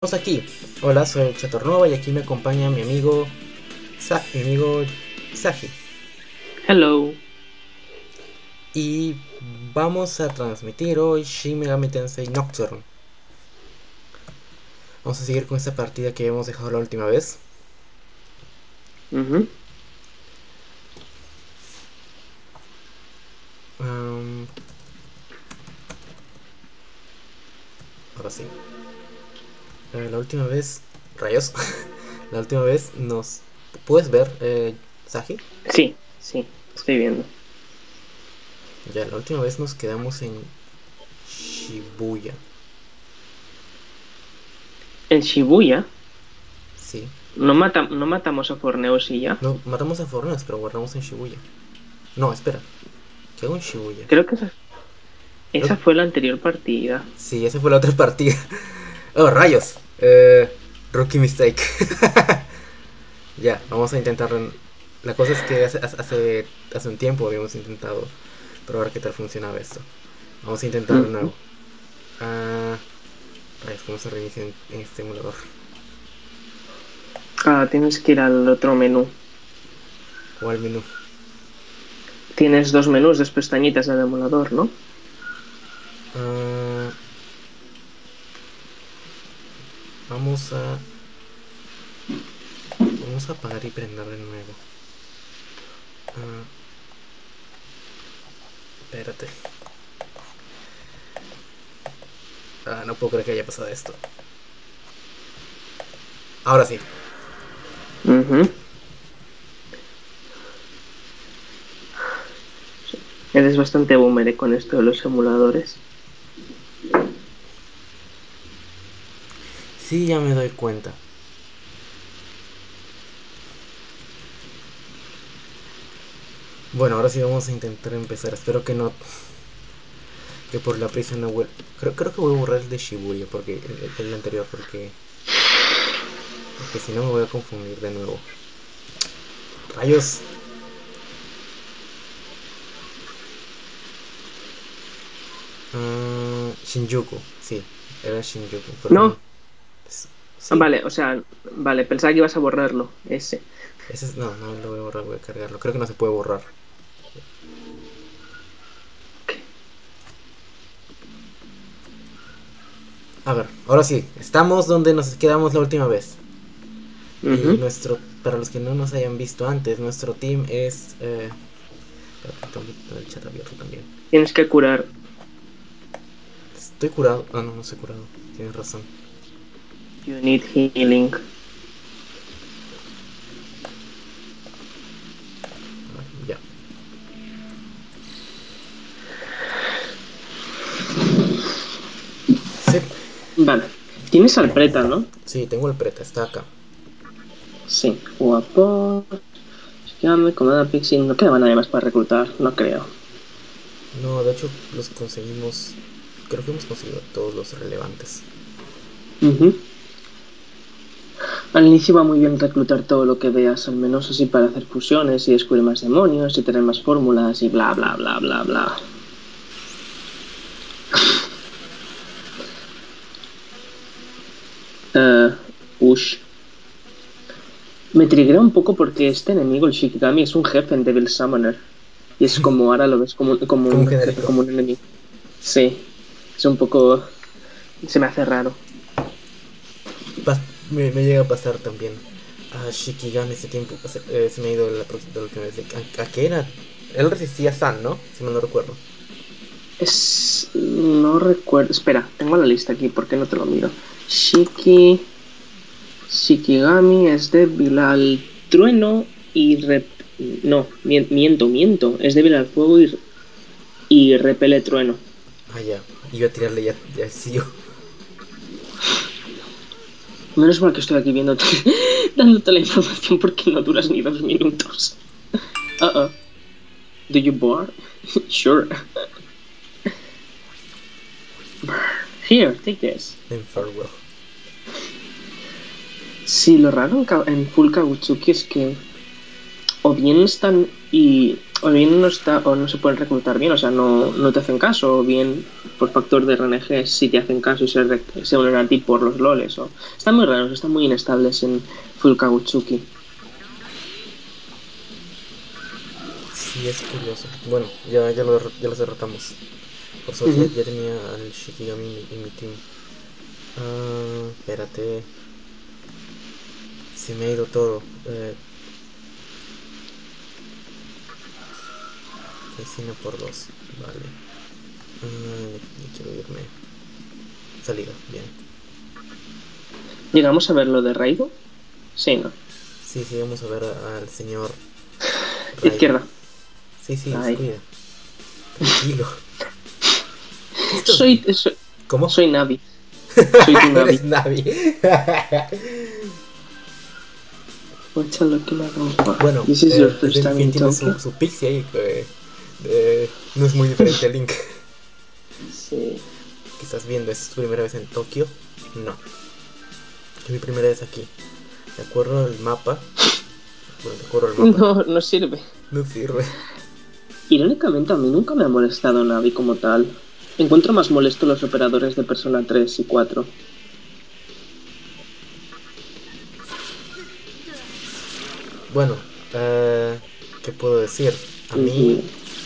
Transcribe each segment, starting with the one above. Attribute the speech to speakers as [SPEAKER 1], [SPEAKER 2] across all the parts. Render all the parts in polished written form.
[SPEAKER 1] Estamos aquí. Hola, soy Chatornova y aquí me acompaña mi amigo Sagi.
[SPEAKER 2] Hello.
[SPEAKER 1] Y vamos a transmitir hoy Shin Megami Tensei Nocturne. Vamos a seguir con esta partida que hemos dejado la última vez.
[SPEAKER 2] Ujú.
[SPEAKER 1] Um, Ahora sí. La última vez... Rayos. La última vez nos... ¿Puedes ver, Sagi?
[SPEAKER 2] Sí, estoy viendo.
[SPEAKER 1] Ya, la última vez nos quedamos en Shibuya.
[SPEAKER 2] En Shibuya
[SPEAKER 1] Sí.
[SPEAKER 2] no matamos a Forneos y ya.
[SPEAKER 1] No, matamos a Fornas, pero guardamos en Shibuya. No, espera. ¿Qué hago en Shibuya?
[SPEAKER 2] Creo que esa fue la anterior partida.
[SPEAKER 1] Sí, esa fue la otra partida. Oh, rayos. Rookie mistake. Ya, vamos a intentar. La cosa es que hace un tiempo habíamos intentado probar qué tal funcionaba esto. Vamos a intentar de
[SPEAKER 2] Ujú.
[SPEAKER 1] nuevo. Rayos, ¿cómo se reinicia en este emulador?
[SPEAKER 2] Tienes que ir al otro menú.
[SPEAKER 1] ¿Cuál menú?
[SPEAKER 2] Tienes dos menús, dos pestañitas del emulador, ¿no?
[SPEAKER 1] Ah, vamos a. Vamos a apagar y prender de nuevo. Espérate. No puedo creer que haya pasado esto. Ahora sí.
[SPEAKER 2] Ujú. Eres bastante boomer con esto de los emuladores.
[SPEAKER 1] Sí, ya me doy cuenta. Bueno, ahora sí vamos a intentar empezar. Espero que no. Que por la prisa no vuelva. Creo que voy a borrar el de Shibuya. Porque el anterior. Porque si no me voy a confundir de nuevo. Rayos. Shinjuku. Sí, era Shinjuku. Pero no.
[SPEAKER 2] No.
[SPEAKER 1] Sí.
[SPEAKER 2] Vale, o sea, vale, pensaba que ibas a borrarlo. Ese.
[SPEAKER 1] Ese es. No, no lo voy a borrar. Voy a cargarlo. Creo que no se puede borrar. A ver, ahora sí. Estamos donde nos quedamos la última vez. Y
[SPEAKER 2] Ujú.
[SPEAKER 1] para los que no nos hayan visto antes, nuestro team es. Espera, tengo el chat abierto también.
[SPEAKER 2] Tienes que curar.
[SPEAKER 1] Estoy curado. No, no estoy curado. Tienes razón.
[SPEAKER 2] You need healing.
[SPEAKER 1] Ya. Sí.
[SPEAKER 2] Vale. Tienes al preta, ¿no?
[SPEAKER 1] Sí, tengo el preta. Está acá.
[SPEAKER 2] Sí. Guapo. Llame, comida Pixie. No queda nadie más para reclutar, no creo.
[SPEAKER 1] No, de hecho los conseguimos. Creo que hemos conseguido todos los relevantes.
[SPEAKER 2] Ujú. Al inicio va muy bien reclutar todo lo que veas, al menos así para hacer fusiones y descubrir más demonios y tener más fórmulas y bla bla bla bla bla. Ush. Me triguea un poco porque este enemigo, el Shikigami, es un jefe en Devil Summoner. Y es como ahora lo ves como
[SPEAKER 1] Como
[SPEAKER 2] un jefe,
[SPEAKER 1] genérico.
[SPEAKER 2] como un enemigo. Sí. Es un poco. Se me hace raro.
[SPEAKER 1] Me llega a pasar también. Shikigami este tiempo. Se me ha ido la última vez. ¿A qué era? Él resistía a San, ¿no? Si mal no recuerdo.
[SPEAKER 2] No recuerdo. Espera, tengo la lista aquí, ¿por qué no te lo miro? Shikigami es débil al trueno y no, miento. Es débil al fuego y repele trueno.
[SPEAKER 1] Ya. Iba a tirarle ya sí yo.
[SPEAKER 2] Menos mal que estoy aquí viéndote, dándote la información porque no duras ni 2 minutos. Do you bore? Sure. Here, take this.
[SPEAKER 1] En Farewell.
[SPEAKER 2] Sí, lo raro en Full Kagutsuki es que o bien están y o bien no está, o no se pueden reclutar bien, o sea, no te hacen caso, o bien por factor de RNG si te hacen caso y se unen a ti por los loles. Están muy raros, están muy inestables en Full Kagutsuki.
[SPEAKER 1] Sí, es curioso. Bueno, ya los derrotamos. Por suerte
[SPEAKER 2] Ujú.
[SPEAKER 1] ya tenía al Shikigami en mi team. Espérate. Se me ha ido todo. Vecino por dos. Vale. Ya quiero irme. Salida, bien.
[SPEAKER 2] ¿Llegamos a ver lo de Raido? Sí, ¿no?
[SPEAKER 1] Sí, sí, vamos a ver al señor Raido.
[SPEAKER 2] Izquierda.
[SPEAKER 1] Sí, sí,
[SPEAKER 2] Ay.
[SPEAKER 1] descuida. Tranquilo. ¿Qué estás
[SPEAKER 2] Soy,
[SPEAKER 1] viendo?
[SPEAKER 2] soy,
[SPEAKER 1] ¿Cómo?
[SPEAKER 2] soy Navi. Soy tu Navi.
[SPEAKER 1] Eres Navi. Bueno,
[SPEAKER 2] This is your first
[SPEAKER 1] en
[SPEAKER 2] time
[SPEAKER 1] fin
[SPEAKER 2] in
[SPEAKER 1] tiene
[SPEAKER 2] Tokyo.
[SPEAKER 1] su pixie ahí que no es muy diferente a Link.
[SPEAKER 2] Sí.
[SPEAKER 1] ¿Qué estás viendo? ¿Es tu primera vez en Tokio? No. Es mi primera vez aquí. De acuerdo al mapa. Bueno, de acuerdo al mapa.
[SPEAKER 2] No sirve.
[SPEAKER 1] No sirve.
[SPEAKER 2] Irónicamente, a mí nunca me ha molestado Navi como tal. Encuentro más molesto los operadores de Persona 3 y 4.
[SPEAKER 1] Bueno, ¿qué puedo decir? A mí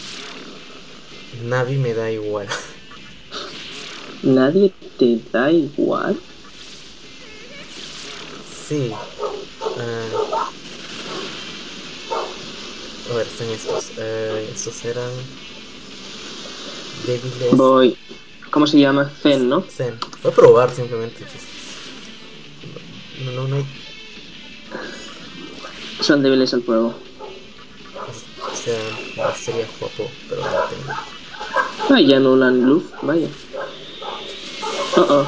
[SPEAKER 1] Navi me da igual.
[SPEAKER 2] ¿Nadie te da igual?
[SPEAKER 1] Sí. A ver, están estos. Estos eran débiles.
[SPEAKER 2] Voy. ¿Cómo se llama? Zen, ¿no?
[SPEAKER 1] Zen. Voy a probar simplemente. Pues. No hay.
[SPEAKER 2] Son débiles al fuego.
[SPEAKER 1] O sea, sería guapo, pero no tengo.
[SPEAKER 2] Ah, ya anulan luz, vaya. Oh.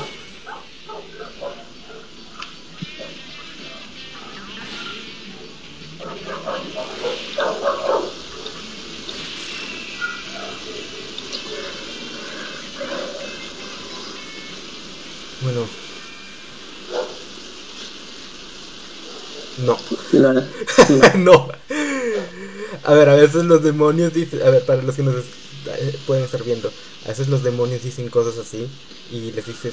[SPEAKER 1] Bueno. No. No. A veces los demonios dicen. A ver, para los que nos pueden estar viendo. A veces los demonios dicen cosas así. Y les dices.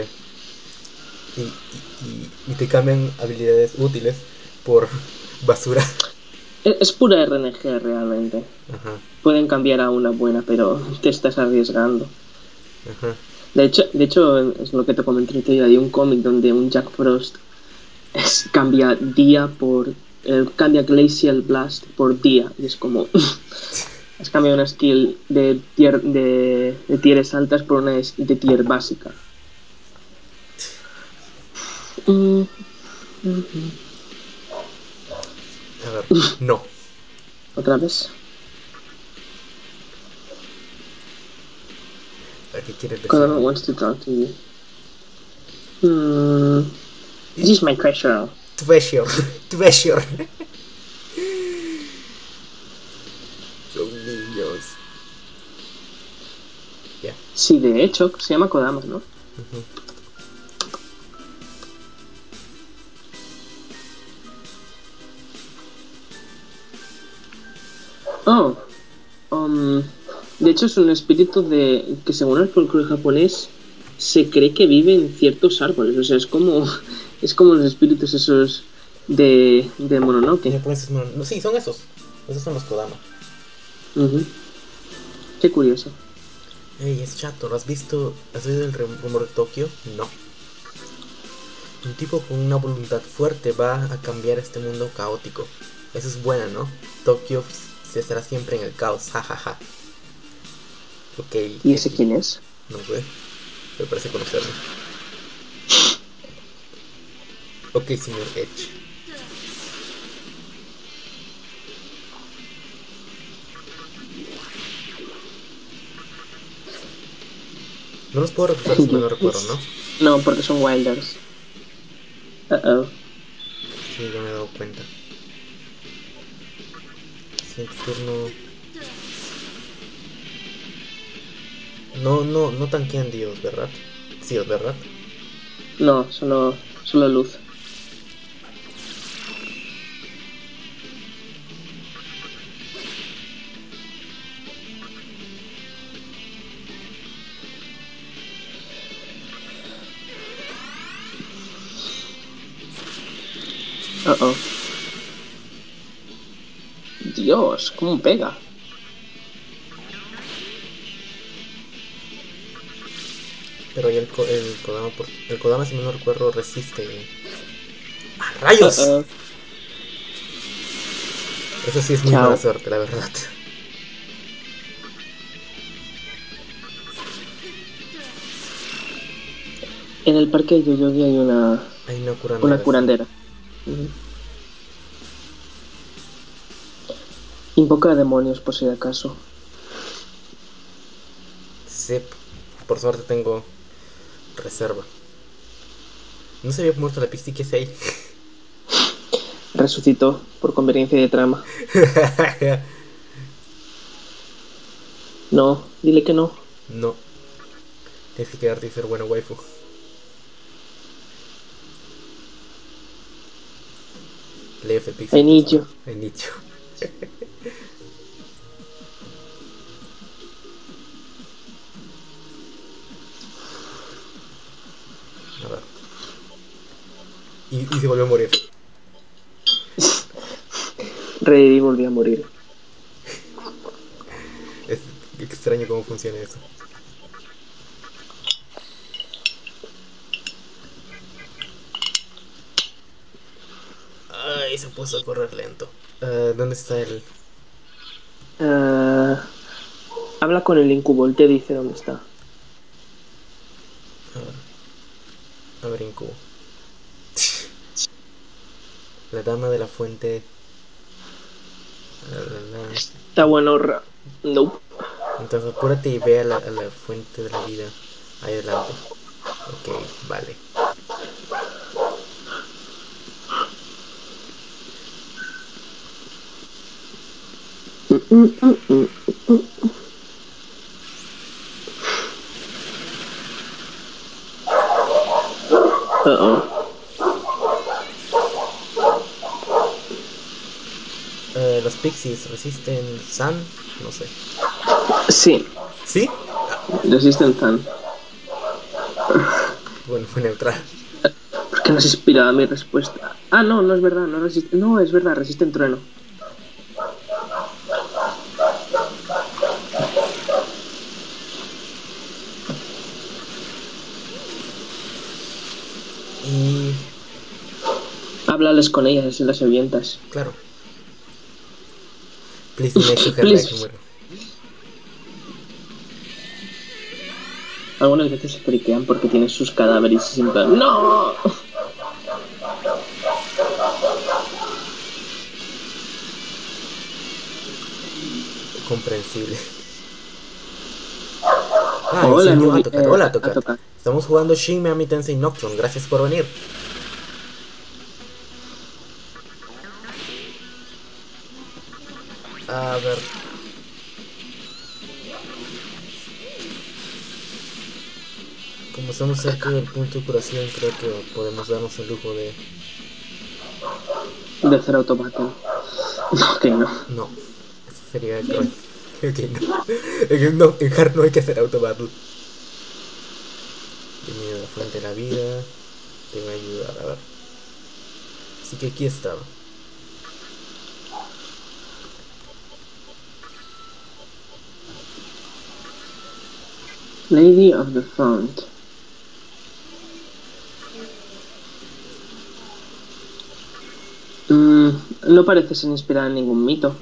[SPEAKER 1] Y te cambian habilidades útiles por basura.
[SPEAKER 2] Es pura RNG realmente.
[SPEAKER 1] Ajá.
[SPEAKER 2] Pueden cambiar a una buena, pero te estás arriesgando.
[SPEAKER 1] Ajá.
[SPEAKER 2] De hecho, es lo que te comenté. Hay un cómic donde un Jack Frost cambia día por... cambia Glacial Blast por día. Y es como... has cambiado una skill de tieres altas por una de tier básica.
[SPEAKER 1] A ver, no.
[SPEAKER 2] ¿Otra vez?
[SPEAKER 1] ¿A qué quieres decir?
[SPEAKER 2] Kodama wants to talk to you. This is my treasure.
[SPEAKER 1] Treasure. Son niños. Ya.
[SPEAKER 2] Sí, de hecho, se llama Kodama, ¿no? Oh, de hecho es un espíritu que según el folclore japonés se cree que vive en ciertos árboles, o sea, es como los espíritus esos de Mononoke.
[SPEAKER 1] No, sí, son esos son los Kodama.
[SPEAKER 2] Qué curioso.
[SPEAKER 1] Ey, es chato, ¿has oído el rumor de Tokio? No. Un tipo con una voluntad fuerte va a cambiar este mundo caótico. Eso es bueno, ¿no? Tokio se estará siempre en el caos, jajaja. Ok.
[SPEAKER 2] ¿Y ese quién es?
[SPEAKER 1] No sé, me parece conocerlo. Ok, señor Edge. No los puedo reclutar si no recuerdo, ¿no?
[SPEAKER 2] No, porque son Wilders.
[SPEAKER 1] Sí, ya me he dado cuenta. Siguiente turno. No tanquean Dios, ¿verdad? Sí, ¿verdad?
[SPEAKER 2] No, solo luz. Uh-oh. Dios, cómo pega.
[SPEAKER 1] Pero ahí el Kodama, el Kodama, si no recuerdo, resiste. ¡Ah, rayos!
[SPEAKER 2] Uh-oh.
[SPEAKER 1] Eso sí es muy
[SPEAKER 2] Chao.
[SPEAKER 1] mala suerte, la verdad.
[SPEAKER 2] En el parque de Yoyogi hay una
[SPEAKER 1] Hay una curandera.
[SPEAKER 2] una curandera. Ujú. Invoca demonios por si acaso.
[SPEAKER 1] Sí, por suerte tengo reserva. No se había muerto la Pixie, ¿qué hace ahí?
[SPEAKER 2] Resucitó por conveniencia de trama. No, dile que no.
[SPEAKER 1] No, tienes que quedarte y ser buena waifu. Leave the Pixie.
[SPEAKER 2] I need you.
[SPEAKER 1] I need you. A ver. Y se volvió a morir.
[SPEAKER 2] Rey volvió a morir.
[SPEAKER 1] Es extraño cómo funciona eso. Ay, se puso a correr lento. ¿Dónde está el...?
[SPEAKER 2] Habla con el incubo, él te dice dónde está.
[SPEAKER 1] A ver, incubo. La dama de la fuente...
[SPEAKER 2] Está bueno, nope.
[SPEAKER 1] Entonces apúrate y ve a la fuente de la vida. Ahí adelante. Ok, vale.
[SPEAKER 2] Uh-oh.
[SPEAKER 1] Los pixies resisten Sun, no sé.
[SPEAKER 2] Sí,
[SPEAKER 1] ¿Sí?
[SPEAKER 2] resisten Tan.
[SPEAKER 1] Bueno, fue neutral.
[SPEAKER 2] ¿Por qué no has inspirado mi respuesta? Ah, no, no es verdad, no resiste. No, es verdad, resisten trueno.
[SPEAKER 1] Y...
[SPEAKER 2] Háblales con ellas y las avientas.
[SPEAKER 1] claro. Please make her
[SPEAKER 2] Please.
[SPEAKER 1] like muero.
[SPEAKER 2] Algunas veces se friquean porque tienen sus cadáveres y siempre... ¡No!
[SPEAKER 1] Comprensible. Ah,
[SPEAKER 2] Hola,
[SPEAKER 1] sí,
[SPEAKER 2] Ruby.
[SPEAKER 1] Tocat. Hola, Tocat.
[SPEAKER 2] Tocat.
[SPEAKER 1] Estamos jugando Shin Megami Tensei Nocturne. Gracias por venir. A ver. Como estamos cerca del punto de curación, creo que podemos darnos el lujo de...
[SPEAKER 2] De hacer autobattle. No, que no.
[SPEAKER 1] No, eso sería cruel. Ok, no. En Hard no hay que hacer autobattle. Bienvenido a la fuente de la vida. Te voy a ayudar, a ver. Así que aquí estaba.
[SPEAKER 2] Lady of the Font. No parece ser inspirada en ningún mito.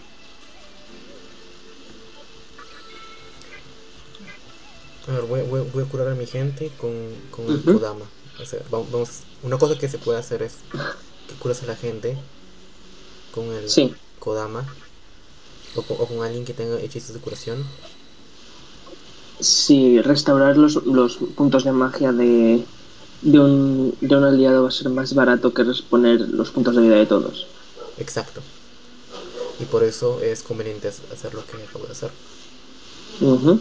[SPEAKER 1] A ver, voy a curar a mi gente con el
[SPEAKER 2] Ujú.
[SPEAKER 1] Kodama. O sea, vamos, una cosa que se puede hacer es que curas a la gente con el
[SPEAKER 2] Sí.
[SPEAKER 1] Kodama o con alguien que tenga hechizos de curación.
[SPEAKER 2] Si restaurar los puntos de magia de un aliado va a ser más barato que reponer los puntos de vida de todos.
[SPEAKER 1] Exacto. Y por eso es conveniente hacer lo que acabo de hacer.
[SPEAKER 2] Ujú.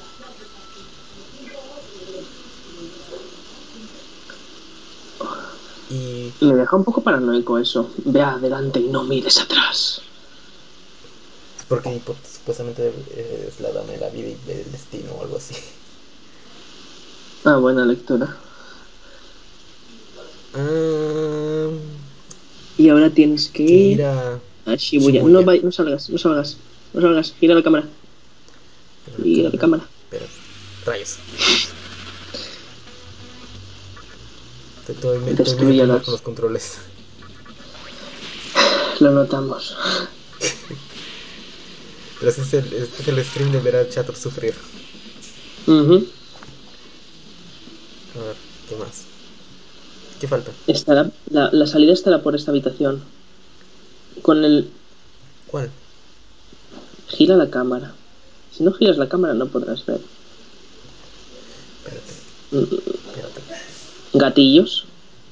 [SPEAKER 1] Y
[SPEAKER 2] Me deja un poco paranoico eso. Ve adelante y no mires atrás.
[SPEAKER 1] porque supuestamente es la dama de la vida y del destino o algo así.
[SPEAKER 2] Ah, buena lectura. Y ahora tienes que
[SPEAKER 1] Que
[SPEAKER 2] ir
[SPEAKER 1] ir a
[SPEAKER 2] a Shibuya.
[SPEAKER 1] Shibuya.
[SPEAKER 2] No salgas, no salgas. No salgas. Gira la cámara. Gira la cámara.
[SPEAKER 1] Espera, rayos. Estoy medio mal
[SPEAKER 2] Destruyelas.
[SPEAKER 1] con los controles.
[SPEAKER 2] Lo notamos.
[SPEAKER 1] Pero este es el stream de ver a Chator sufrir.
[SPEAKER 2] Ujú.
[SPEAKER 1] A ver, ¿qué más? ¿Qué falta?
[SPEAKER 2] La salida estará por esta habitación. Con el...
[SPEAKER 1] ¿Cuál?
[SPEAKER 2] Gira la cámara. Si no giras la cámara no podrás ver.
[SPEAKER 1] Espérate.
[SPEAKER 2] Gatillos.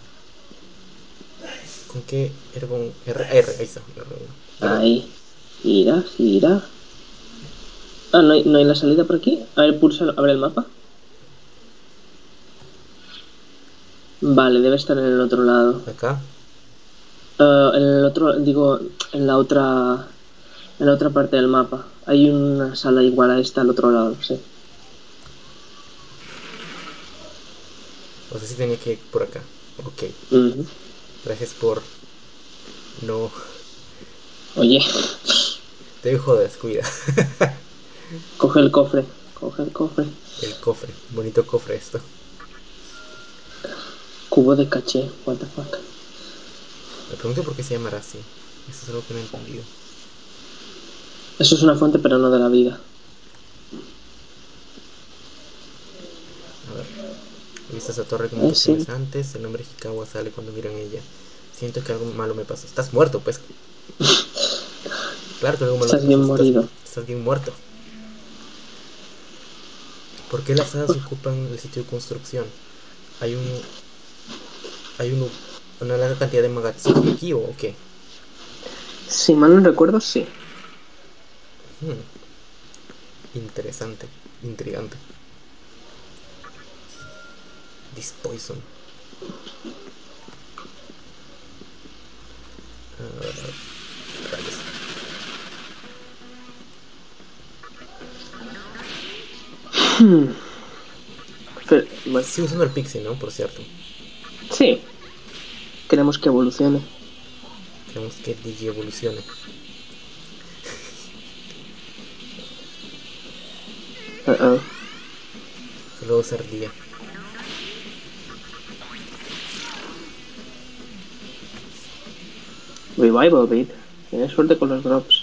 [SPEAKER 1] ¿Con qué? Era con R, ahí está.
[SPEAKER 2] Ahí. Gira, gira. Ah, ¿no hay la salida por aquí? A ver, pulsa, abre el mapa. Vale, debe estar en el otro lado.
[SPEAKER 1] Acá.
[SPEAKER 2] En el otro, digo, en la otra parte del mapa. Hay una sala igual a esta al otro lado, sí.
[SPEAKER 1] O sea, sí tenía que ir por acá. Ok.
[SPEAKER 2] Ujú.
[SPEAKER 1] Gracias por... No.
[SPEAKER 2] Oye,
[SPEAKER 1] Te dejo de descuida.
[SPEAKER 2] coge el cofre. Coge el cofre.
[SPEAKER 1] El cofre. Bonito cofre esto.
[SPEAKER 2] Cubo de caché. What the fuck.
[SPEAKER 1] Me pregunto por qué se llamará así. Eso es algo que no he entendido.
[SPEAKER 2] Eso es una fuente, pero no de la vida.
[SPEAKER 1] A ver. ¿Viste esa torre como
[SPEAKER 2] Sí.
[SPEAKER 1] antes? El nombre Hikawa sale cuando miran ella. Siento que algo malo me pasó. Estás muerto, pues. Claro que algo malo
[SPEAKER 2] Estás
[SPEAKER 1] me
[SPEAKER 2] bien
[SPEAKER 1] pasó.
[SPEAKER 2] morido.
[SPEAKER 1] Estás bien muerto. ¿Por qué las hadas ocupan el sitio de construcción? Hay una larga cantidad de Magatsuki aquí o qué?
[SPEAKER 2] Si mal no recuerdo, sí.
[SPEAKER 1] Interesante, intrigante. This poison. Rayos.
[SPEAKER 2] Pero, bueno,
[SPEAKER 1] Sigo usando el Pixie, ¿no? Por cierto.
[SPEAKER 2] sí. Queremos que evolucione.
[SPEAKER 1] Queremos que Digi evolucione. Solo voy a usar día.
[SPEAKER 2] Revival Beat. Tienes suerte con los drops.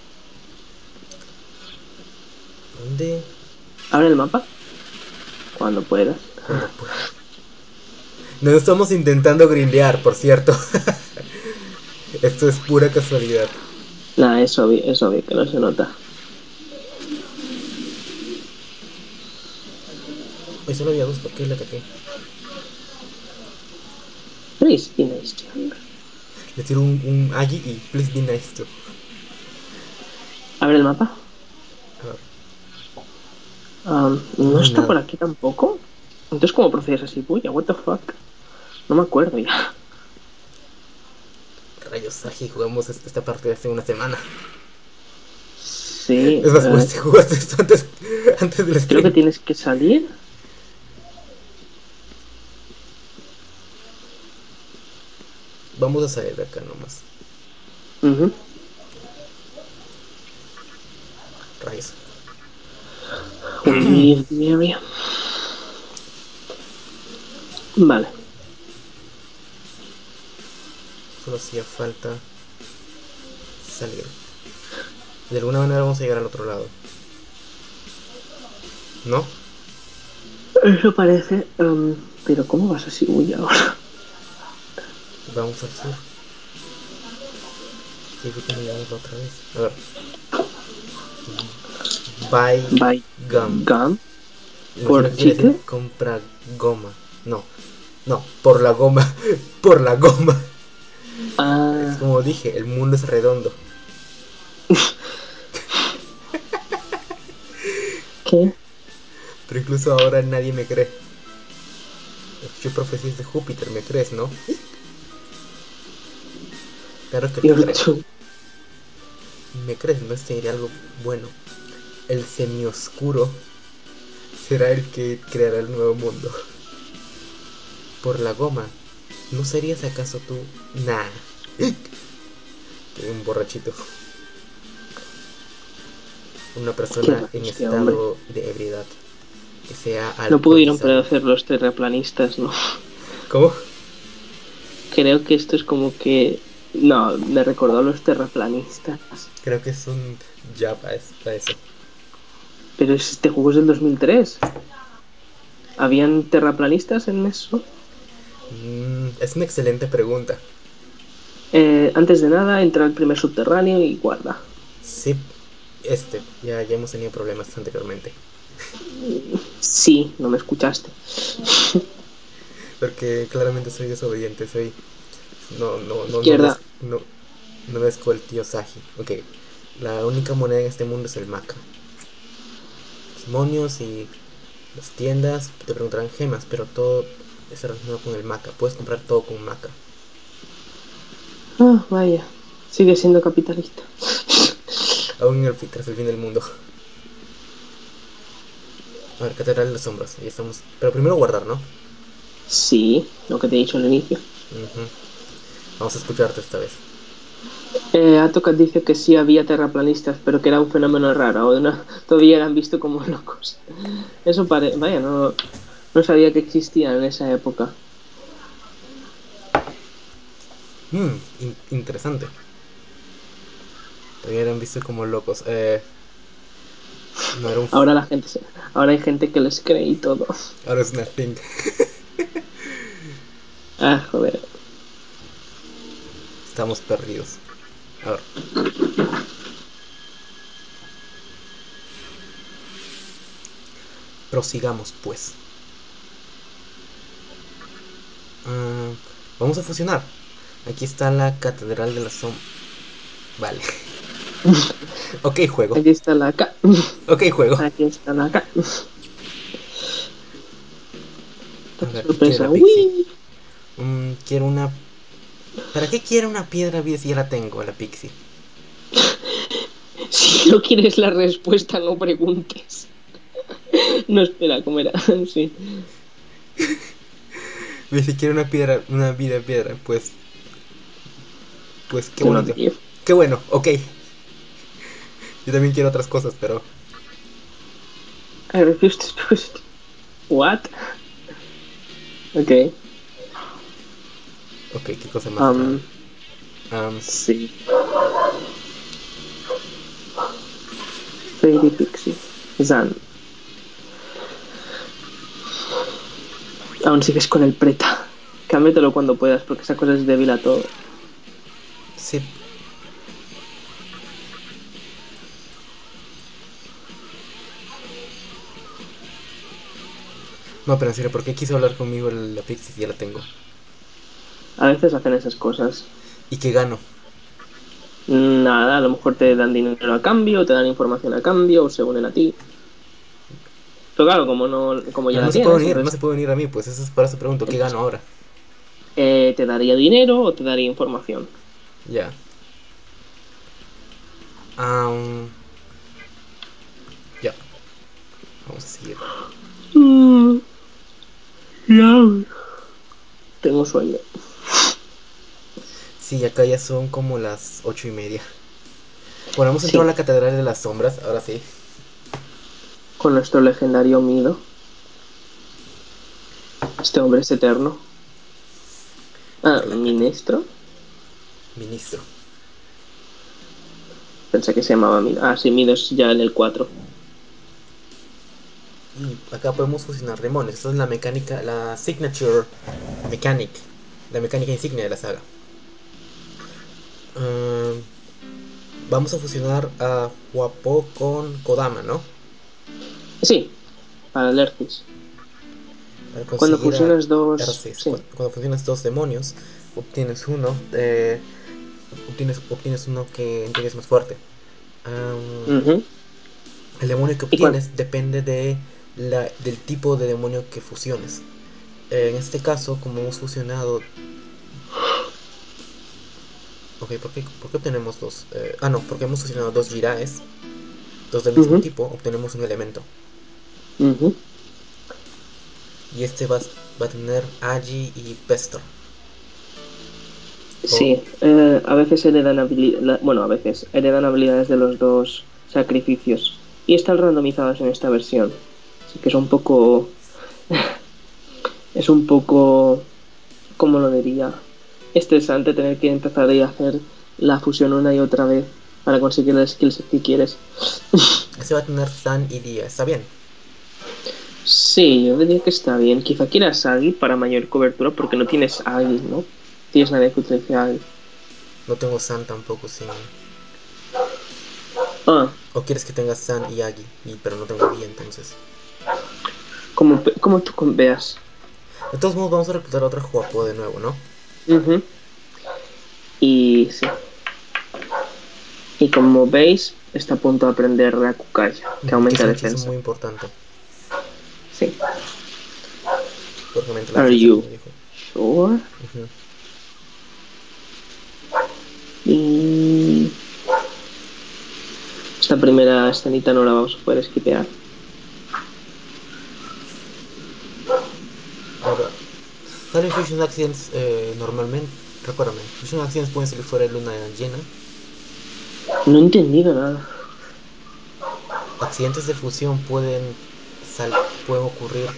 [SPEAKER 1] ¿Dónde?
[SPEAKER 2] Abre el mapa. Cuando puedas.
[SPEAKER 1] Cuando pueda. No estamos intentando grindear, por cierto. Esto es pura casualidad.
[SPEAKER 2] Nah, es obvio que no se nota.
[SPEAKER 1] Hoy solo había dos, ¿por qué le ataqué?
[SPEAKER 2] Please be nice to her.
[SPEAKER 1] Le tiro un Agi y please be nice to.
[SPEAKER 2] Abre el mapa.
[SPEAKER 1] A ver.
[SPEAKER 2] No
[SPEAKER 1] hay
[SPEAKER 2] está
[SPEAKER 1] nada.
[SPEAKER 2] por aquí tampoco. Entonces, ¿cómo procedes así? Puya, what the fuck. No me acuerdo ya.
[SPEAKER 1] Rayos, Agi, jugamos esta partida hace una semana.
[SPEAKER 2] Sí.
[SPEAKER 1] Es más, jugaste esto antes del
[SPEAKER 2] Creo
[SPEAKER 1] stream.
[SPEAKER 2] que tienes que salir.
[SPEAKER 1] Vamos a salir de acá nomás.
[SPEAKER 2] Ujú.
[SPEAKER 1] Rayos.
[SPEAKER 2] We leave the area. Vale.
[SPEAKER 1] Solo hacía falta salir. De alguna manera vamos a llegar al otro lado. ¿No?
[SPEAKER 2] Eso parece. Pero ¿cómo vas así? Uy, ahora.
[SPEAKER 1] Vamos al sur. Sí, que llegamos la otra vez. A ver. Buy gum.
[SPEAKER 2] Gum.
[SPEAKER 1] Imagino
[SPEAKER 2] ¿Por
[SPEAKER 1] que quiere
[SPEAKER 2] chicle?
[SPEAKER 1] decir compra goma. No, por la goma. Por la goma.
[SPEAKER 2] Ah.
[SPEAKER 1] Es como dije, el mundo es redondo.
[SPEAKER 2] ¿Qué?
[SPEAKER 1] Pero incluso ahora nadie me cree. Yo profecías de Júpiter, ¿me crees, no? Claro que te
[SPEAKER 2] You're
[SPEAKER 1] creo.
[SPEAKER 2] too.
[SPEAKER 1] ¿Me crees? No sería algo bueno. El semioscuro será el que creará el nuevo mundo. Por la goma. ¿No serías acaso tú? Nah. Un borrachito. Una
[SPEAKER 2] Qué
[SPEAKER 1] persona en
[SPEAKER 2] bestia, hombre.
[SPEAKER 1] estado de ebriedad. Que sea
[SPEAKER 2] No pudieron
[SPEAKER 1] alcoholizado.
[SPEAKER 2] predecir los terraplanistas, ¿no?
[SPEAKER 1] ¿Cómo?
[SPEAKER 2] Creo que esto es como que... No, me recordó a los terraplanistas.
[SPEAKER 1] Creo que es un jab a eso.
[SPEAKER 2] Pero este juego es del 2003. ¿Habían terraplanistas en eso?
[SPEAKER 1] Es una excelente pregunta.
[SPEAKER 2] Antes de nada, entra al primer subterráneo y guarda.
[SPEAKER 1] Sí, ya hemos tenido problemas anteriormente.
[SPEAKER 2] Sí, no me escuchaste.
[SPEAKER 1] Porque claramente soy desobediente,
[SPEAKER 2] Izquierda.
[SPEAKER 1] no ves con el tío Saji. Ok, la única moneda en este mundo es el maca. Los demonios y las tiendas te preguntarán gemas, pero todo está relacionado con el maca. Puedes comprar todo con maca.
[SPEAKER 2] Ah, vaya. Sigue siendo capitalista.
[SPEAKER 1] Aún tras el fin del mundo. A ver, Catedral de las Sombras, ahí estamos. Pero primero guardar, ¿no?
[SPEAKER 2] Sí, lo que te he dicho al inicio.
[SPEAKER 1] Vamos a escucharte esta vez.
[SPEAKER 2] Atokat dice que sí había terraplanistas, pero que era un fenómeno raro. O no, todavía eran vistos como locos. Eso vaya, no sabía que existían en esa época.
[SPEAKER 1] Interesante. Todavía eran vistos como locos. No era un...
[SPEAKER 2] Ahora hay gente que les cree y todo.
[SPEAKER 1] Ahora es una thing.
[SPEAKER 2] Ah, joder.
[SPEAKER 1] Estamos perdidos. A ver. Prosigamos, pues. Vamos a fusionar. Aquí está la Catedral de la Sombra. Vale. Ok, juego.
[SPEAKER 2] Aquí está la K.
[SPEAKER 1] Ok, juego.
[SPEAKER 2] Aquí está la K.
[SPEAKER 1] A ver, ¿qué
[SPEAKER 2] Sorpresa.
[SPEAKER 1] quiere la Pixie? Quiero una... ¿Para qué quiere una piedra vida si ya la tengo, la Pixie?
[SPEAKER 2] Si no quieres la respuesta, no preguntes. No, espera, ¿cómo era? Sí.
[SPEAKER 1] Si quiere una vida piedra, pues qué
[SPEAKER 2] Yo no
[SPEAKER 1] bonito.
[SPEAKER 2] diría.
[SPEAKER 1] Qué bueno, ok. Yo también quiero otras cosas, pero...
[SPEAKER 2] I refuse to do it. What? Ok.
[SPEAKER 1] Ok, ¿qué cosa más?
[SPEAKER 2] Sí. Fairy Pixie. Zan. Aún sigues con el preta. Cámbiatelo cuando puedas, porque esa cosa es débil a todo.
[SPEAKER 1] Sí. No, pero en serio, ¿por qué quiso hablar conmigo la Pixie si ya la tengo?
[SPEAKER 2] A veces hacen esas cosas.
[SPEAKER 1] ¿Y qué gano?
[SPEAKER 2] Nada, a lo mejor te dan dinero a cambio, te dan información a cambio, o se unen a ti. Pero claro, como ya
[SPEAKER 1] Pero
[SPEAKER 2] la
[SPEAKER 1] no se puede
[SPEAKER 2] tienes,
[SPEAKER 1] unir, no
[SPEAKER 2] entonces
[SPEAKER 1] se puede unir a mí, pues eso es para eso pregunto, ¿qué gano ahora?
[SPEAKER 2] te daría dinero o te daría información.
[SPEAKER 1] Ya. Ya. Vamos a seguir.
[SPEAKER 2] Tengo sueño.
[SPEAKER 1] Sí, acá ya son como las 8:30. Bueno, hemos entrado a la Catedral de las Sombras, ahora sí.
[SPEAKER 2] Con nuestro legendario Mido. Este hombre es eterno. ¿Ministro?
[SPEAKER 1] Ministro.
[SPEAKER 2] Pensé que se llamaba Mido. Ah, sí, Mido es ya en el 4.
[SPEAKER 1] Y acá podemos fusionar demonios. Esta es la mecánica, la signature mechanic. La mecánica insignia de la saga. Vamos a fusionar a Huapo con Kodama, ¿no?
[SPEAKER 2] Sí, para el Ercis. Cuando fusionas dos...
[SPEAKER 1] Ercis.
[SPEAKER 2] Sí.
[SPEAKER 1] Cuando fusionas dos demonios, obtienes uno. Obtienes uno que en teoría es más fuerte. El demonio que obtienes depende del tipo de demonio que fusiones. En este caso, como hemos fusionado... Ok, ¿por qué obtenemos dos? No, porque hemos fusionado dos Jiraes, dos del mismo tipo, obtenemos un elemento. Y este va a tener Agi y Pestor.
[SPEAKER 2] Sí, a veces heredan bueno, a veces heredan habilidades de los dos sacrificios y están randomizadas en esta versión. Así que es un poco, ¿cómo lo diría? Estresante tener que empezar a hacer la fusión una y otra vez para conseguir el skillset que quieres.
[SPEAKER 1] Ese va a tener San y Día, está bien.
[SPEAKER 2] Sí, yo diría que está bien. Quizá quieras Agi para mayor cobertura porque no tienes Agi, ¿no? Tienes nadie que utilice Agi.
[SPEAKER 1] No tengo San tampoco, sí.
[SPEAKER 2] Ah,
[SPEAKER 1] O quieres que tenga San y Agi, pero no tengo Día entonces.
[SPEAKER 2] como tú veas.
[SPEAKER 1] De todos modos vamos a reclutar a otra Huapo de nuevo, ¿no?
[SPEAKER 2] Ujú. Y sí. Y como veis, está a punto de aprender la Kukaya, que
[SPEAKER 1] Que es
[SPEAKER 2] aumenta
[SPEAKER 1] un hechizo
[SPEAKER 2] defensa.
[SPEAKER 1] muy importante.
[SPEAKER 2] Sí.
[SPEAKER 1] Porque aumenta la
[SPEAKER 2] Are
[SPEAKER 1] defensa,
[SPEAKER 2] you
[SPEAKER 1] como dijo.
[SPEAKER 2] sure?
[SPEAKER 1] Ujú.
[SPEAKER 2] Y esta primera escenita no la vamos a poder skipear.
[SPEAKER 1] Ahora, ¿salen Fusion Actions normalmente? Recuérdame, Fusion Actions pueden salir fuera de luna llena.
[SPEAKER 2] No he entendido nada.
[SPEAKER 1] Accidentes de fusión pueden ocurrir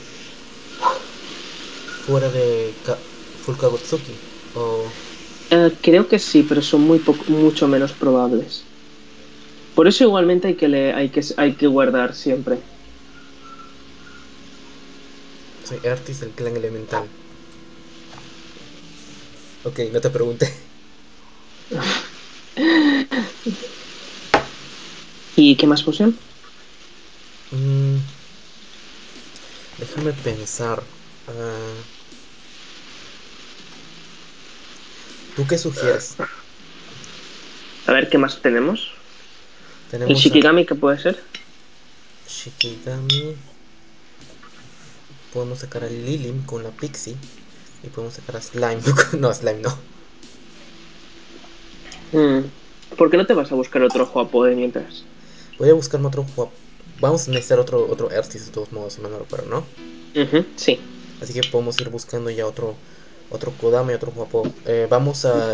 [SPEAKER 1] fuera de Fulkagotsuki. O
[SPEAKER 2] Creo que sí, pero son mucho menos probables. Por eso igualmente hay que guardar siempre.
[SPEAKER 1] soy Artis del clan elemental. Ok, no te pregunté.
[SPEAKER 2] ¿Y qué más fusión?
[SPEAKER 1] Mm, déjame pensar. Ah, ¿Tú qué sugieres?
[SPEAKER 2] A ver qué más tenemos. El
[SPEAKER 1] Tenemos a
[SPEAKER 2] Shikigami, ¿qué puede ser?
[SPEAKER 1] Shikigami. Podemos sacar a Lilim con la Pixie. Y podemos sacar a Slime. No, Slime no.
[SPEAKER 2] Mm. ¿Por qué no te vas a buscar otro Juapo de mientras?
[SPEAKER 1] Voy a buscarme otro juego. Vamos a necesitar otro Earthis de todos modos, si mal no recuerdo, ¿no?
[SPEAKER 2] Ujú, sí.
[SPEAKER 1] Así que podemos ir buscando ya otro Kodama y otro Guapo. Vamos a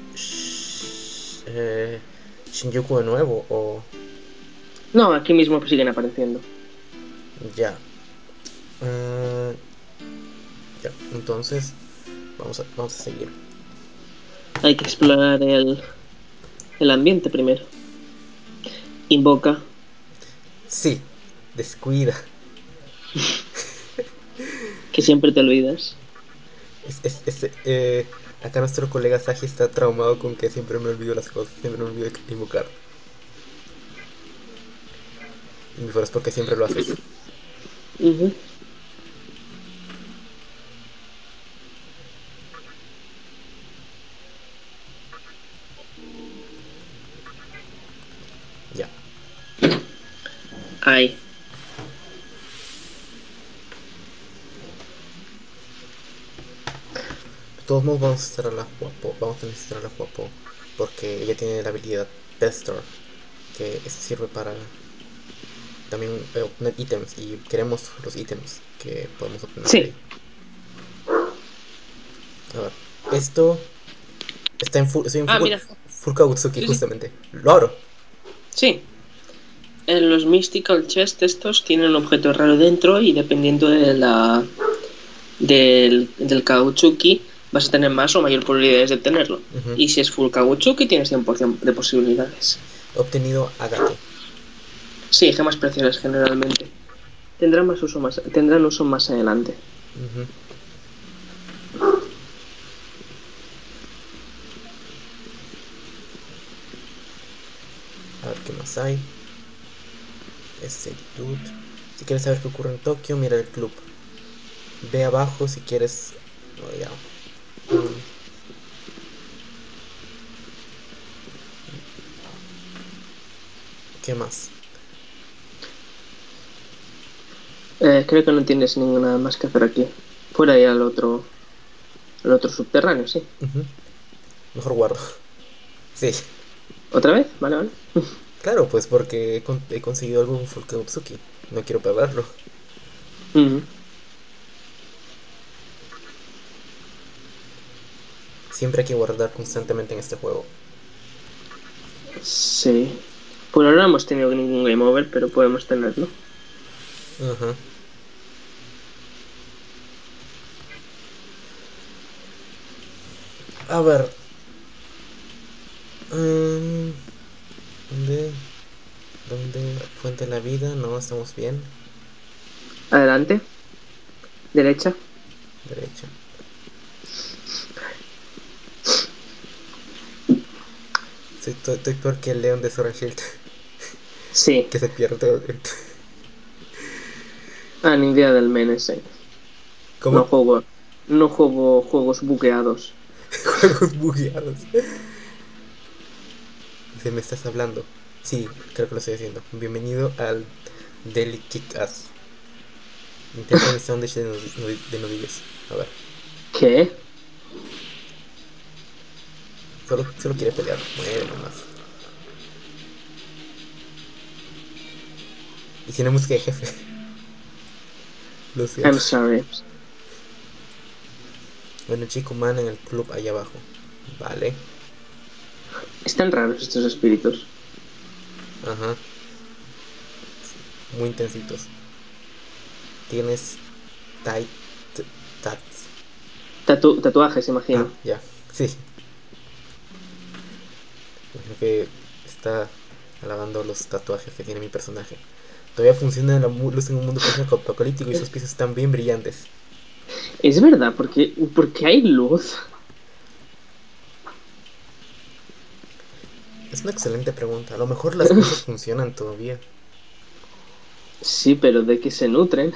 [SPEAKER 1] Shinjuku de nuevo o
[SPEAKER 2] No, aquí mismo siguen apareciendo.
[SPEAKER 1] ya. Eh, ya, entonces vamos a seguir.
[SPEAKER 2] Hay que explorar el ambiente primero. Invoca.
[SPEAKER 1] Sí, descuida.
[SPEAKER 2] Que siempre te olvidas.
[SPEAKER 1] Acá nuestro colega Saji está traumado con que siempre me olvido las cosas, siempre me olvido de invocar. Y mejor es porque siempre lo haces.
[SPEAKER 2] Ujú.
[SPEAKER 1] Ya.
[SPEAKER 2] Ahí.
[SPEAKER 1] De todos modos vamos a necesitar a la Huapo porque ella tiene la habilidad Pester que sirve para también obtener ítems y queremos los ítems que podemos obtener de ahí.
[SPEAKER 2] Sí.
[SPEAKER 1] A ver, esto estoy en
[SPEAKER 2] Ah, mira.
[SPEAKER 1] Fulkagutsuki
[SPEAKER 2] Sí, sí.
[SPEAKER 1] justamente. Lo abro.
[SPEAKER 2] Sí. En los Mystical Chest estos tienen un objeto raro dentro y dependiendo del Kautsuki vas a tener más o mayor probabilidades de tenerlo.
[SPEAKER 1] Ujú.
[SPEAKER 2] Y si es full Kautsuki tienes 100% de posibilidades.
[SPEAKER 1] He obtenido Agate.
[SPEAKER 2] Sí, gemas preciosas generalmente. Tendrán uso más adelante.
[SPEAKER 1] Ujú. A ver qué más hay. Exactitud. Si quieres saber qué ocurre en Tokio, mira el club. Ve abajo si quieres. Oh, ya. ¿Qué más?
[SPEAKER 2] Creo que no tienes ninguna más que hacer aquí. Fuera ya al otro subterráneo, sí.
[SPEAKER 1] Ujú. Mejor guardo. Sí.
[SPEAKER 2] ¿Otra vez? Vale, vale.
[SPEAKER 1] Claro, pues porque he conseguido algo en Fulkagutsuki. No quiero perderlo. siempre hay que guardar constantemente en este juego.
[SPEAKER 2] Sí. Por ahora no hemos tenido ningún game over, pero podemos tenerlo.
[SPEAKER 1] Ajá. A ver. ¿Dónde? ¿Dónde? Fuente de la vida. No, estamos bien.
[SPEAKER 2] Adelante. Derecha.
[SPEAKER 1] Derecha. Estoy peor que el león de Sword and Shield.
[SPEAKER 2] Sí.
[SPEAKER 1] Que se pierde todo el tiempo.
[SPEAKER 2] Ah, ni idea del men ese.
[SPEAKER 1] ¿Cómo?
[SPEAKER 2] No juego juegos bugueados.
[SPEAKER 1] Juegos bugueados. ¿De me estás hablando? Sí, creo que lo estoy haciendo. Bienvenido al Daily Kick Ass. Intenta mi sándwich de nudillos. A ver.
[SPEAKER 2] ¿Qué?
[SPEAKER 1] Solo quiere pelear. Muere nomás. Y tiene música de jefe. Lo siento.
[SPEAKER 2] I'm sorry.
[SPEAKER 1] Bueno, chico man en el club ahí abajo. Vale.
[SPEAKER 2] Están raros estos espíritus.
[SPEAKER 1] Ajá. Muy intensitos. Tienes tats.
[SPEAKER 2] Tatuajes, imagino.
[SPEAKER 1] Ah, ya. Sí. Imagino que está alabando los tatuajes que tiene mi personaje. Todavía funciona la luz en un mundo apocalíptico y sus piezas están bien brillantes.
[SPEAKER 2] Es verdad, porque hay luz.
[SPEAKER 1] Es una excelente pregunta. A lo mejor las cosas funcionan todavía.
[SPEAKER 2] Sí, pero ¿de qué se nutren?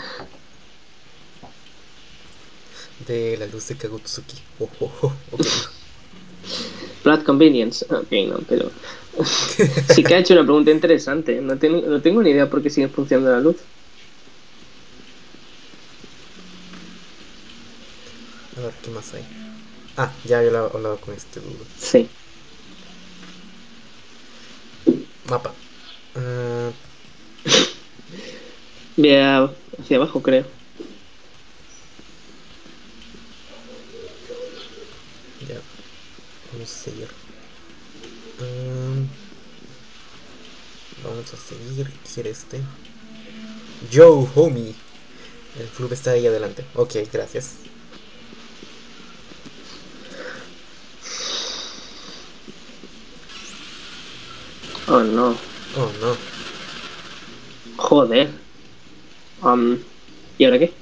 [SPEAKER 1] De la luz de Kagutsuki. Okay.
[SPEAKER 2] Blood Convenience. Ok, no, pero... sí que ha hecho una pregunta interesante. No tengo ni idea por qué sigue funcionando la luz.
[SPEAKER 1] A ver, ¿qué más hay? Ah, ya había hablado con este dude.
[SPEAKER 2] Sí.
[SPEAKER 1] Mapa.
[SPEAKER 2] Ve hacia abajo, creo.
[SPEAKER 1] Ya. Vamos a seguir. Vamos a seguir. ¿Quiere este? Yo, homie. El club está ahí adelante. Ok, gracias.
[SPEAKER 2] Oh, no.
[SPEAKER 1] Oh, no.
[SPEAKER 2] Joder. ¿Y ahora qué?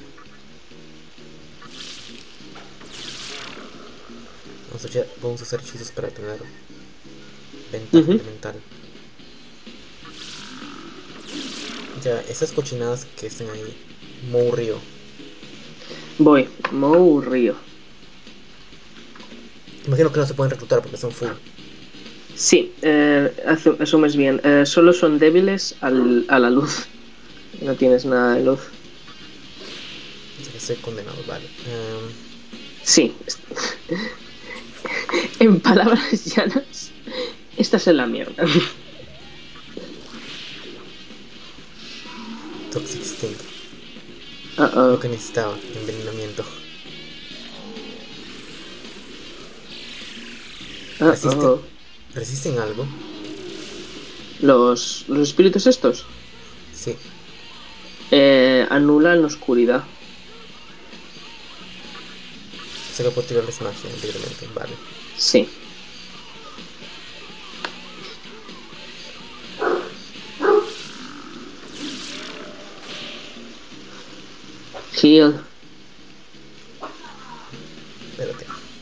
[SPEAKER 1] Vamos a usar hechizos para tener ventaja elemental. Ya, esas cochinadas que están ahí. Mou Río.
[SPEAKER 2] Voy. Mou Río.
[SPEAKER 1] Imagino que no se pueden reclutar porque son full.
[SPEAKER 2] Sí, asumes bien. Solo son débiles a la luz. No tienes nada de luz.
[SPEAKER 1] Así que soy condenado, vale.
[SPEAKER 2] Sí. En palabras llanas, estás en la mierda.
[SPEAKER 1] Toxic Sting.
[SPEAKER 2] Uh-oh.
[SPEAKER 1] Lo que necesitaba, envenenamiento. ¿Resisten algo?
[SPEAKER 2] Los espíritus estos
[SPEAKER 1] Sí.
[SPEAKER 2] anulan oscuridad.
[SPEAKER 1] Se que puedo tirarles magia libremente, vale.
[SPEAKER 2] Sí. Heal.
[SPEAKER 1] Espérate.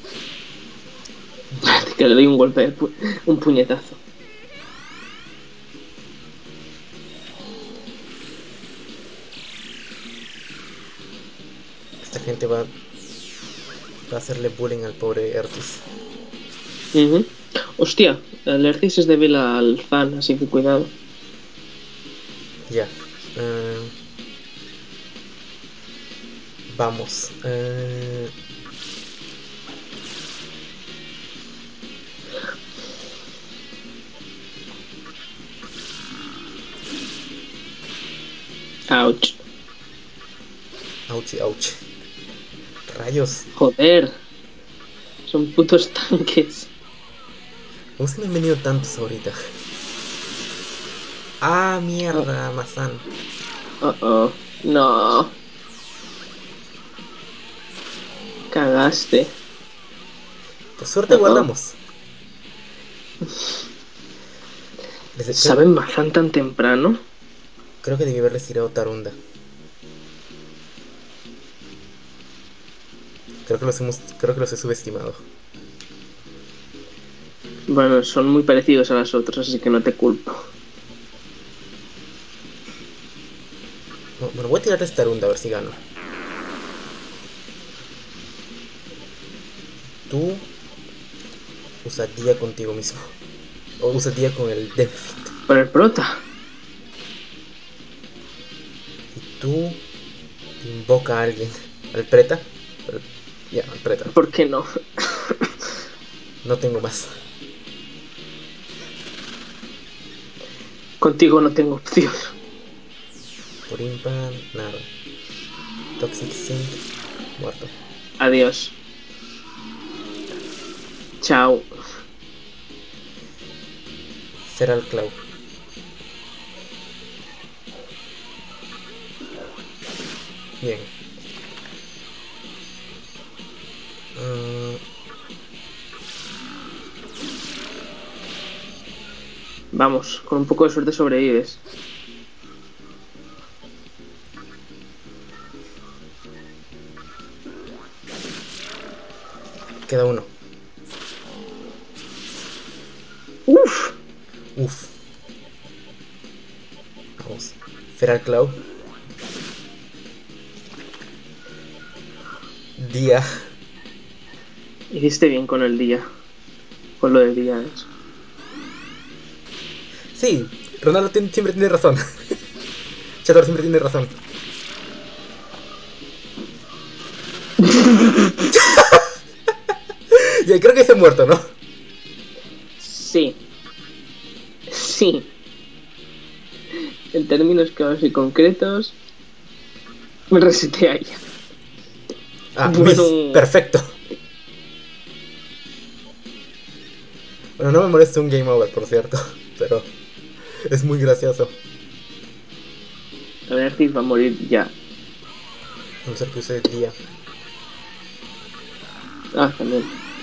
[SPEAKER 2] Que le doy un golpe, un puñetazo.
[SPEAKER 1] Esta gente va a hacerle bullying al pobre Ertis.
[SPEAKER 2] Hostia, el Ertis es débil al fan, así que cuidado.
[SPEAKER 1] Ya. Vamos.
[SPEAKER 2] Ouch.
[SPEAKER 1] Ouch, ouch. Rayos.
[SPEAKER 2] Joder. Son putos tanques.
[SPEAKER 1] ¿Cómo se me han venido tantos ahorita? Ah, mierda, Mazán.
[SPEAKER 2] Oh. No. Cagaste.
[SPEAKER 1] Por suerte guardamos.
[SPEAKER 2] ¿Saben Mazán tan temprano?
[SPEAKER 1] Creo que debí haberles tirado Tarunda. Creo que los he subestimado.
[SPEAKER 2] Bueno, son muy parecidos a las otras, así que no te culpo.
[SPEAKER 1] Bueno, voy a tirarles Tarunda a ver si gano. Tú usa día contigo mismo. O usa día con el Deathfit.
[SPEAKER 2] Por el prota.
[SPEAKER 1] Y tú invoca a alguien. ¿Al preta? Ya, al preta.
[SPEAKER 2] ¿Por qué no?
[SPEAKER 1] No tengo más.
[SPEAKER 2] Contigo no tengo opción.
[SPEAKER 1] Por impan, nada. Toxic Sync, muerto.
[SPEAKER 2] Adiós. Chao.
[SPEAKER 1] Feral Claw. Bien.
[SPEAKER 2] Vamos, con un poco de suerte sobrevives.
[SPEAKER 1] Queda uno.
[SPEAKER 2] Uf.
[SPEAKER 1] Vamos. Feral Claw. Día.
[SPEAKER 2] Hiciste bien con el día. Con lo del día. Eso.
[SPEAKER 1] Sí, Ronaldo siempre tiene razón. Chator siempre tiene razón. Ya, creo que se ha muerto, ¿no?
[SPEAKER 2] Sí. En términos claros y concretos, me resetea ella.
[SPEAKER 1] Ah,
[SPEAKER 2] bueno.
[SPEAKER 1] Perfecto. Bueno, no me molesta un game over, por cierto. Pero es muy gracioso.
[SPEAKER 2] A ver si va a morir ya.
[SPEAKER 1] A no ser que use día.
[SPEAKER 2] Ah, también.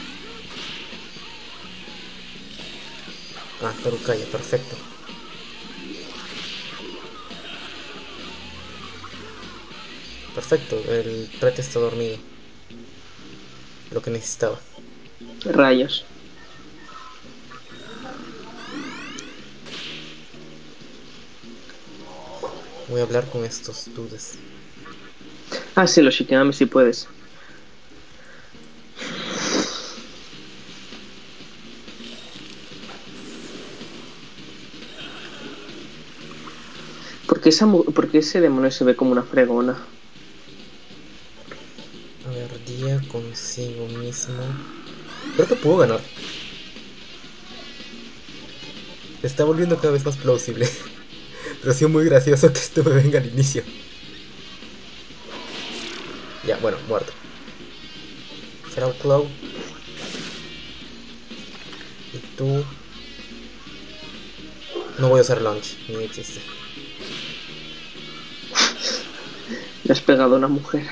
[SPEAKER 1] Ah, Tarukaya, perfecto. Perfecto, el prete está dormido. Lo que necesitaba.
[SPEAKER 2] Rayos.
[SPEAKER 1] Voy a hablar con estos dudes.
[SPEAKER 2] Ah, sí, los Shikigami si puedes. ¿Por qué ese demonio se ve como una fregona?
[SPEAKER 1] A ver, día consigo mismo. Creo que puedo ganar. Se está volviendo cada vez más plausible. Pero ha sido muy gracioso que esto me venga al inicio. Ya, bueno, muerto. Feral Claw. Y tú... No voy a usar launch, ni existe.
[SPEAKER 2] Le has pegado a una mujer.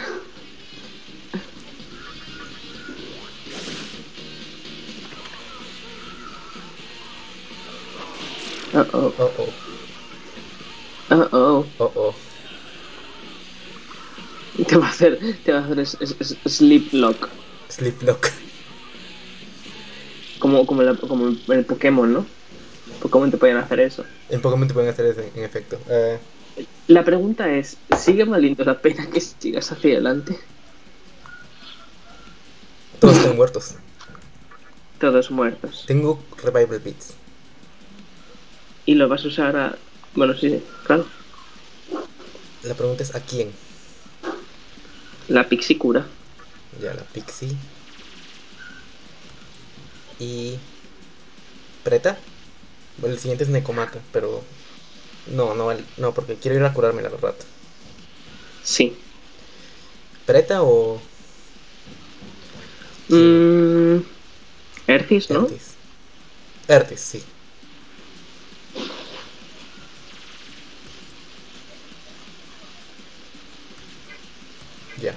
[SPEAKER 2] Uh-oh.
[SPEAKER 1] Oh.
[SPEAKER 2] Uh-oh.
[SPEAKER 1] Oh.
[SPEAKER 2] Te va a hacer sleep lock.
[SPEAKER 1] Sleep Lock.
[SPEAKER 2] Como el Pokémon, ¿no? Pokémon te pueden hacer eso.
[SPEAKER 1] En Pokémon te pueden hacer eso, en efecto.
[SPEAKER 2] La pregunta es, ¿sigue valiendo la pena que sigas hacia adelante?
[SPEAKER 1] Todos están muertos.
[SPEAKER 2] Todos muertos.
[SPEAKER 1] Tengo Revival Beats.
[SPEAKER 2] Y lo vas a usar a... Bueno, sí, claro.
[SPEAKER 1] La pregunta es ¿a quién?
[SPEAKER 2] La Pixie cura.
[SPEAKER 1] Ya, la Pixie. Y... ¿Preta? Bueno, el siguiente es Nekomata, pero... No, porque quiero ir a curarme, la verdad.
[SPEAKER 2] Sí.
[SPEAKER 1] ¿Preta o...?
[SPEAKER 2] Ertis, ¿no?
[SPEAKER 1] Ertis. Ertis, sí. Ya.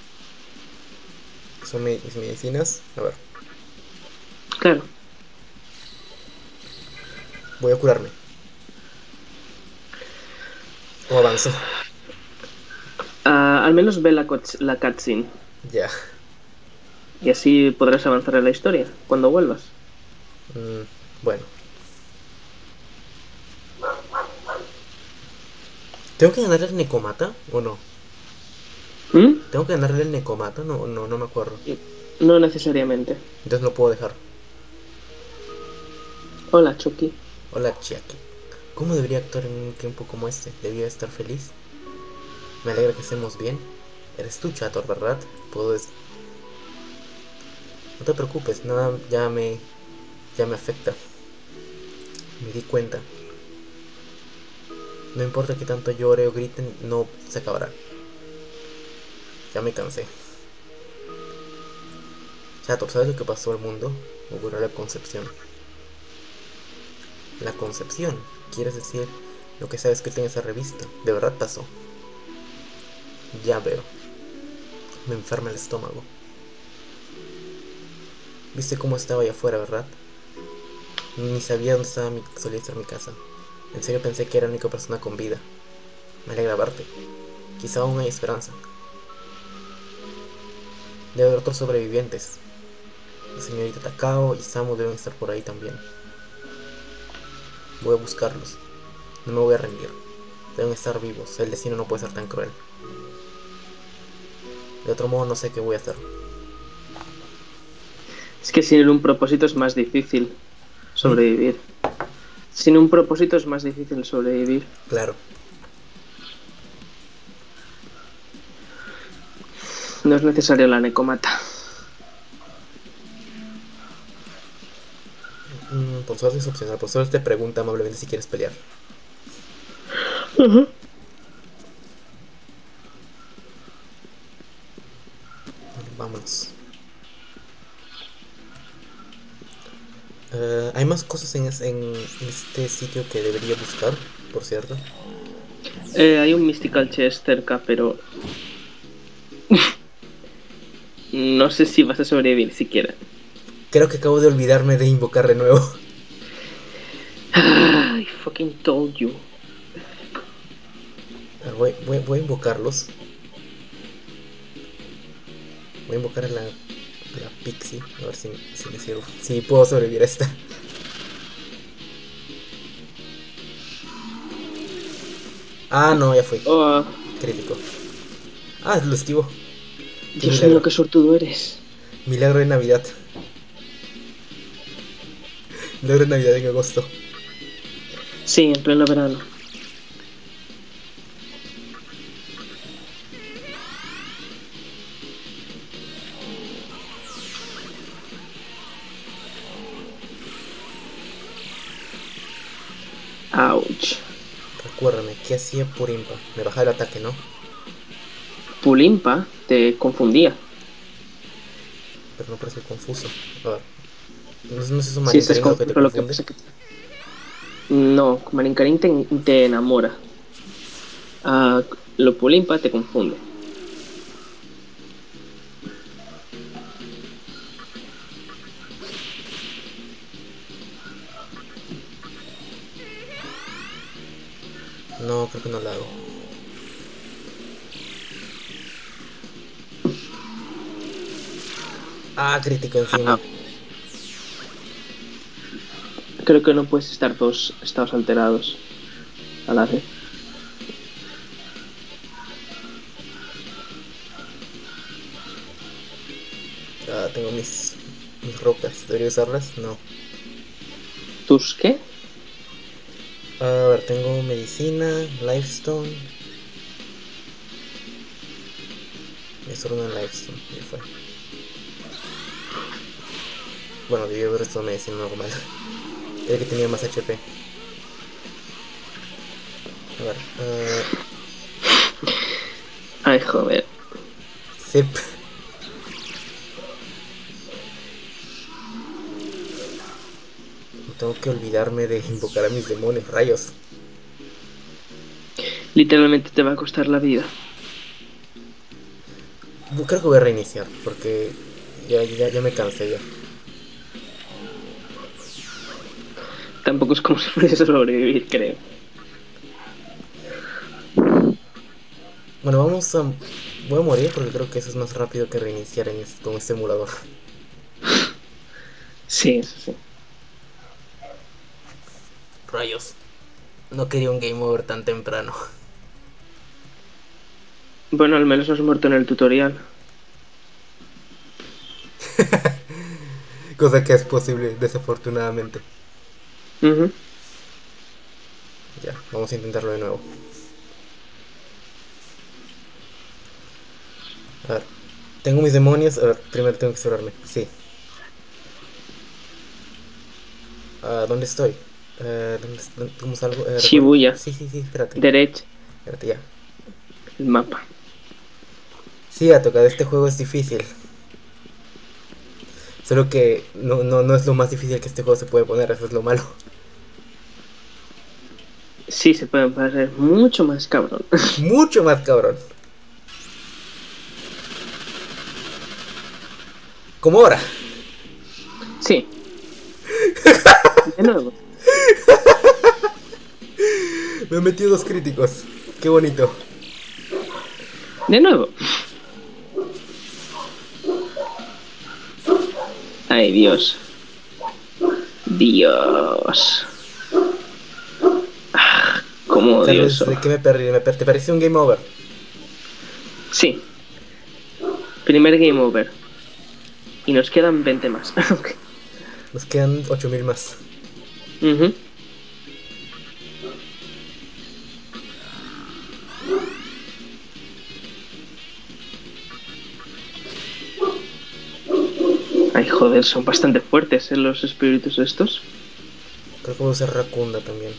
[SPEAKER 1] Son mis medicinas. A ver.
[SPEAKER 2] Claro.
[SPEAKER 1] Voy a curarme. ¿Cómo avanzo?
[SPEAKER 2] Al menos ve la cutscene.
[SPEAKER 1] Ya.
[SPEAKER 2] Y así podrás avanzar en la historia cuando vuelvas.
[SPEAKER 1] Bueno. ¿Tengo que ganarle el Necomata o no?
[SPEAKER 2] ¿Mm?
[SPEAKER 1] ¿Tengo que ganarle el Necomata? No me acuerdo.
[SPEAKER 2] No necesariamente.
[SPEAKER 1] Entonces lo puedo dejar.
[SPEAKER 2] Hola, Chucky.
[SPEAKER 1] Hola, Chiaki. ¿Cómo debería actuar en un tiempo como este? ¿Debía estar feliz? Me alegra que estemos bien. Eres tú, Chator, ¿verdad? No te preocupes, nada ya me afecta. Me di cuenta. No importa que tanto llore o griten, no se acabará. Ya me cansé. Chator, ¿sabes lo que pasó al mundo? Ocurrió la concepción. La concepción. ¿Quieres decir lo que sabes que en esa revista? De verdad pasó. Ya veo. Me enferma el estómago. Viste cómo estaba allá afuera, ¿verdad? Ni sabía dónde solía estar mi casa. En serio pensé que era la única persona con vida. Me alegra verte. Quizá aún hay esperanza. Debe haber otros sobrevivientes. La señorita Takao y Samu deben estar por ahí también. Voy a buscarlos. No me voy a rendir. Deben estar vivos. El destino no puede ser tan cruel. De otro modo no sé qué voy a hacer.
[SPEAKER 2] Es que sin un propósito es más difícil sobrevivir. Sin un propósito es más difícil sobrevivir.
[SPEAKER 1] Claro.
[SPEAKER 2] No es necesario la necomata.
[SPEAKER 1] Por suerte es opcional. Por suerte te pregunta amablemente si quieres pelear. Vámonos. Hay más cosas en este sitio que debería buscar, por cierto.
[SPEAKER 2] Hay un Mystical Chest cerca, pero no sé si vas a sobrevivir siquiera.
[SPEAKER 1] Creo que acabo de olvidarme de invocar de nuevo.
[SPEAKER 2] I fucking told you.
[SPEAKER 1] Voy a invocarlos. Voy a invocar a la Pixie. A ver si me sirve. Si puedo sobrevivir a esta. Ah, no, ya fui.
[SPEAKER 2] Oh,
[SPEAKER 1] Crítico. Ah, lo esquivo.
[SPEAKER 2] Dios mío, qué sortudo eres.
[SPEAKER 1] Milagro de Navidad. Milagro de Navidad en agosto.
[SPEAKER 2] Sí, en pleno verano. Ouch.
[SPEAKER 1] Recuérdame, ¿qué hacía Purimpa? Me bajaba el ataque, ¿no?
[SPEAKER 2] Pulimpa te confundía.
[SPEAKER 1] Pero no parece confuso. A ver. No es eso
[SPEAKER 2] Sí, estás
[SPEAKER 1] Marincarino lo que te
[SPEAKER 2] confuso, lo que
[SPEAKER 1] confunde.
[SPEAKER 2] pasa que... No, Marincarín te enamora. Lo Pulimpa te confunde.
[SPEAKER 1] No, creo que no lo hago. Ah, crítico encima.
[SPEAKER 2] Ah, creo que no puedes estar dos estados alterados a la vez.
[SPEAKER 1] Ah, tengo mis rocas. ¿Debería usarlas? No.
[SPEAKER 2] ¿Tus qué?
[SPEAKER 1] A ver, tengo medicina, lifestone. Es solo una lifestone, ya fue. Bueno, debí haber esto de medicina normal. El que tenía más HP. A ver,
[SPEAKER 2] Ay, joder.
[SPEAKER 1] zip. tengo que olvidarme de invocar a mis demonios, rayos.
[SPEAKER 2] Literalmente te va a costar la vida.
[SPEAKER 1] Creo que voy a reiniciar, porque ya me cansé ya.
[SPEAKER 2] Tampoco es como si fuese a sobrevivir, creo.
[SPEAKER 1] Bueno, voy a morir porque creo que eso es más rápido que reiniciar con este emulador.
[SPEAKER 2] Sí, eso sí.
[SPEAKER 1] Rayos. No quería un game over tan temprano.
[SPEAKER 2] Bueno, al menos has muerto en el tutorial.
[SPEAKER 1] Cosa que es posible, desafortunadamente. Ya, vamos a intentarlo de nuevo. A ver, tengo mis demonios. A ver, primero tengo que cerrarme. Sí. ¿Dónde estoy? ¿Cómo salgo?
[SPEAKER 2] Shibuya.
[SPEAKER 1] Sí, espérate.
[SPEAKER 2] Derecha.
[SPEAKER 1] Espérate ya.
[SPEAKER 2] El mapa.
[SPEAKER 1] Sí, a tocar este juego es difícil. Solo que no es lo más difícil que este juego se puede poner, eso es lo malo.
[SPEAKER 2] Sí, se pueden parecer mucho más cabrón.
[SPEAKER 1] Mucho más cabrón. Como ahora.
[SPEAKER 2] Sí. De nuevo.
[SPEAKER 1] Me he metido 2 críticos. Qué bonito.
[SPEAKER 2] De nuevo. Ay, Dios. Dios. Cómo odio eso.
[SPEAKER 1] ¿De qué me perdí? ¿Te pareció un game over?
[SPEAKER 2] Sí. Primer game over. Y nos quedan 20 más.
[SPEAKER 1] Nos quedan 8000 más.
[SPEAKER 2] Ay, joder, son bastante fuertes, los espíritus estos.
[SPEAKER 1] Creo que voy a usar Rakunda también.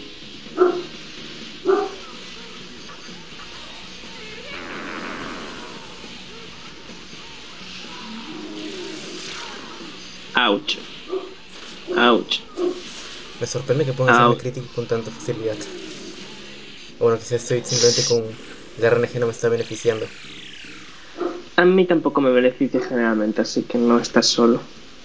[SPEAKER 2] Ouch. Ouch.
[SPEAKER 1] Me sorprende que puedan hacerme crítico con tanta facilidad. Bueno, quizás estoy simplemente con... El RNG no me está beneficiando.
[SPEAKER 2] A mí tampoco me beneficia generalmente, así que no estás solo.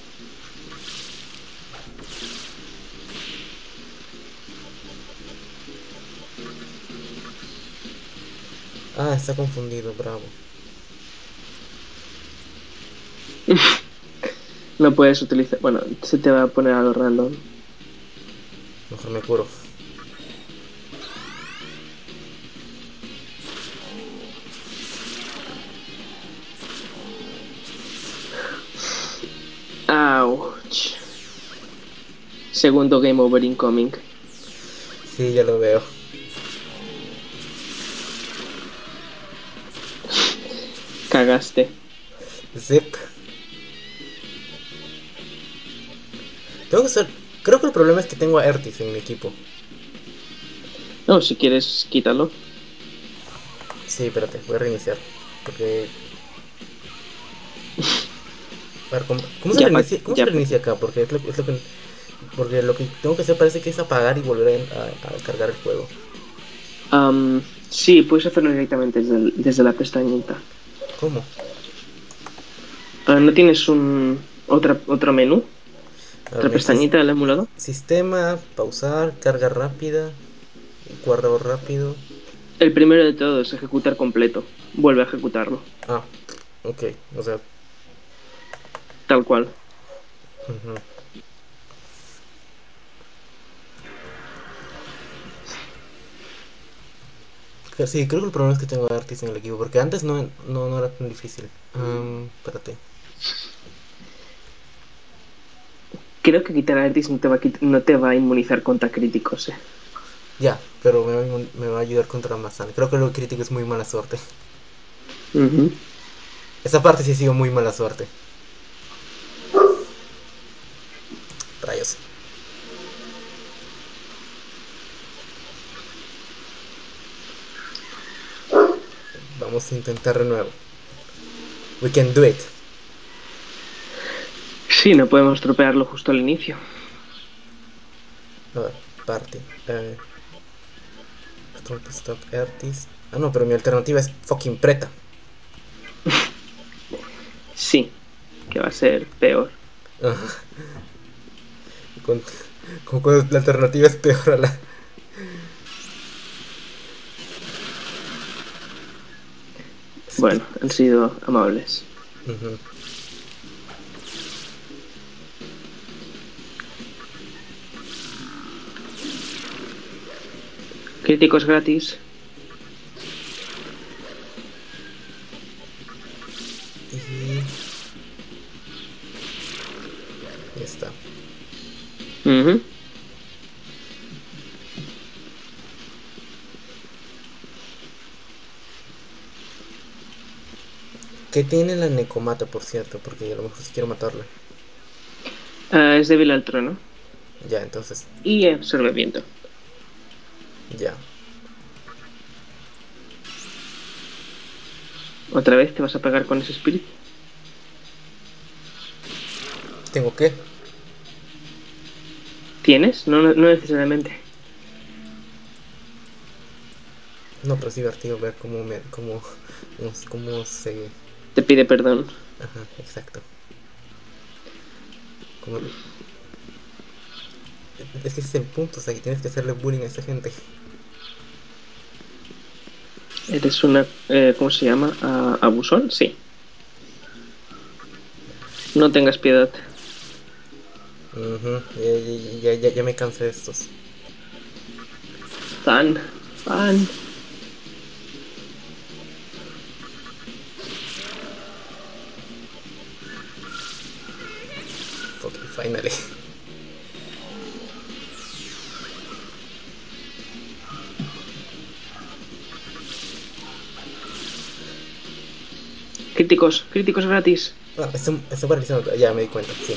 [SPEAKER 1] Ah, está confundido, bravo.
[SPEAKER 2] No puedes utilizar... Bueno, se te va a poner algo random.
[SPEAKER 1] Mejor me curo.
[SPEAKER 2] Ouch. Segundo game over incoming.
[SPEAKER 1] Sí, ya lo veo.
[SPEAKER 2] Cagaste.
[SPEAKER 1] Zip. Tengo que ser... Creo que el problema es que tengo a Ertis en mi equipo.
[SPEAKER 2] No, si quieres, quítalo.
[SPEAKER 1] Sí, espérate, voy a reiniciar. Porque... A ver, ¿cómo se reinicia acá? Porque porque lo que tengo que hacer parece que es apagar y volver a cargar el juego.
[SPEAKER 2] Sí, puedes hacerlo directamente desde la pestañita.
[SPEAKER 1] ¿Cómo?
[SPEAKER 2] ¿No tienes otro menú? ¿Otra pestañita del emulador?
[SPEAKER 1] Sistema, pausar, carga rápida, guardado rápido.
[SPEAKER 2] El primero de todo es ejecutar completo. Vuelve a ejecutarlo.
[SPEAKER 1] Ah, ok, o sea...
[SPEAKER 2] Tal cual.
[SPEAKER 1] Sí, creo que el problema es que tengo a Artis en el equipo, porque antes no era tan difícil. Espérate.
[SPEAKER 2] Creo que quitar a Artis no te va a inmunizar contra críticos,
[SPEAKER 1] Ya, pero me va a ayudar contra Mazan. Creo que lo crítico es muy mala suerte. Esa parte sí ha sido muy mala suerte. Rayos. Vamos a intentar de nuevo. We can do it.
[SPEAKER 2] Sí, no podemos tropearlo justo al inicio.
[SPEAKER 1] A ver, party. Stock artist. Ah, no, pero mi alternativa es fucking preta.
[SPEAKER 2] Sí, que va a ser peor.
[SPEAKER 1] con, con cuál la alternativa es peor a la.
[SPEAKER 2] Bueno, han sido amables.
[SPEAKER 1] Uh-huh.
[SPEAKER 2] Críticos gratis.
[SPEAKER 1] Y ya está.
[SPEAKER 2] Uh-huh.
[SPEAKER 1] ¿Qué tiene la Necomata, por cierto? Porque a lo mejor si quiero matarla.
[SPEAKER 2] Es débil al trueno.
[SPEAKER 1] Ya, entonces.
[SPEAKER 2] Y absorbe viento.
[SPEAKER 1] Ya.
[SPEAKER 2] ¿Otra vez te vas a pegar con ese espíritu?
[SPEAKER 1] ¿Tengo qué?
[SPEAKER 2] ¿Tienes? No necesariamente.
[SPEAKER 1] No, pero es divertido ver cómo se.
[SPEAKER 2] Te pide perdón.
[SPEAKER 1] Ajá, exacto. Como... Es que ese es el punto, o sea, que tienes que hacerle bullying a esa gente.
[SPEAKER 2] ¿Eres una... ¿cómo se llama? ¿Abusón? Sí. No tengas piedad.
[SPEAKER 1] Uh-huh. Ya me cansé de estos.
[SPEAKER 2] Fan.
[SPEAKER 1] Okay, finally.
[SPEAKER 2] Críticos gratis.
[SPEAKER 1] Ah, está paralizando, ya me di cuenta, sí.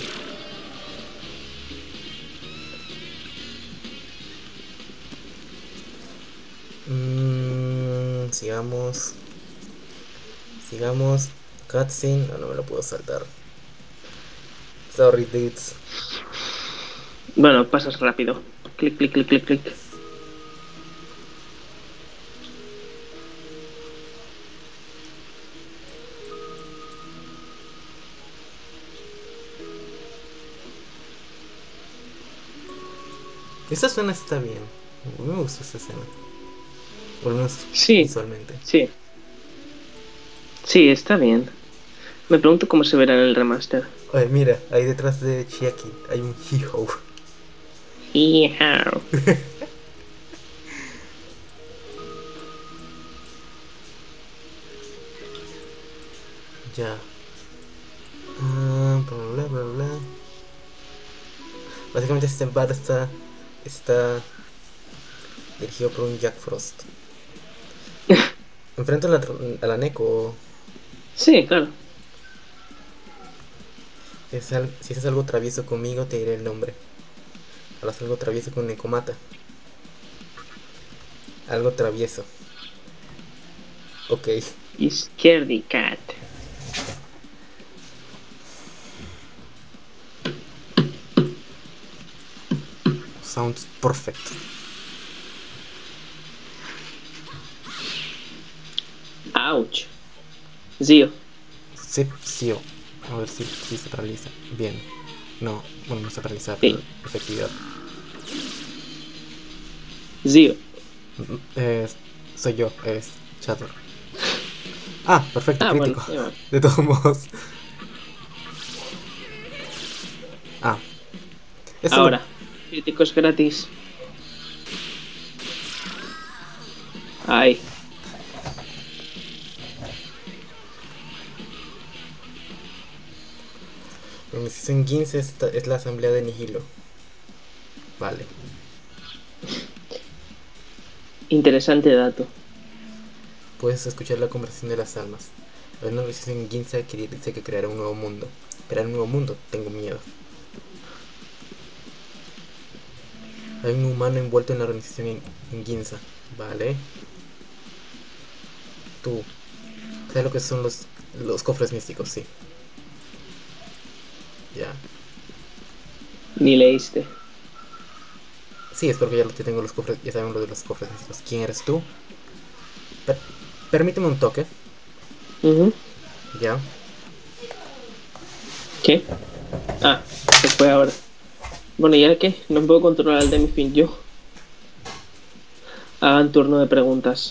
[SPEAKER 1] Sigamos. Cutscene. No me lo puedo saltar. Sorry, dudes.
[SPEAKER 2] Bueno, pasas rápido. Clic.
[SPEAKER 1] Esta escena está bien. Me gusta esta escena. Por lo menos
[SPEAKER 2] Sí.
[SPEAKER 1] visualmente.
[SPEAKER 2] Sí. Sí, está bien. Me pregunto cómo se verá en el remaster.
[SPEAKER 1] Oye, mira, ahí detrás de Chiaki hay un Hee-Ho.
[SPEAKER 2] Hee-Ho.
[SPEAKER 1] Ya. Bla. Básicamente este bar está dirigido por un Jack Frost. Enfrento a la Neko.
[SPEAKER 2] Sí, claro.
[SPEAKER 1] Si haces algo travieso conmigo, te diré el nombre. Harás algo travieso con Nekomata. Algo travieso. Ok.
[SPEAKER 2] Y Scaredy Cat.
[SPEAKER 1] Sounds perfect.
[SPEAKER 2] Ouch. Zio.
[SPEAKER 1] Zio. A ver si se realiza. Bien. No, bueno, no se realiza,
[SPEAKER 2] Sí.
[SPEAKER 1] pero efectividad.
[SPEAKER 2] Zio.
[SPEAKER 1] Soy yo, es Chatter. Ah, perfecto, crítico.
[SPEAKER 2] Bueno.
[SPEAKER 1] De todos modos.
[SPEAKER 2] Ahora, críticos gratis. Ay.
[SPEAKER 1] La organización 15 es la asamblea de Nihilo. Vale.
[SPEAKER 2] Interesante dato.
[SPEAKER 1] Puedes escuchar la conversación de las almas. La organización 15 dice que creará un nuevo mundo. Crear un nuevo mundo, tengo miedo. Hay un humano envuelto en la organización en Ginza. Vale. Tú. ¿Sabes lo que son los cofres místicos? Sí. Ya.
[SPEAKER 2] Ni leíste.
[SPEAKER 1] Sí, es porque ya tengo los cofres, ya sabemos lo de los cofres. ¿Quién eres tú? Per- Permíteme un toque,
[SPEAKER 2] Ujú.
[SPEAKER 1] ya.
[SPEAKER 2] ¿Qué? Ah, se fue ahora. Bueno, ¿y ahora qué? No puedo controlar el de mi fin yo. Hagan turno de preguntas.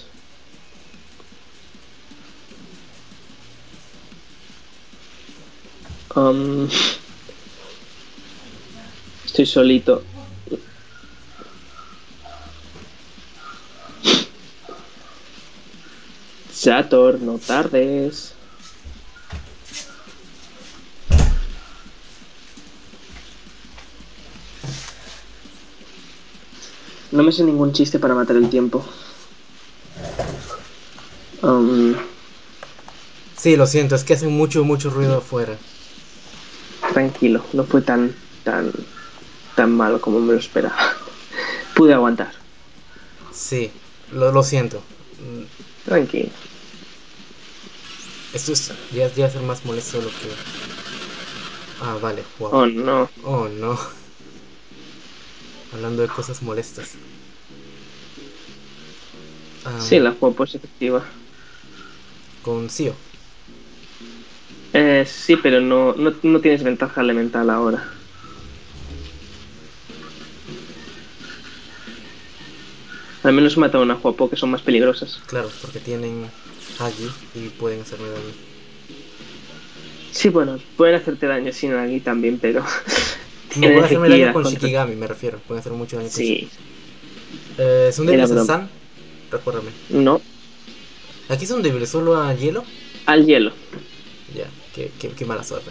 [SPEAKER 2] Um, estoy solito. Sator, no tardes. No me sé ningún chiste para matar el tiempo. Um,
[SPEAKER 1] Sí, lo siento, es que hace mucho, mucho ruido afuera.
[SPEAKER 2] tranquilo, no fue tan malo como me lo esperaba. Pude aguantar.
[SPEAKER 1] Sí, lo siento.
[SPEAKER 2] Tranquilo.
[SPEAKER 1] Esto es, ya va a ser más molesto de lo que... Ah, vale, wow.
[SPEAKER 2] Oh no.
[SPEAKER 1] Oh, no. Hablando de cosas molestas.
[SPEAKER 2] Sí, la juego pues efectiva.
[SPEAKER 1] Con Sio.
[SPEAKER 2] Sí, pero no tienes ventaja elemental ahora. Al menos he matado una Huapo que son más peligrosas.
[SPEAKER 1] Claro, porque tienen Agi y pueden hacerme daño.
[SPEAKER 2] Sí, bueno, pueden hacerte daño sin Nagi también, pero
[SPEAKER 1] No, pueden
[SPEAKER 2] tienes
[SPEAKER 1] hacerme daño
[SPEAKER 2] efectividad
[SPEAKER 1] con
[SPEAKER 2] contra...
[SPEAKER 1] Shikigami, me refiero. Pueden hacer mucho daño con
[SPEAKER 2] Sí,
[SPEAKER 1] Shikigami. ¿Son
[SPEAKER 2] era
[SPEAKER 1] débiles a
[SPEAKER 2] broma.
[SPEAKER 1] San? Recuérdame.
[SPEAKER 2] No,
[SPEAKER 1] ¿Aquí son débiles solo a hielo?
[SPEAKER 2] al hielo.
[SPEAKER 1] Ya, qué mala suerte.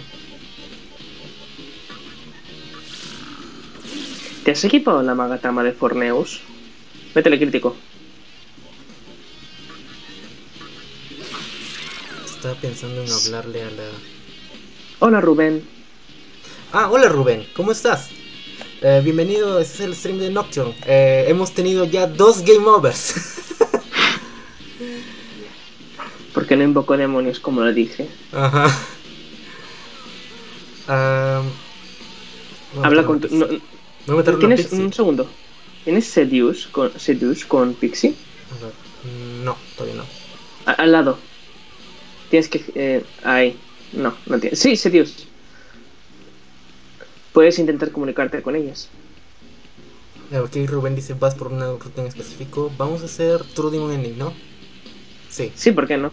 [SPEAKER 2] ¿Te has equipado la Magatama de Forneus? Métele crítico.
[SPEAKER 1] Estaba pensando en hablarle a la...
[SPEAKER 2] Hola, Rubén.
[SPEAKER 1] Ah, hola Rubén, ¿cómo estás? Bienvenido, este es el stream de Nocturne. Hemos tenido ya 2 game overs.
[SPEAKER 2] ¿Por qué no invoco demonios como lo dije?
[SPEAKER 1] Ajá. Voy a
[SPEAKER 2] Habla
[SPEAKER 1] meter una
[SPEAKER 2] con tu...
[SPEAKER 1] pixie. Voy a meter una
[SPEAKER 2] ¿Tienes
[SPEAKER 1] pixie.
[SPEAKER 2] un segundo? ¿Tienes Seduce con Pixie?
[SPEAKER 1] A ver, no, todavía no.
[SPEAKER 2] Al lado. Tienes que... ahí. No tienes. Sí, Seduce. Puedes intentar comunicarte con ellas.
[SPEAKER 1] Ok, Rubén dice, vas por una ruta en específico. Vamos a hacer True Demon Ending, ¿no? Sí.
[SPEAKER 2] Sí, ¿por qué no?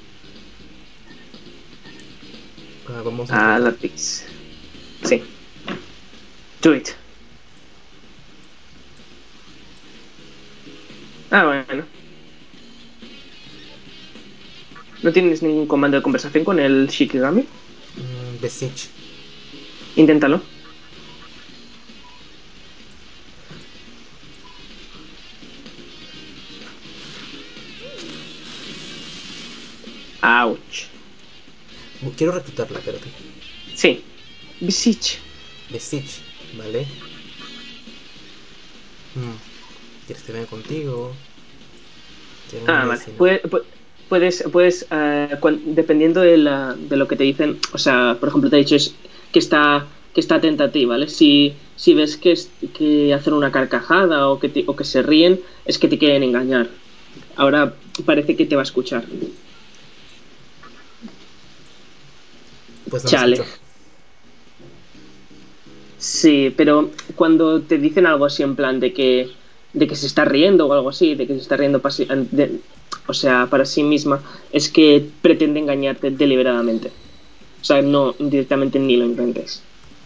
[SPEAKER 1] Vamos a
[SPEAKER 2] A
[SPEAKER 1] intentar.
[SPEAKER 2] la Pixie. Sí. Do it. Ah, bueno. ¿No tienes ningún comando de conversación con el Shikigami?
[SPEAKER 1] Beseech.
[SPEAKER 2] Inténtalo. Ouch.
[SPEAKER 1] Quiero reclutarla, espérate.
[SPEAKER 2] Sí. Beseech.
[SPEAKER 1] Beseech, ¿vale? ¿Quieres que venga contigo? ¿Quieres una
[SPEAKER 2] Vale.
[SPEAKER 1] medicina?
[SPEAKER 2] Dependiendo de lo que te dicen, o sea, por ejemplo, te he dicho que está atenta a ti, ¿vale? Si ves que hacen una carcajada o que se ríen, es que te quieren engañar. Ahora parece que te va a escuchar.
[SPEAKER 1] Pues no me
[SPEAKER 2] Chale.
[SPEAKER 1] escucho.
[SPEAKER 2] Sí, pero cuando te dicen algo así en plan de que se está riendo o algo así, de que se está riendo o sea, para sí misma, es que pretende engañarte deliberadamente. O sea, no directamente ni lo intentes.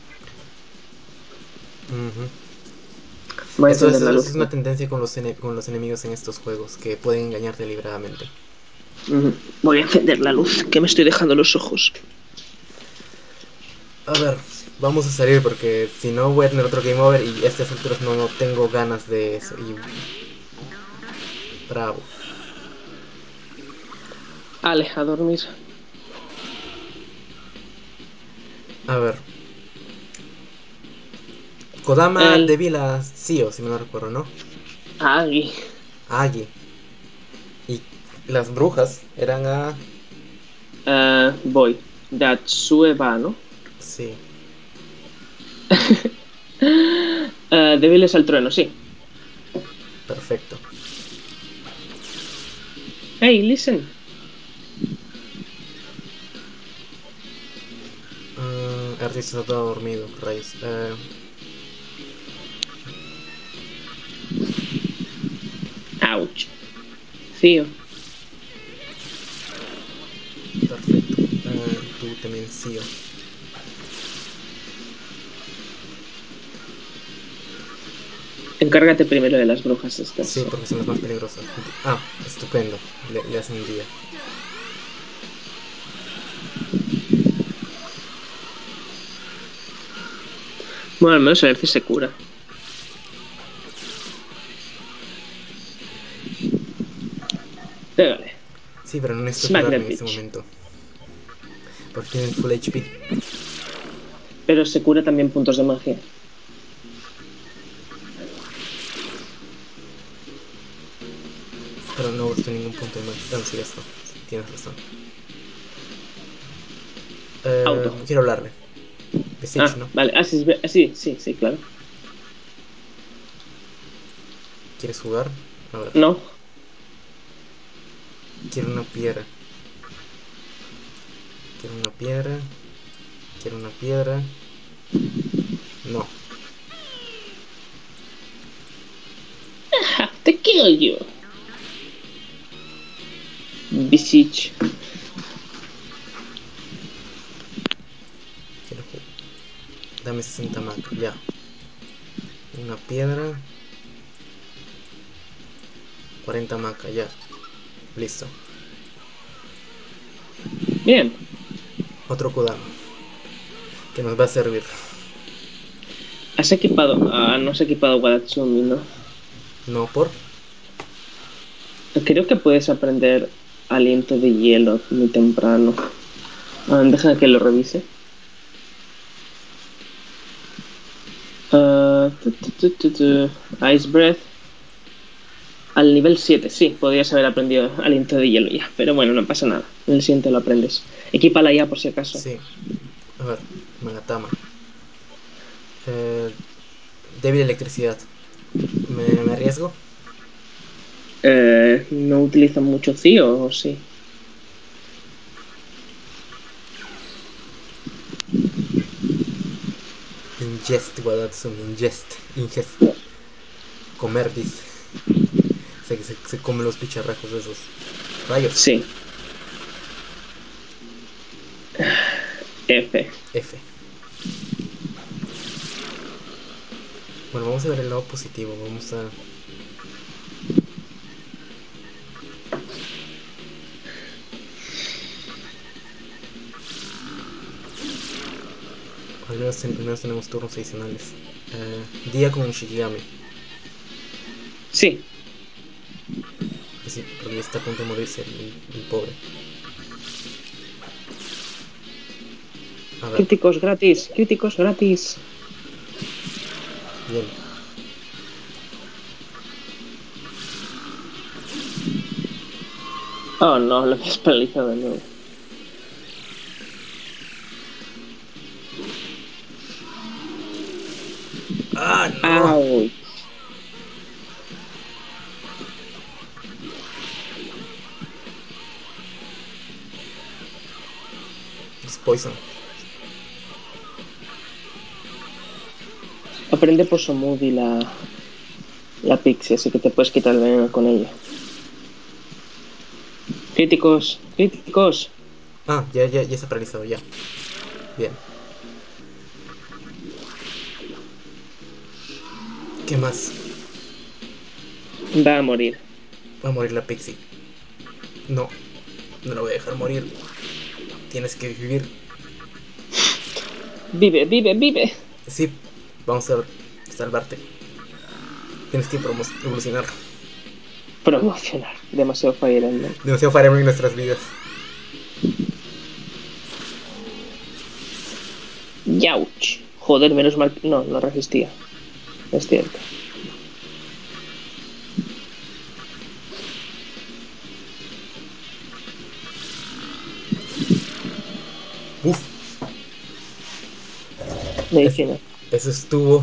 [SPEAKER 2] Voy a
[SPEAKER 1] Eso
[SPEAKER 2] encender la
[SPEAKER 1] es
[SPEAKER 2] luz.
[SPEAKER 1] una tendencia con los enemigos en estos juegos, que pueden engañarte deliberadamente.
[SPEAKER 2] Voy a encender la luz, que me estoy dejando los ojos.
[SPEAKER 1] A ver, vamos a salir porque si no voy a tener otro game over y a estas alturas no tengo ganas de eso. Y... Bravo.
[SPEAKER 2] Ale, a dormir.
[SPEAKER 1] A ver. Kodama
[SPEAKER 2] El
[SPEAKER 1] débil a Sio, si me no recuerdo, ¿no?
[SPEAKER 2] Agi.
[SPEAKER 1] Agi. Y las brujas eran a...
[SPEAKER 2] Voy. Datsueba, ¿no?
[SPEAKER 1] Sí.
[SPEAKER 2] Débiles al trueno, sí. Hey, listen.
[SPEAKER 1] El artista está todo dormido, rayos.
[SPEAKER 2] Ouch. Tío.
[SPEAKER 1] Perfecto. Tú también, Cío.
[SPEAKER 2] Encárgate primero de las brujas estas.
[SPEAKER 1] Sí, porque son las más peligrosas. Ah, estupendo. Le hacen día.
[SPEAKER 2] Bueno, al menos a ver si se cura. Pégale.
[SPEAKER 1] Sí, pero no necesito
[SPEAKER 2] Smack
[SPEAKER 1] curarme
[SPEAKER 2] that
[SPEAKER 1] en este
[SPEAKER 2] bitch.
[SPEAKER 1] momento. Porque tienen full HP.
[SPEAKER 2] Pero se cura también puntos de magia.
[SPEAKER 1] Pero no gasté ningún punto de más. Ah, sí, gasto. Sí, tienes razón.
[SPEAKER 2] Auto.
[SPEAKER 1] Quiero hablarle. De Stitch, ¿no?
[SPEAKER 2] Vale. Sí, claro.
[SPEAKER 1] ¿Quieres jugar? A ver.
[SPEAKER 2] No.
[SPEAKER 1] Quiero una piedra. Quiero una piedra. Quiero una piedra. No.
[SPEAKER 2] Have to kill you. Beseech.
[SPEAKER 1] Quiero jugar. Dame 60 mac. Ya. Una piedra. 40 maca, ya. Listo.
[SPEAKER 2] Bien.
[SPEAKER 1] Otro Kodama. Que nos va a servir.
[SPEAKER 2] Has equipado. Ah, no has equipado Wadatsumi, ¿no?
[SPEAKER 1] No por.
[SPEAKER 2] Creo que puedes aprender aliento de hielo muy temprano. Deja que lo revise. Ice Breath. Al nivel 7, sí, podrías haber aprendido aliento de hielo ya. Pero bueno, no pasa nada. En el siguiente lo aprendes. Equípala ya por si acaso.
[SPEAKER 1] Sí. A ver, Magatama. Débil electricidad. ¿Me arriesgo?
[SPEAKER 2] ¿No utilizan mucho Cío o sí?
[SPEAKER 1] Ingest, Wadatsumi. Ingest. Comer, dice. Se come los bicharrajos esos. Rayos.
[SPEAKER 2] Sí. F.
[SPEAKER 1] Bueno, vamos a ver el lado positivo. Vamos a... Al menos tenemos turnos adicionales. Día con un Shikigami.
[SPEAKER 2] Sí.
[SPEAKER 1] Pues sí, porque ya está a punto de morirse el pobre. A ver,
[SPEAKER 2] Críticos gratis. Críticos gratis.
[SPEAKER 1] bien.
[SPEAKER 2] Oh no, lo habías paralizado de nuevo.
[SPEAKER 1] ¡Ah, no!
[SPEAKER 2] Au.
[SPEAKER 1] Es poison.
[SPEAKER 2] Aprende por Somudi la Pixie, así que te puedes quitar el veneno con ella. Críticos.
[SPEAKER 1] Ah, ya está paralizado, ya. Bien. ¿Qué más?
[SPEAKER 2] Va a morir.
[SPEAKER 1] Va a morir la Pixie. No la voy a dejar morir. Tienes que vivir.
[SPEAKER 2] Vive.
[SPEAKER 1] Sí, vamos a salvarte. Tienes que evolucionar.
[SPEAKER 2] Promocionar. Demasiado Fire Emblem.
[SPEAKER 1] Demasiado Fire Emblem en nuestras vidas.
[SPEAKER 2] Yauch. Joder, menos mal. No resistía. Es cierto.
[SPEAKER 1] Uf,
[SPEAKER 2] Medicina.
[SPEAKER 1] eso estuvo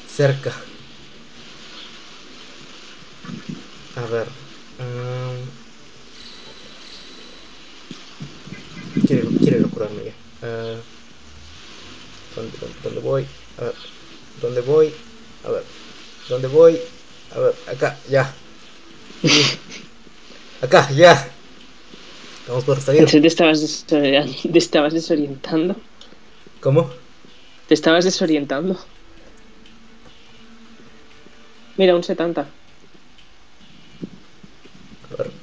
[SPEAKER 1] cerca. A ver. quiero curarme ya. ¿Dónde voy? A ver, ¿dónde voy? A ver, ¿dónde voy? A ver, acá, ya. Acá, ya. Vamos por salir.
[SPEAKER 2] ¿En serio te estabas desorientando?
[SPEAKER 1] ¿Cómo?
[SPEAKER 2] ¿Te estabas desorientando? Mira, un 70.
[SPEAKER 1] A ver.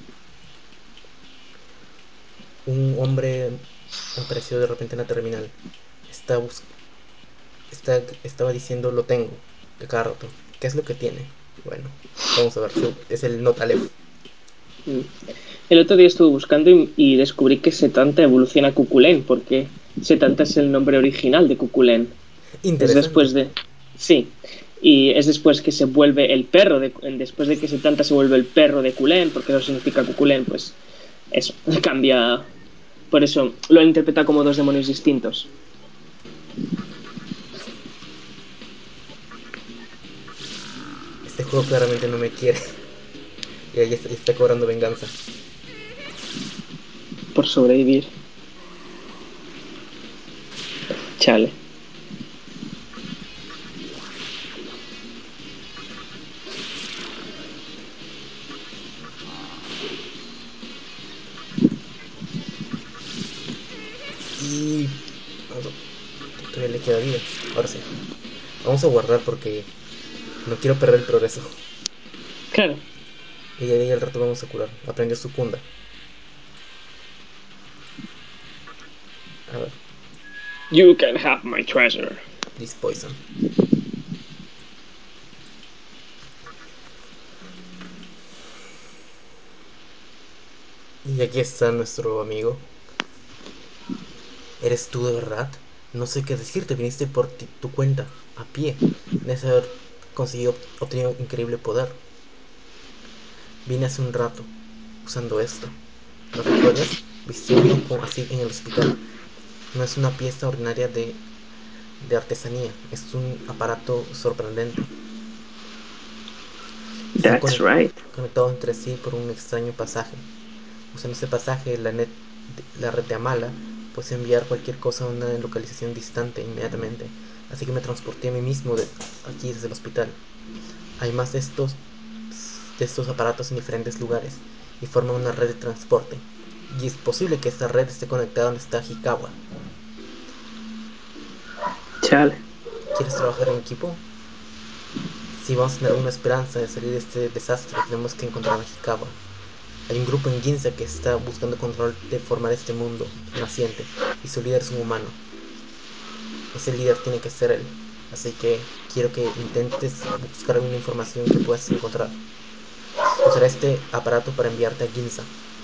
[SPEAKER 1] Un hombre apareció de repente en la terminal. Estaba diciendo lo tengo de cada rato. ¿Qué es lo que tiene? Bueno, vamos a ver. Es el Not Aleph.
[SPEAKER 2] El otro día estuve buscando y descubrí que Setanta evoluciona a Cuculén, porque Setanta es el nombre original de Cuculén. Es
[SPEAKER 1] Interesante.
[SPEAKER 2] después de... Sí. Y es después que se vuelve el perro después de que Setanta se vuelve el perro de Culén, porque eso significa Cuculén, pues eso, cambia. Por eso lo han interpretado como dos demonios distintos.
[SPEAKER 1] Este juego claramente no me quiere. Y ahí está cobrando venganza.
[SPEAKER 2] Por sobrevivir. Chale.
[SPEAKER 1] Y... todavía le queda vida. Ahora sí. Vamos a guardar porque no quiero perder el progreso.
[SPEAKER 2] Claro.
[SPEAKER 1] Y de ahí al rato vamos a curar. Aprendió su kunda. A ver.
[SPEAKER 2] You can have my treasure.
[SPEAKER 1] This poison. Y aquí está nuestro amigo. ¿Eres tú de verdad? No sé qué decirte, viniste por tu cuenta, a pie. Debes haber obtenido increíble poder. Vine hace un rato, usando esto. ¿Lo recuerdas? Viste uno así en el hospital. No es una pieza ordinaria de artesanía, es un aparato sorprendente.
[SPEAKER 2] That's right.
[SPEAKER 1] Conectado entre sí por un extraño pasaje. Usando ese pasaje, la red de Amala, puedes enviar cualquier cosa a una localización distante inmediatamente. Así que me transporté a mí mismo aquí desde el hospital. Hay más de estos aparatos en diferentes lugares y forman una red de transporte. Y es posible que esta red esté conectada donde está Hikawa.
[SPEAKER 2] Chale.
[SPEAKER 1] ¿Quieres trabajar en equipo? Si vamos a tener una esperanza de salir de este desastre, tenemos que encontrar a Hikawa. Hay un grupo en Ginza que está buscando control de formar este mundo naciente, y su líder es un humano. Ese líder tiene que ser él, así que quiero que intentes buscar alguna información que puedas encontrar. Usaré este aparato para enviarte a Ginza.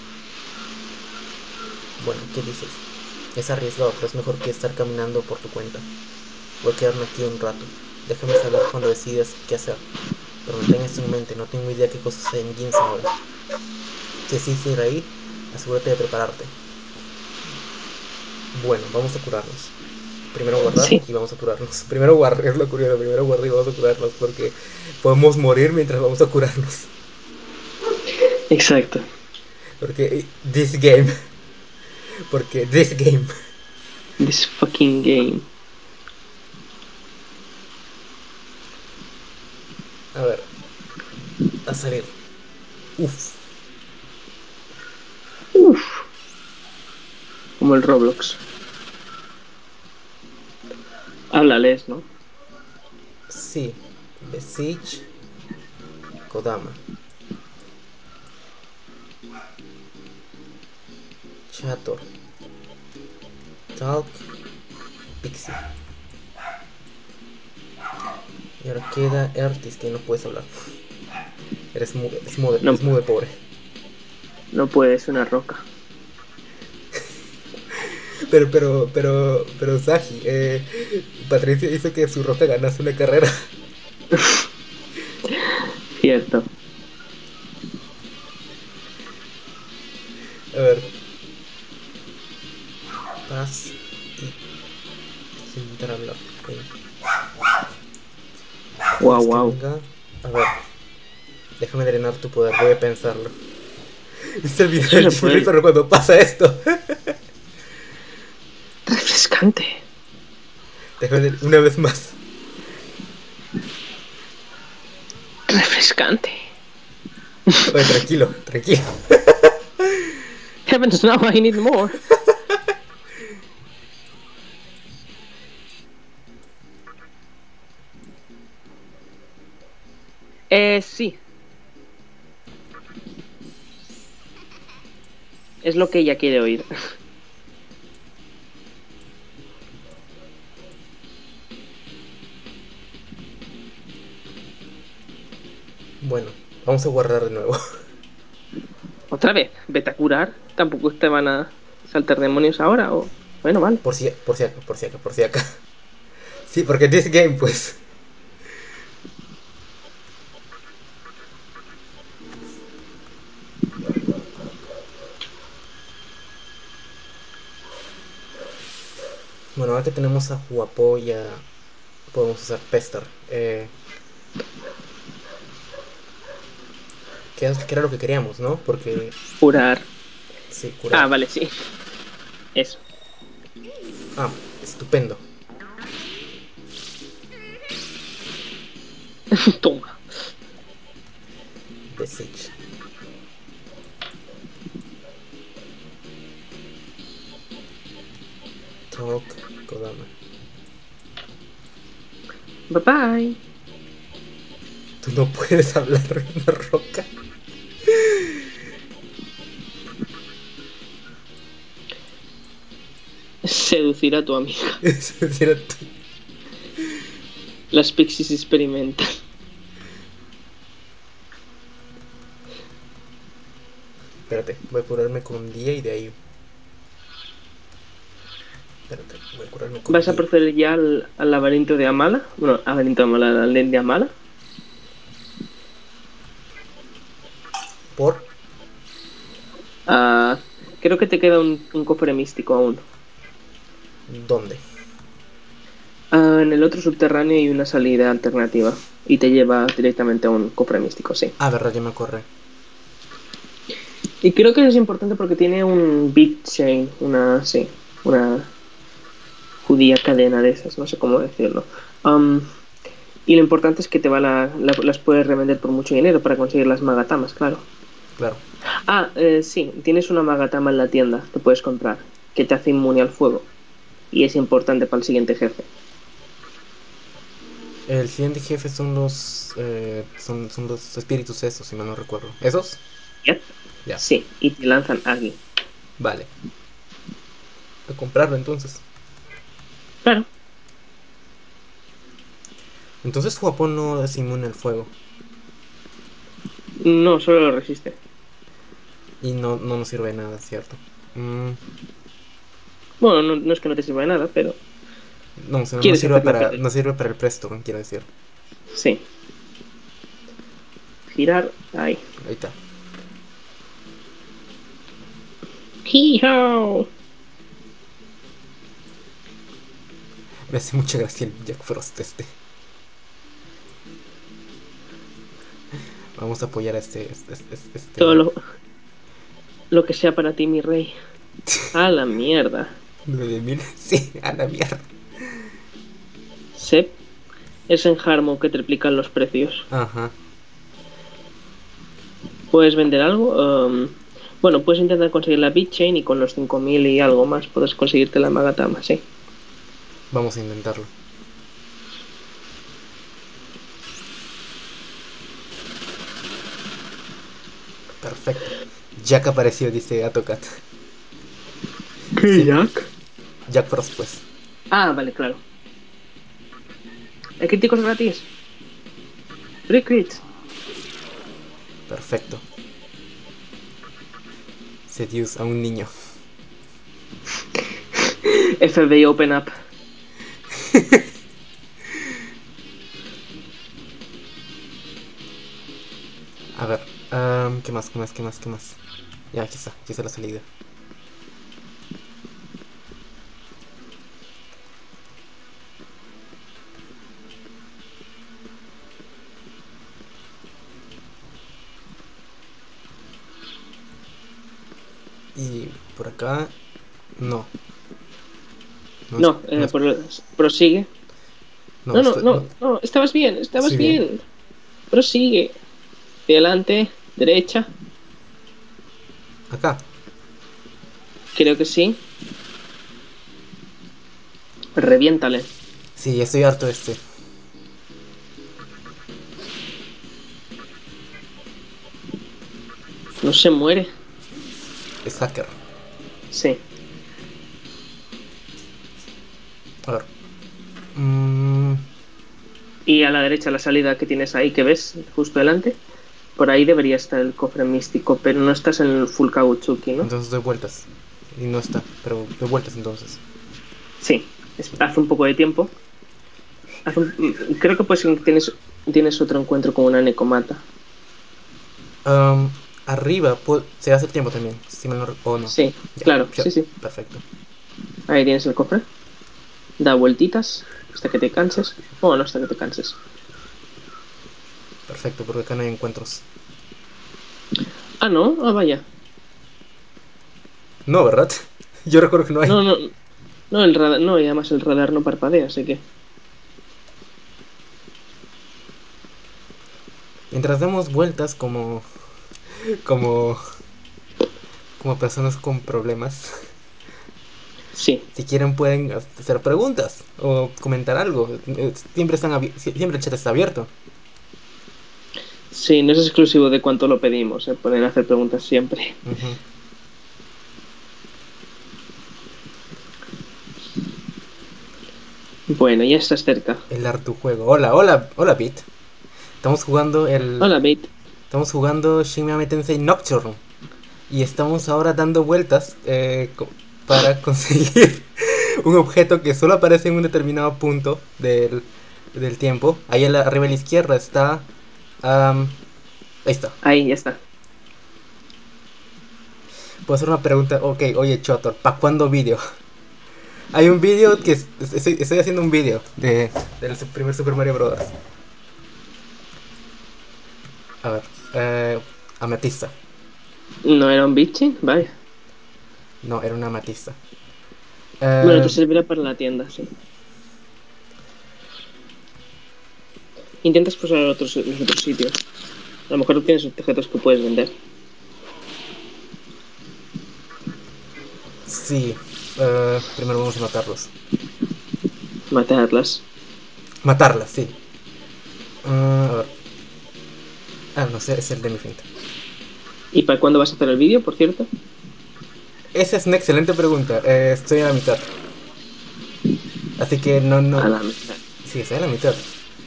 [SPEAKER 1] Bueno, ¿qué dices? Es arriesgado, pero es mejor que estar caminando por tu cuenta. Voy a quedarme aquí un rato. Déjame saber cuando decidas qué hacer. Pero mantén esto en mente, no tengo idea qué cosas hay en Ginza ahora. Si decides ir ahí, asegúrate de prepararte. Bueno, vamos a curarnos. Primero guardar y vamos a curarnos. Primero guardar, es lo curioso, primero guardar y vamos a curarnos, porque podemos morir mientras vamos a curarnos.
[SPEAKER 2] Exacto.
[SPEAKER 1] Porque this game. Porque this game.
[SPEAKER 2] This fucking game.
[SPEAKER 1] A ver. A salir. Uff.
[SPEAKER 2] Como el Roblox. Háblales, ¿no?
[SPEAKER 1] Sí. Besiege. Kodama. Chator. Talk. Pixie. Y ahora queda Ertis, que no puedes hablar. Es muy pobre.
[SPEAKER 2] No puede, es una roca.
[SPEAKER 1] Pero Saji, Patricia hizo que su roca ganase una carrera.
[SPEAKER 2] Cierto.
[SPEAKER 1] A ver. Paz y... sin intentar hablar. Okay.
[SPEAKER 2] Wow.
[SPEAKER 1] A ver. Déjame drenar tu poder, voy a pensarlo. ¿Viste el video del Chile, pero cuando pasa esto?
[SPEAKER 2] Refrescante.
[SPEAKER 1] Déjame ver una vez más.
[SPEAKER 2] Refrescante.
[SPEAKER 1] Oye, tranquilo, tranquilo.
[SPEAKER 2] Heavens, now I need more. Sí. Es lo que ella quiere oír.
[SPEAKER 1] Bueno, vamos a guardar de nuevo.
[SPEAKER 2] Otra vez, vete a curar. Tampoco te van a saltar demonios ahora. O... Bueno, vale.
[SPEAKER 1] Por si acá. Sí, porque this game, pues. Bueno, ahora que tenemos a Huapo ya podemos usar Pestar. ¿Qué era lo que queríamos, no? Porque
[SPEAKER 2] Curar.
[SPEAKER 1] sí, curar.
[SPEAKER 2] Ah, vale, sí. Eso.
[SPEAKER 1] Ah, estupendo.
[SPEAKER 2] Toma.
[SPEAKER 1] Desech. Talk Kodama.
[SPEAKER 2] Bye bye.
[SPEAKER 1] Tú no puedes hablar en una roca.
[SPEAKER 2] Seducir a tu amiga.
[SPEAKER 1] Eso era tú.
[SPEAKER 2] Las pixies experimentan.
[SPEAKER 1] Espérate, voy a curarme con día y de ahí. Espérate, voy a curarme con
[SPEAKER 2] ¿Vas a
[SPEAKER 1] día.
[SPEAKER 2] proceder ya al laberinto de Amala? Bueno, al laberinto de Amala, al de Amala.
[SPEAKER 1] ¿Por?
[SPEAKER 2] Ah, creo que te queda un cofre místico aún.
[SPEAKER 1] ¿Dónde?
[SPEAKER 2] Ah, en el otro subterráneo hay una salida alternativa. Y te lleva directamente a un cofre místico, sí.
[SPEAKER 1] Ah, verdad, ya me acordé.
[SPEAKER 2] Y creo que es importante porque tiene un beat chain, una judía cadena de esas, no sé cómo decirlo. Y lo importante es que las puedes revender por mucho dinero para conseguir las magatamas, claro.
[SPEAKER 1] Claro.
[SPEAKER 2] Ah, sí, tienes una magatama en la tienda que puedes comprar, que te hace inmune al fuego. Y es importante para el siguiente jefe.
[SPEAKER 1] El siguiente jefe son son los espíritus esos, si mal no recuerdo. ¿Esos?
[SPEAKER 2] ¿Ya?
[SPEAKER 1] Ya.
[SPEAKER 2] Sí, y te lanzan aquí.
[SPEAKER 1] Vale. Voy a comprarlo entonces.
[SPEAKER 2] Claro.
[SPEAKER 1] Entonces Japón no es inmune al fuego.
[SPEAKER 2] No, solo lo resiste.
[SPEAKER 1] Y no nos sirve de nada, ¿cierto?
[SPEAKER 2] Bueno, no es que no te sirva de nada, pero
[SPEAKER 1] No, o sea,
[SPEAKER 2] ¿quieres hacerlo perder?
[SPEAKER 1] no sirve para el presto, quiero decir.
[SPEAKER 2] Sí. Girar, ahí.
[SPEAKER 1] Ahí está.
[SPEAKER 2] ¡Hee-haw!
[SPEAKER 1] Me hace mucha gracia el Jack Frost este. Vamos a apoyar a este.
[SPEAKER 2] Todo lo que sea para ti, mi rey. A la mierda.
[SPEAKER 1] 9000. Sí, a la mierda.
[SPEAKER 2] Sep es en Harmo que triplican los precios.
[SPEAKER 1] Ajá.
[SPEAKER 2] ¿Puedes vender algo? Bueno, puedes intentar conseguir la BitChain y con los 5000 y algo más puedes conseguirte la Magatama, sí.
[SPEAKER 1] Vamos a intentarlo. Perfecto. Jack apareció, dice Atocat.
[SPEAKER 2] ¿Qué,
[SPEAKER 1] Sí.
[SPEAKER 2] Jack?
[SPEAKER 1] Jack Frost, pues.
[SPEAKER 2] Ah, vale, claro. ¿Hay críticos gratis? Free crits.
[SPEAKER 1] Perfecto. Seduce a un niño.
[SPEAKER 2] FBI Open Up.
[SPEAKER 1] A ver, ¿qué más? Ya, aquí está la salida. Y por acá, no.
[SPEAKER 2] No, prosigue. No, estabas bien,
[SPEAKER 1] Sí,
[SPEAKER 2] bien. Prosigue. De adelante, derecha.
[SPEAKER 1] Acá.
[SPEAKER 2] Creo que sí. Reviéntale.
[SPEAKER 1] Sí, estoy harto de este.
[SPEAKER 2] No se muere.
[SPEAKER 1] Es hacker.
[SPEAKER 2] Sí.
[SPEAKER 1] A ver.
[SPEAKER 2] Y a la derecha la salida que tienes ahí, que ves justo delante. Por ahí debería estar el cofre místico, pero no estás en el full Kabuchuki, ¿no?
[SPEAKER 1] Entonces doy vueltas. Y no está, pero doy vueltas entonces.
[SPEAKER 2] Sí. Hace un poco de tiempo. Creo que pues tienes otro encuentro con una Necomata.
[SPEAKER 1] Arriba se hace el tiempo también. Si me o no.
[SPEAKER 2] Sí,
[SPEAKER 1] Ya,
[SPEAKER 2] claro,
[SPEAKER 1] ya,
[SPEAKER 2] sí.
[SPEAKER 1] Perfecto.
[SPEAKER 2] Ahí tienes el cofre. Da vueltitas hasta que te canses. O no, hasta que te canses.
[SPEAKER 1] Perfecto, porque acá no hay encuentros.
[SPEAKER 2] Ah, no, vaya.
[SPEAKER 1] No, ¿verdad? Yo recuerdo que no hay.
[SPEAKER 2] No, el radar, no, y además el radar no parpadea, así que.
[SPEAKER 1] Mientras damos vueltas como personas con problemas.
[SPEAKER 2] Sí.
[SPEAKER 1] Si quieren pueden hacer preguntas o comentar algo. Siempre el chat está abierto.
[SPEAKER 2] Sí, no es exclusivo de cuánto lo pedimos, pueden hacer preguntas siempre.
[SPEAKER 1] Uh-huh.
[SPEAKER 2] Bueno, ya estás cerca.
[SPEAKER 1] El Artu juego. Hola, Pete. Estamos jugando
[SPEAKER 2] Hola, Bait.
[SPEAKER 1] Estamos jugando Shin Megami Tensei Nocturne. Y estamos ahora dando vueltas para conseguir un objeto que solo aparece en un determinado punto del tiempo. Ahí arriba a la izquierda está. Ahí está.
[SPEAKER 2] Ahí, ya está.
[SPEAKER 1] Puedo hacer una pregunta. Ok, oye Chotor, ¿para cuándo vídeo? Hay un vídeo que estoy haciendo un vídeo del primer Super Mario Bros. A ver, ametista.
[SPEAKER 2] ¿No era un bichi? Vaya.
[SPEAKER 1] No, era una ametista.
[SPEAKER 2] Bueno, te servirá para la tienda, sí. Intenta explorar los otros sitios. A lo mejor tienes objetos que puedes vender.
[SPEAKER 1] Sí. Primero vamos a matarlos.
[SPEAKER 2] Matarlas.
[SPEAKER 1] Matarlas, sí. A ver. No sé, es el de mi finta.
[SPEAKER 2] ¿Y para cuándo vas a hacer el vídeo, por cierto?
[SPEAKER 1] Esa es una excelente pregunta. Estoy a la mitad. Así que no.
[SPEAKER 2] A la mitad.
[SPEAKER 1] Sí, estoy a la mitad.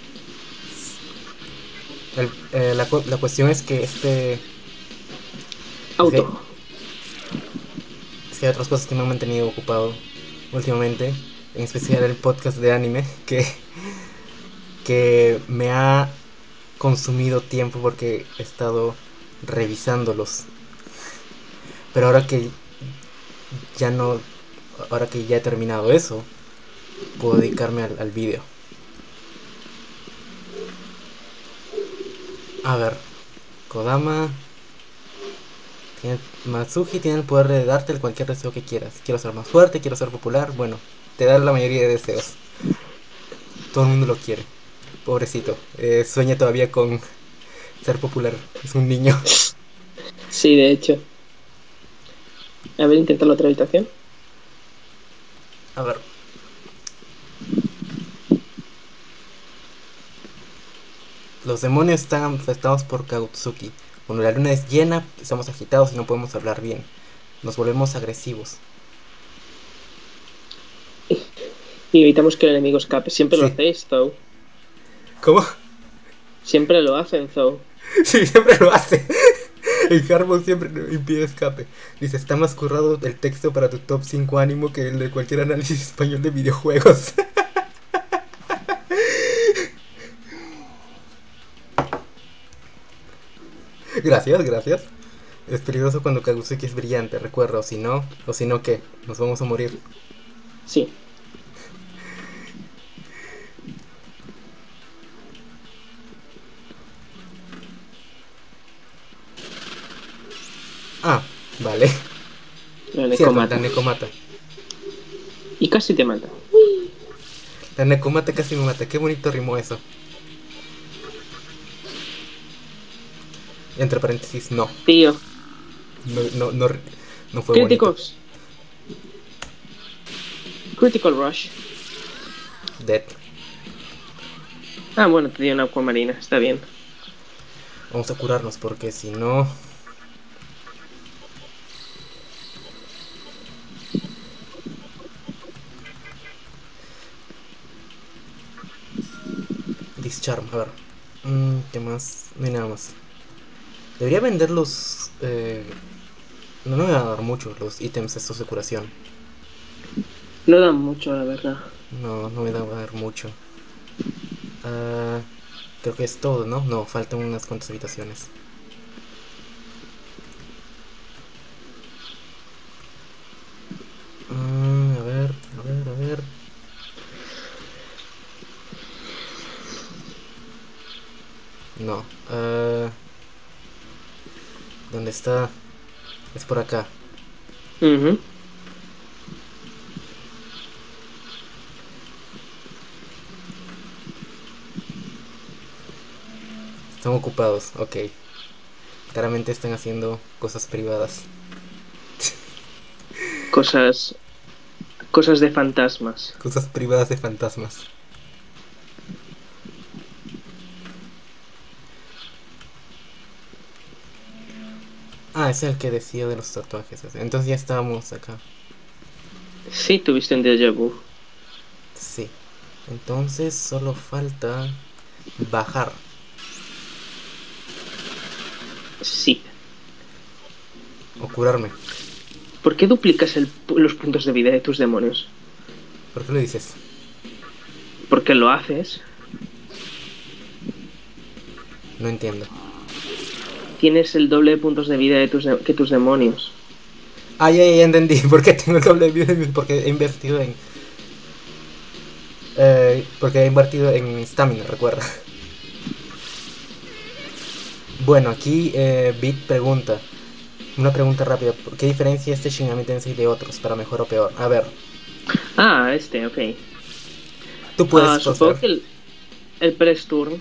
[SPEAKER 1] La cuestión es que
[SPEAKER 2] Auto.
[SPEAKER 1] Es que hay otras cosas que me han mantenido ocupado últimamente. En especial el podcast de anime. Que me ha consumido tiempo porque he estado revisándolos. Pero ahora que ya he terminado eso, puedo dedicarme al vídeo. A ver, Kodama Matsuji tiene el poder de darte cualquier deseo que quieras. Quiero ser más fuerte, quiero ser popular. Bueno, te da la mayoría de deseos. Todo el mundo lo quiere. Pobrecito, sueña todavía con ser popular. Es un niño.
[SPEAKER 2] Sí, de hecho. A ver, intenta la otra habitación.
[SPEAKER 1] A ver. Los demonios están afectados por Kautsuki. Cuando la luna es llena, estamos agitados y no podemos hablar bien. Nos volvemos agresivos.
[SPEAKER 2] Y evitamos que el enemigo escape. Siempre lo
[SPEAKER 1] Sí.
[SPEAKER 2] hacéis, Zou.
[SPEAKER 1] ¿Cómo?
[SPEAKER 2] Siempre lo hacen, Zou.
[SPEAKER 1] Sí, siempre lo hace. El Harmon siempre impide escape. Dice, está más currado el texto para tu top 5 ánimo que el de cualquier análisis español de videojuegos. Gracias. Es peligroso cuando Kagusuki es brillante, recuerda, o si no, ¿qué? Nos vamos a morir.
[SPEAKER 2] Sí.
[SPEAKER 1] Vale.
[SPEAKER 2] La
[SPEAKER 1] Cierto,
[SPEAKER 2] Necomata.
[SPEAKER 1] la Necomata.
[SPEAKER 2] Y Casi te mata.
[SPEAKER 1] La Nekomata casi me mata. Qué bonito rimó eso. Entre paréntesis, no.
[SPEAKER 2] Tío.
[SPEAKER 1] No fue bonito.
[SPEAKER 2] Críticos. Critical Rush.
[SPEAKER 1] Dead.
[SPEAKER 2] Ah, bueno, te dio una acuamarina, está bien.
[SPEAKER 1] Vamos a curarnos porque si no... Discharm, a ver. ¿Qué más? No hay nada más. Debería vender los... No me va a dar mucho los ítems estos de curación.
[SPEAKER 2] No dan mucho, la verdad.
[SPEAKER 1] No me va a dar mucho. Creo que es todo, ¿no? No, faltan unas cuantas habitaciones. A ver. No. ¿Dónde está? Es por acá. Están ocupados, ok. Claramente están haciendo cosas privadas.
[SPEAKER 2] Cosas de fantasmas.
[SPEAKER 1] Cosas privadas de fantasmas. Ah, es el que decía de los tatuajes. Entonces ya estábamos acá.
[SPEAKER 2] Sí, tuviste un déjà vu.
[SPEAKER 1] Sí. Entonces solo falta bajar.
[SPEAKER 2] Sí.
[SPEAKER 1] O curarme.
[SPEAKER 2] ¿Por qué duplicas los puntos de vida de tus demonios?
[SPEAKER 1] ¿Por qué lo dices?
[SPEAKER 2] Porque lo haces.
[SPEAKER 1] No entiendo.
[SPEAKER 2] Tienes el doble de puntos de vida que tus demonios.
[SPEAKER 1] Ah, ya entendí. ¿Por qué tengo el doble de vida? Porque he invertido en... porque he invertido en stamina, recuerda. Bueno, aquí Bit pregunta. Una pregunta rápida. ¿Qué diferencia este Shin Megami Tensei de otros? ¿Para mejor o peor? A ver.
[SPEAKER 2] Ah, ok.
[SPEAKER 1] Tú puedes
[SPEAKER 2] supongo que el press turn.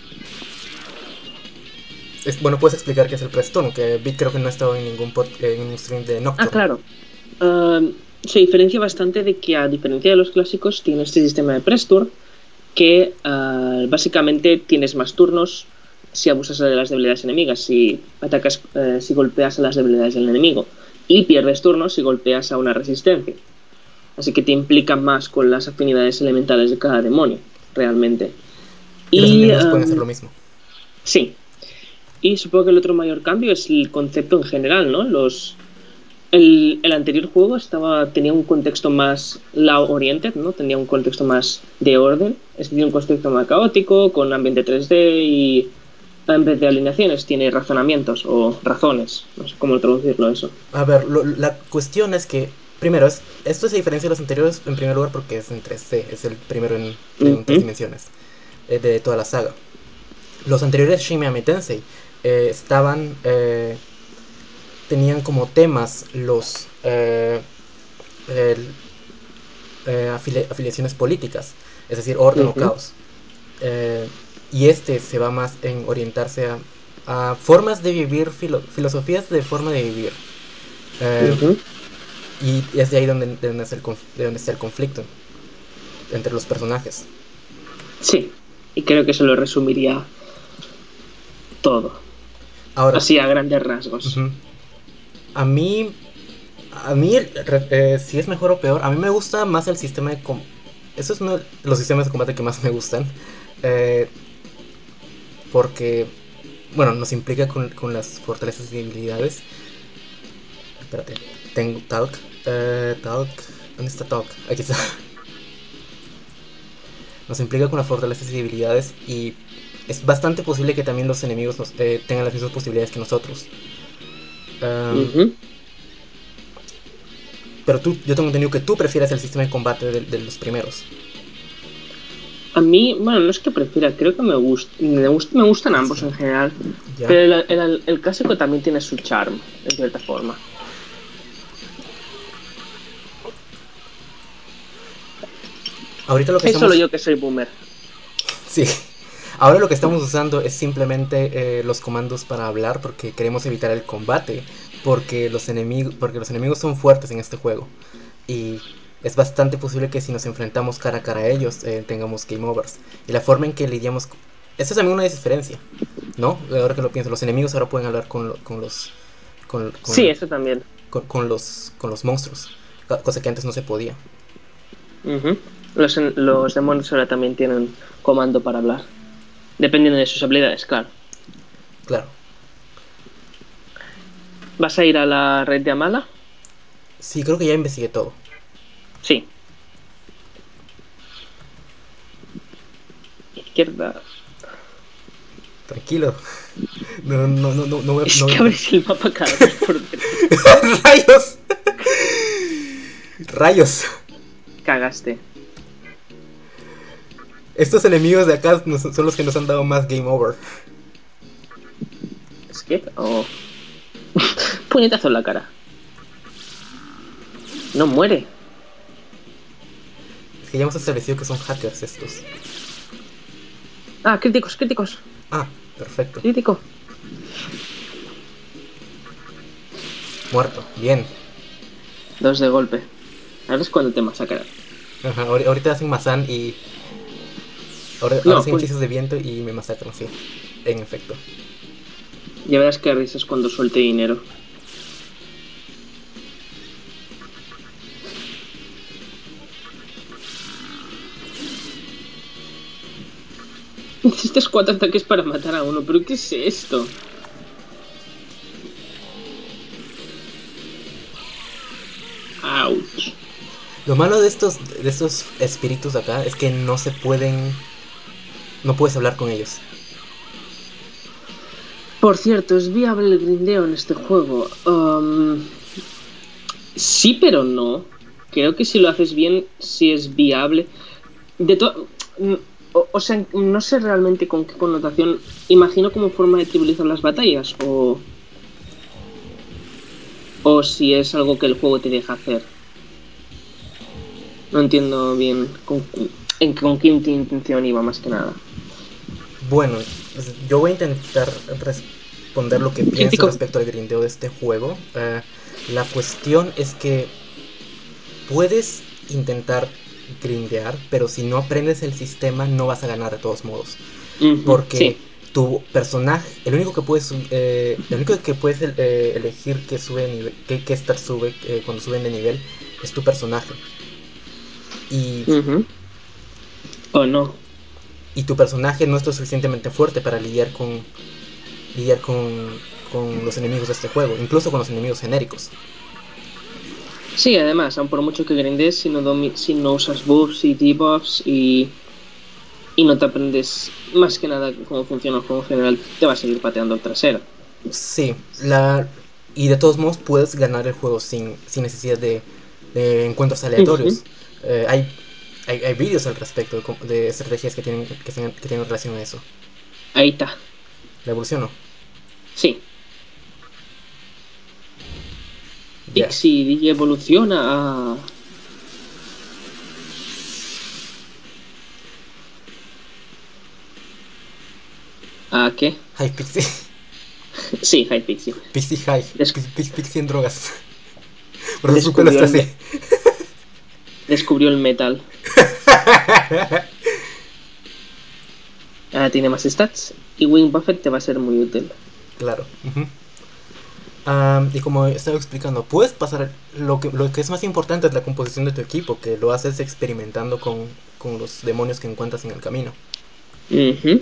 [SPEAKER 1] Bueno, puedes explicar qué es el press turn, que Bit creo que no ha estado en ningún stream de Nocturne.
[SPEAKER 2] Ah, claro. Se diferencia bastante de que, a diferencia de los clásicos, tiene este sistema de press turn que básicamente tienes más turnos si abusas de las debilidades enemigas, si atacas, si golpeas a las debilidades del enemigo, y pierdes turnos si golpeas a una resistencia. Así que te implica más con las afinidades elementales de cada demonio, realmente.
[SPEAKER 1] Y los enemigos pueden hacer lo mismo.
[SPEAKER 2] Sí. Y supongo que el otro mayor cambio es el concepto en general, ¿no? El anterior juego tenía un contexto más law-oriented, ¿no? Tenía un contexto más de orden, es decir, un contexto más caótico, con ambiente 3D y en vez de alineaciones tiene razonamientos o razones, no sé cómo traducirlo eso.
[SPEAKER 1] A ver, la cuestión es que, primero, esto se diferencia de los anteriores en primer lugar porque es en 3D, es el primero en 3 dimensiones de toda la saga. Los anteriores Shin Megami Tensei tenían como temas los afiliaciones políticas, es decir, orden o caos. Y este se va más en orientarse a formas de vivir, filosofías de forma de vivir. Y es de ahí donde está el conflicto entre los personajes.
[SPEAKER 2] Sí, y creo que eso lo resumiría todo. Ahora, así a grandes rasgos.
[SPEAKER 1] A mí si es mejor o peor, a mí me gusta más el sistema de eso es uno de los sistemas de combate que más me gustan, porque bueno, nos implica con las fortalezas y debilidades. Espérate, tengo Talk, ¿dónde está Talk? Aquí está. Nos implica con las fortalezas y debilidades, y es bastante posible que también los enemigos tengan las mismas posibilidades que nosotros. Pero yo tengo entendido que tú prefieres el sistema de combate de los primeros.
[SPEAKER 2] A mí, bueno, no es que prefiera, creo que me gustan ambos en general. Ya. Pero el clásico también tiene su charm, en cierta forma.
[SPEAKER 1] Ahorita lo que
[SPEAKER 2] Hay
[SPEAKER 1] estamos...
[SPEAKER 2] solo yo que soy boomer.
[SPEAKER 1] Sí. Ahora lo que estamos usando es simplemente los comandos para hablar porque queremos evitar el combate, porque los enemigos son fuertes en este juego y es bastante posible que si nos enfrentamos cara a cara a ellos tengamos game overs. Y la forma en que lidiamos... Esa es también una diferencia, ¿no? Ahora que lo pienso, los enemigos ahora pueden hablar con los...
[SPEAKER 2] Sí, eso también.
[SPEAKER 1] Con los monstruos, cosa que antes no se podía.
[SPEAKER 2] Ujú. Los demonios ahora también tienen comando para hablar. Dependiendo de sus habilidades, claro.
[SPEAKER 1] Claro.
[SPEAKER 2] ¿Vas a ir a la red de Amala?
[SPEAKER 1] Sí, creo que ya investigué todo.
[SPEAKER 2] Sí. Izquierda.
[SPEAKER 1] Tranquilo. No voy a...
[SPEAKER 2] Es
[SPEAKER 1] no
[SPEAKER 2] que
[SPEAKER 1] voy a-
[SPEAKER 2] abres el mapa cada vez por dentro.
[SPEAKER 1] ¡Rayos! ¡Rayos!
[SPEAKER 2] Cagaste.
[SPEAKER 1] Estos enemigos de acá son los que nos han dado más game over.
[SPEAKER 2] Skip. Oh. Puñetazo en la cara. No muere.
[SPEAKER 1] Es que ya hemos establecido que son hackers estos.
[SPEAKER 2] Ah, críticos, críticos.
[SPEAKER 1] Ah, perfecto.
[SPEAKER 2] Crítico.
[SPEAKER 1] Muerto. Bien.
[SPEAKER 2] 2 de golpe. Ahora es cuando te masacran.
[SPEAKER 1] Ajá, ahorita hacen Mazán y... Ahora
[SPEAKER 2] No,
[SPEAKER 1] hacen
[SPEAKER 2] pues-
[SPEAKER 1] hechizos de viento y me masacran, sí. En efecto.
[SPEAKER 2] Ya verás que risas cuando suelte dinero. Necesitas 4 ataques para matar a uno, pero ¿qué es esto? Ouch.
[SPEAKER 1] Lo malo de estos espíritus de acá es que no se pueden... No puedes hablar con ellos.
[SPEAKER 2] Por cierto, ¿es viable el grindeo en este juego? Sí, pero no. Creo que si lo haces bien, sí es viable. O sea, no sé realmente con qué connotación. Imagino como forma de trivializar las batallas. O si es algo que el juego te deja hacer. No entiendo bien con qué intención iba más que nada.
[SPEAKER 1] Bueno, yo voy a intentar responder lo que pienso
[SPEAKER 2] Crítico.
[SPEAKER 1] respecto al grindeo de este juego. La cuestión es que puedes intentar grindear, pero si no aprendes el sistema no vas a ganar de todos modos.
[SPEAKER 2] Ujú,
[SPEAKER 1] Porque
[SPEAKER 2] sí.
[SPEAKER 1] tu personaje, el único que puedes elegir que sube de nivel, que star sube cuando suben de nivel es tu personaje. Y
[SPEAKER 2] Ujú. O no.
[SPEAKER 1] y tu personaje no es lo suficientemente fuerte para lidiar con los enemigos de este juego, incluso con los enemigos genéricos.
[SPEAKER 2] Sí, además, aun por mucho que grindes, si no usas buffs y debuffs y no te aprendes más que nada cómo funciona el juego en general, te va a seguir pateando el trasero.
[SPEAKER 1] Sí, y de todos modos puedes ganar el juego sin necesidad de encuentros aleatorios. Hay vídeos al respecto de estrategias que tienen relación a eso.
[SPEAKER 2] Ahí está.
[SPEAKER 1] ¿La evoluciono?
[SPEAKER 2] Sí.
[SPEAKER 1] Ya.
[SPEAKER 2] Pixie DJ evoluciona a... ¿A qué?
[SPEAKER 1] Hi Pixie.
[SPEAKER 2] Sí, High Pixie.
[SPEAKER 1] Pixie High.
[SPEAKER 2] Es-
[SPEAKER 1] Pixie en drogas. Por eso su pelo está
[SPEAKER 2] Descubrió
[SPEAKER 1] así.
[SPEAKER 2] Descubrió el metal. Ahora tiene más stats. Y Wing Buffet te va a ser muy útil.
[SPEAKER 1] Claro. Ujú. Y como estaba explicando, puedes pasar lo que es más importante es la composición de tu equipo, que lo haces experimentando con los demonios que encuentras en el camino.
[SPEAKER 2] Ujú.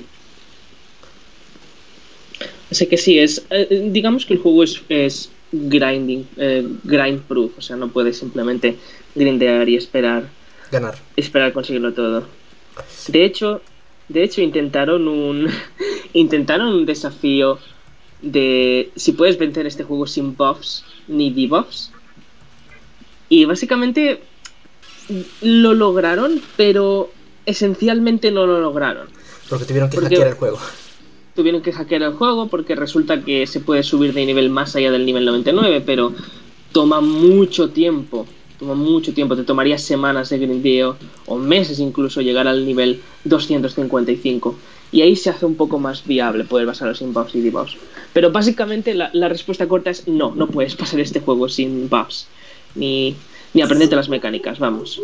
[SPEAKER 2] Así que sí, digamos que el juego es grinding, grind proof, o sea, no puedes simplemente grindear y esperar
[SPEAKER 1] Ganar.
[SPEAKER 2] conseguirlo todo. De hecho intentaron un desafío de si puedes vencer este juego sin buffs ni debuffs. Y básicamente lo lograron, pero esencialmente no lo lograron.
[SPEAKER 1] Porque tuvieron que
[SPEAKER 2] Porque-
[SPEAKER 1] hackear el juego.
[SPEAKER 2] Tuvieron que hackear el juego porque resulta que se puede subir de nivel más allá del nivel 99, pero toma mucho tiempo Toma mucho tiempo, te tomaría semanas de grindeo o meses incluso llegar al nivel 255. Y ahí se hace un poco más viable poder pasar sin buffs y debuffs. Pero básicamente la respuesta corta es no, no puedes pasar este juego sin buffs. Ni aprenderte las mecánicas, vamos.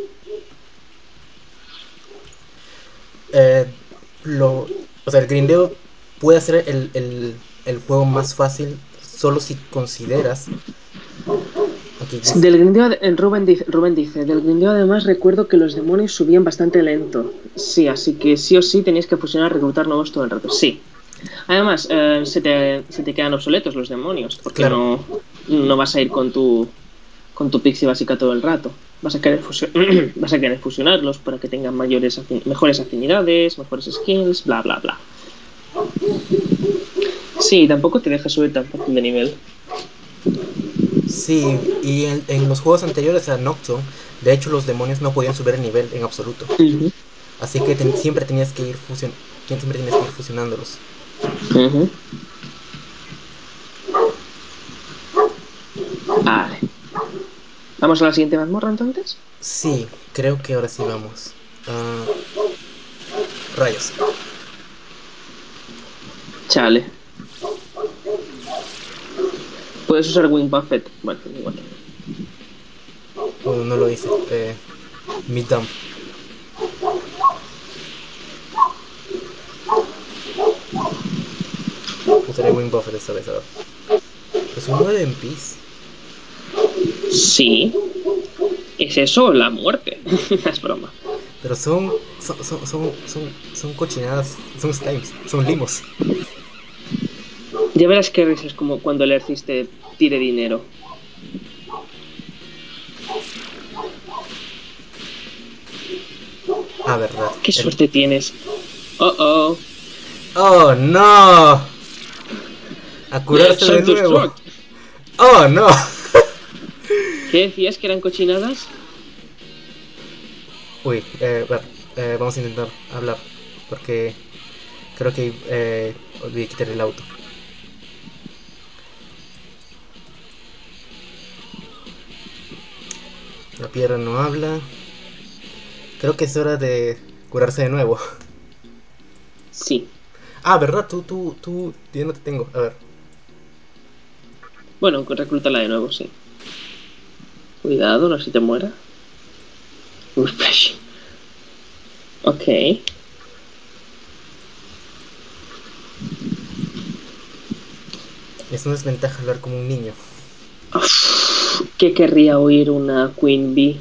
[SPEAKER 1] O sea, el grindeo puede ser el juego más fácil solo si consideras. Aquí dice,
[SPEAKER 2] Del grindeo, Rubén dice, del grindeo además recuerdo que los demonios subían bastante lento. Sí, así que sí o sí tenías que fusionar, reclutar nuevos todo el rato. Sí. Además, se te quedan obsoletos los demonios, porque
[SPEAKER 1] claro,
[SPEAKER 2] no vas a ir con tu pixie básica todo el rato. Vas a querer fusionarlos para que tengan mejores afinidades, mejores skills, bla bla bla. Sí, tampoco te deja subir tan fácil de nivel.
[SPEAKER 1] sí, y en los juegos anteriores a Nocturne, de hecho los demonios no podían subir el nivel en absoluto. Así que siempre tenías que ir fusionándolos.
[SPEAKER 2] Vale. ¿Vamos a la siguiente mazmorra entonces?
[SPEAKER 1] Sí, creo que ahora sí vamos. Rayos.
[SPEAKER 2] Chale. Puedes usar Wing Buffet. Bueno, igual.
[SPEAKER 1] No lo hice. Mid dump. Usaré Wing Buffet esta vez, a ver. Pues un 9 en peace.
[SPEAKER 2] Sí. ¿Es eso la muerte? Es broma.
[SPEAKER 1] Pero son cochinadas, son slimes, son limos.
[SPEAKER 2] Ya verás que risas como cuando el Earthis te tire dinero.
[SPEAKER 1] Ah, verdad.
[SPEAKER 2] Qué suerte tienes. Oh.
[SPEAKER 1] Oh, no. A curarse de nuevo. Oh, no.
[SPEAKER 2] ¿Qué decías que eran cochinadas?
[SPEAKER 1] Uy, bueno, vamos a intentar hablar. Porque creo que olvidé quitar el auto. La piedra no habla. Creo que es hora de curarse de nuevo.
[SPEAKER 2] Sí.
[SPEAKER 1] Ah, ¿verdad? Tú, ya no te tengo. A ver.
[SPEAKER 2] Bueno, reclútala de nuevo, sí. Cuidado, no se te muera. Refresh. Ok.
[SPEAKER 1] Es una desventaja hablar como un niño.
[SPEAKER 2] ¿Qué querría oír una Queen Bee?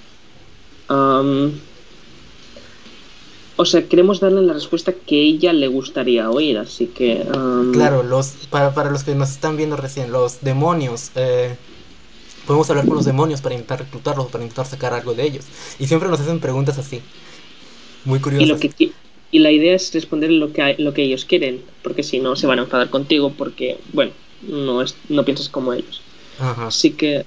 [SPEAKER 2] O sea, queremos darle la respuesta que ella le gustaría oír, así que...
[SPEAKER 1] Claro, para los que nos están viendo recién, los demonios, podemos hablar con los demonios para intentar reclutarlos, para intentar sacar algo de ellos. Y siempre nos hacen preguntas así, muy curiosas.
[SPEAKER 2] Y la idea es responder lo que ellos quieren, porque si no se van a enfadar contigo, porque, bueno, no piensas como ellos.
[SPEAKER 1] Ajá.
[SPEAKER 2] Así que...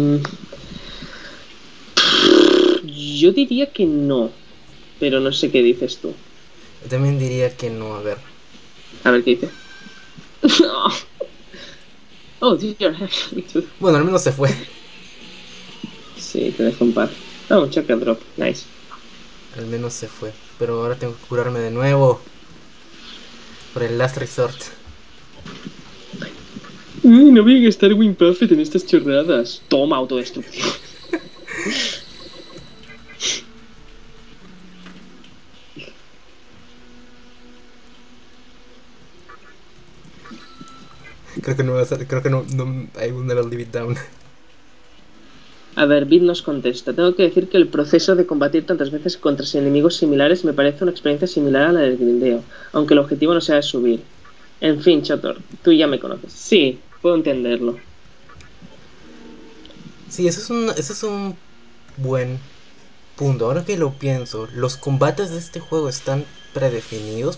[SPEAKER 2] yo diría que no, pero no sé qué dices tú.
[SPEAKER 1] Yo también diría que no, a ver.
[SPEAKER 2] A ver qué dice. Oh, dear.
[SPEAKER 1] Bueno, al menos se fue.
[SPEAKER 2] Sí, te dejo en paz. Oh, chakra drop, nice.
[SPEAKER 1] Al menos se fue. Pero ahora tengo que curarme de nuevo. Por el last resort.
[SPEAKER 2] No voy a gastar Wing Buffet en estas chorradas. Toma, autodestrucción.
[SPEAKER 1] Creo que no va a ser, creo que no I will never leave it down.
[SPEAKER 2] A ver, Bit nos contesta. Tengo que decir que el proceso de combatir tantas veces contra enemigos similares me parece una experiencia similar a la del grindeo, aunque el objetivo no sea subir. En fin, Chotor, tú ya me conoces. Sí, puedo entenderlo.
[SPEAKER 1] Sí, eso es un buen punto. Ahora que lo pienso, los combates de este juego están predefinidos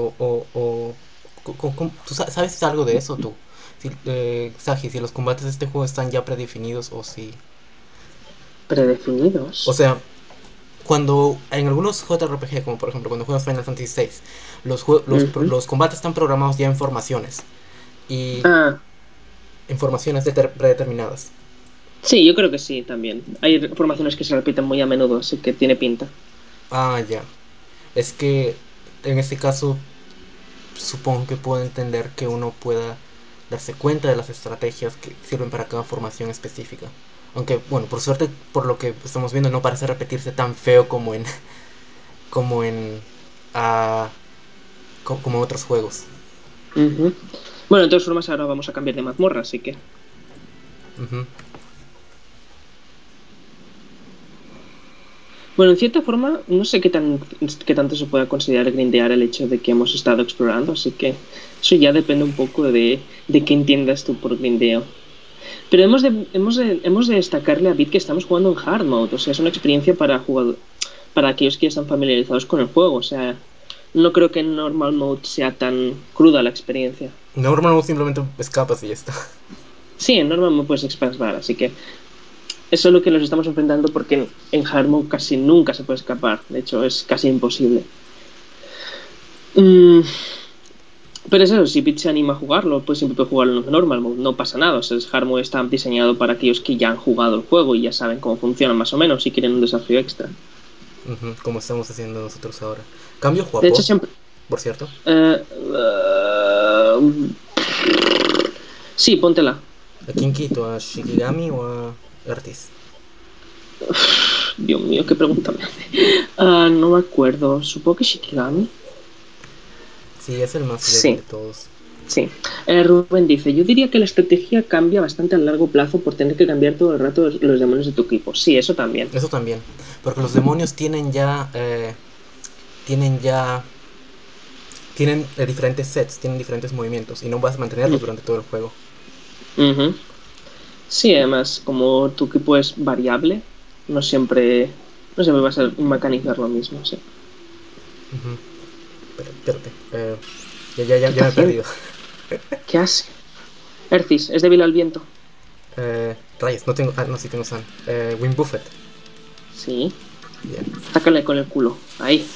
[SPEAKER 1] ¿tú sabes algo de eso tú? Si, Saji, si los combates de este juego están ya predefinidos o si...
[SPEAKER 2] ¿Predefinidos?
[SPEAKER 1] O sea, cuando en algunos JRPG, como por ejemplo cuando juegas Final Fantasy VI, los combates están programados ya en formaciones. Y...
[SPEAKER 2] Ah.
[SPEAKER 1] en formaciones predeterminadas.
[SPEAKER 2] Sí, yo creo que sí, también. Hay formaciones que se repiten muy a menudo, así que tiene pinta.
[SPEAKER 1] Ah, ya. Es que en este caso supongo que puedo entender que uno pueda darse cuenta de las estrategias que sirven para cada formación específica. Aunque, bueno, por suerte, por lo que estamos viendo, no parece repetirse tan feo como en ah, como otros juegos.
[SPEAKER 2] Ujú. Bueno, de todas formas, ahora vamos a cambiar de mazmorra, así que.
[SPEAKER 1] Ujú.
[SPEAKER 2] Bueno, en cierta forma, no sé qué tanto se puede considerar grindear el hecho de que hemos estado explorando, así que eso ya depende un poco de qué entiendas tú por grindeo. Pero hemos de destacarle a Bit que estamos jugando en hard mode, o sea, es una experiencia para aquellos que ya están familiarizados con el juego, o sea, no creo que en normal mode sea tan cruda la experiencia.
[SPEAKER 1] Normal simplemente escapas y ya está.
[SPEAKER 2] Sí, en normal mode puedes explorar, así que eso es lo que nos estamos enfrentando porque en hard mode casi nunca se puede escapar, de hecho es casi imposible. Mm, pero es eso, si Pete se anima a jugarlo, pues siempre puede jugarlo en normal mode, no pasa nada. O sea, el hard mode está diseñado para aquellos que ya han jugado el juego y ya saben cómo funciona más o menos y quieren un desafío extra.
[SPEAKER 1] Ujú, como estamos haciendo nosotros ahora. Cambio
[SPEAKER 2] De hecho,
[SPEAKER 1] guapo,
[SPEAKER 2] siempre.
[SPEAKER 1] por cierto.
[SPEAKER 2] eh, eh, sí, póntela.
[SPEAKER 1] ¿A quién quito? ¿A Shikigami o a Artis?
[SPEAKER 2] Dios mío, qué pregunta me hace. No me acuerdo, supongo que Shikigami.
[SPEAKER 1] Sí, es el más débil
[SPEAKER 2] Sí,
[SPEAKER 1] de todos.
[SPEAKER 2] sí. Rubén dice, yo diría que la estrategia cambia bastante a largo plazo por tener que cambiar todo el rato los demonios de tu equipo. Sí, eso también.
[SPEAKER 1] Eso también. Porque los demonios tienen ya tienen diferentes sets, tienen diferentes movimientos y no vas a mantenerlos durante todo el juego.
[SPEAKER 2] Ujú. Sí, además, como tu equipo es variable, no siempre vas a mecanizar lo mismo, sí.
[SPEAKER 1] Ujú. Espérate. Ya me he perdido.
[SPEAKER 2] ¿Qué hace? Ercis, es débil al viento.
[SPEAKER 1] Rayos, no tengo. Ah, no, sí tengo Sun. Wim Buffett.
[SPEAKER 2] Sí.
[SPEAKER 1] Bien.
[SPEAKER 2] Tácale con el culo. Ahí.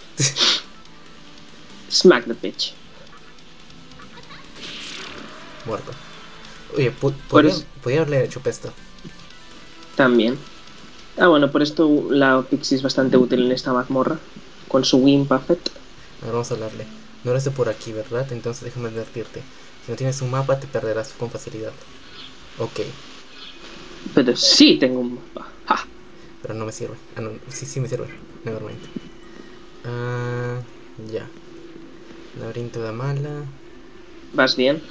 [SPEAKER 2] Smack the bitch.
[SPEAKER 1] Muerto. Oye,
[SPEAKER 2] Pues
[SPEAKER 1] podría haberle hecho pesta.
[SPEAKER 2] también. Bueno, por esto la Pixie es bastante útil en esta mazmorra. Con su Win Buffett.
[SPEAKER 1] Ahora vamos a hablarle. No eres de por aquí, ¿verdad? Entonces déjame advertirte. Si no tienes un mapa, te perderás con facilidad. Ok,
[SPEAKER 2] Pero sí tengo un mapa. ¡Ja!
[SPEAKER 1] pero no me sirve. Ah, no, sí me sirve. Nevermind. Ah, ya. Laberinto de Mala.
[SPEAKER 2] ¿Vas bien?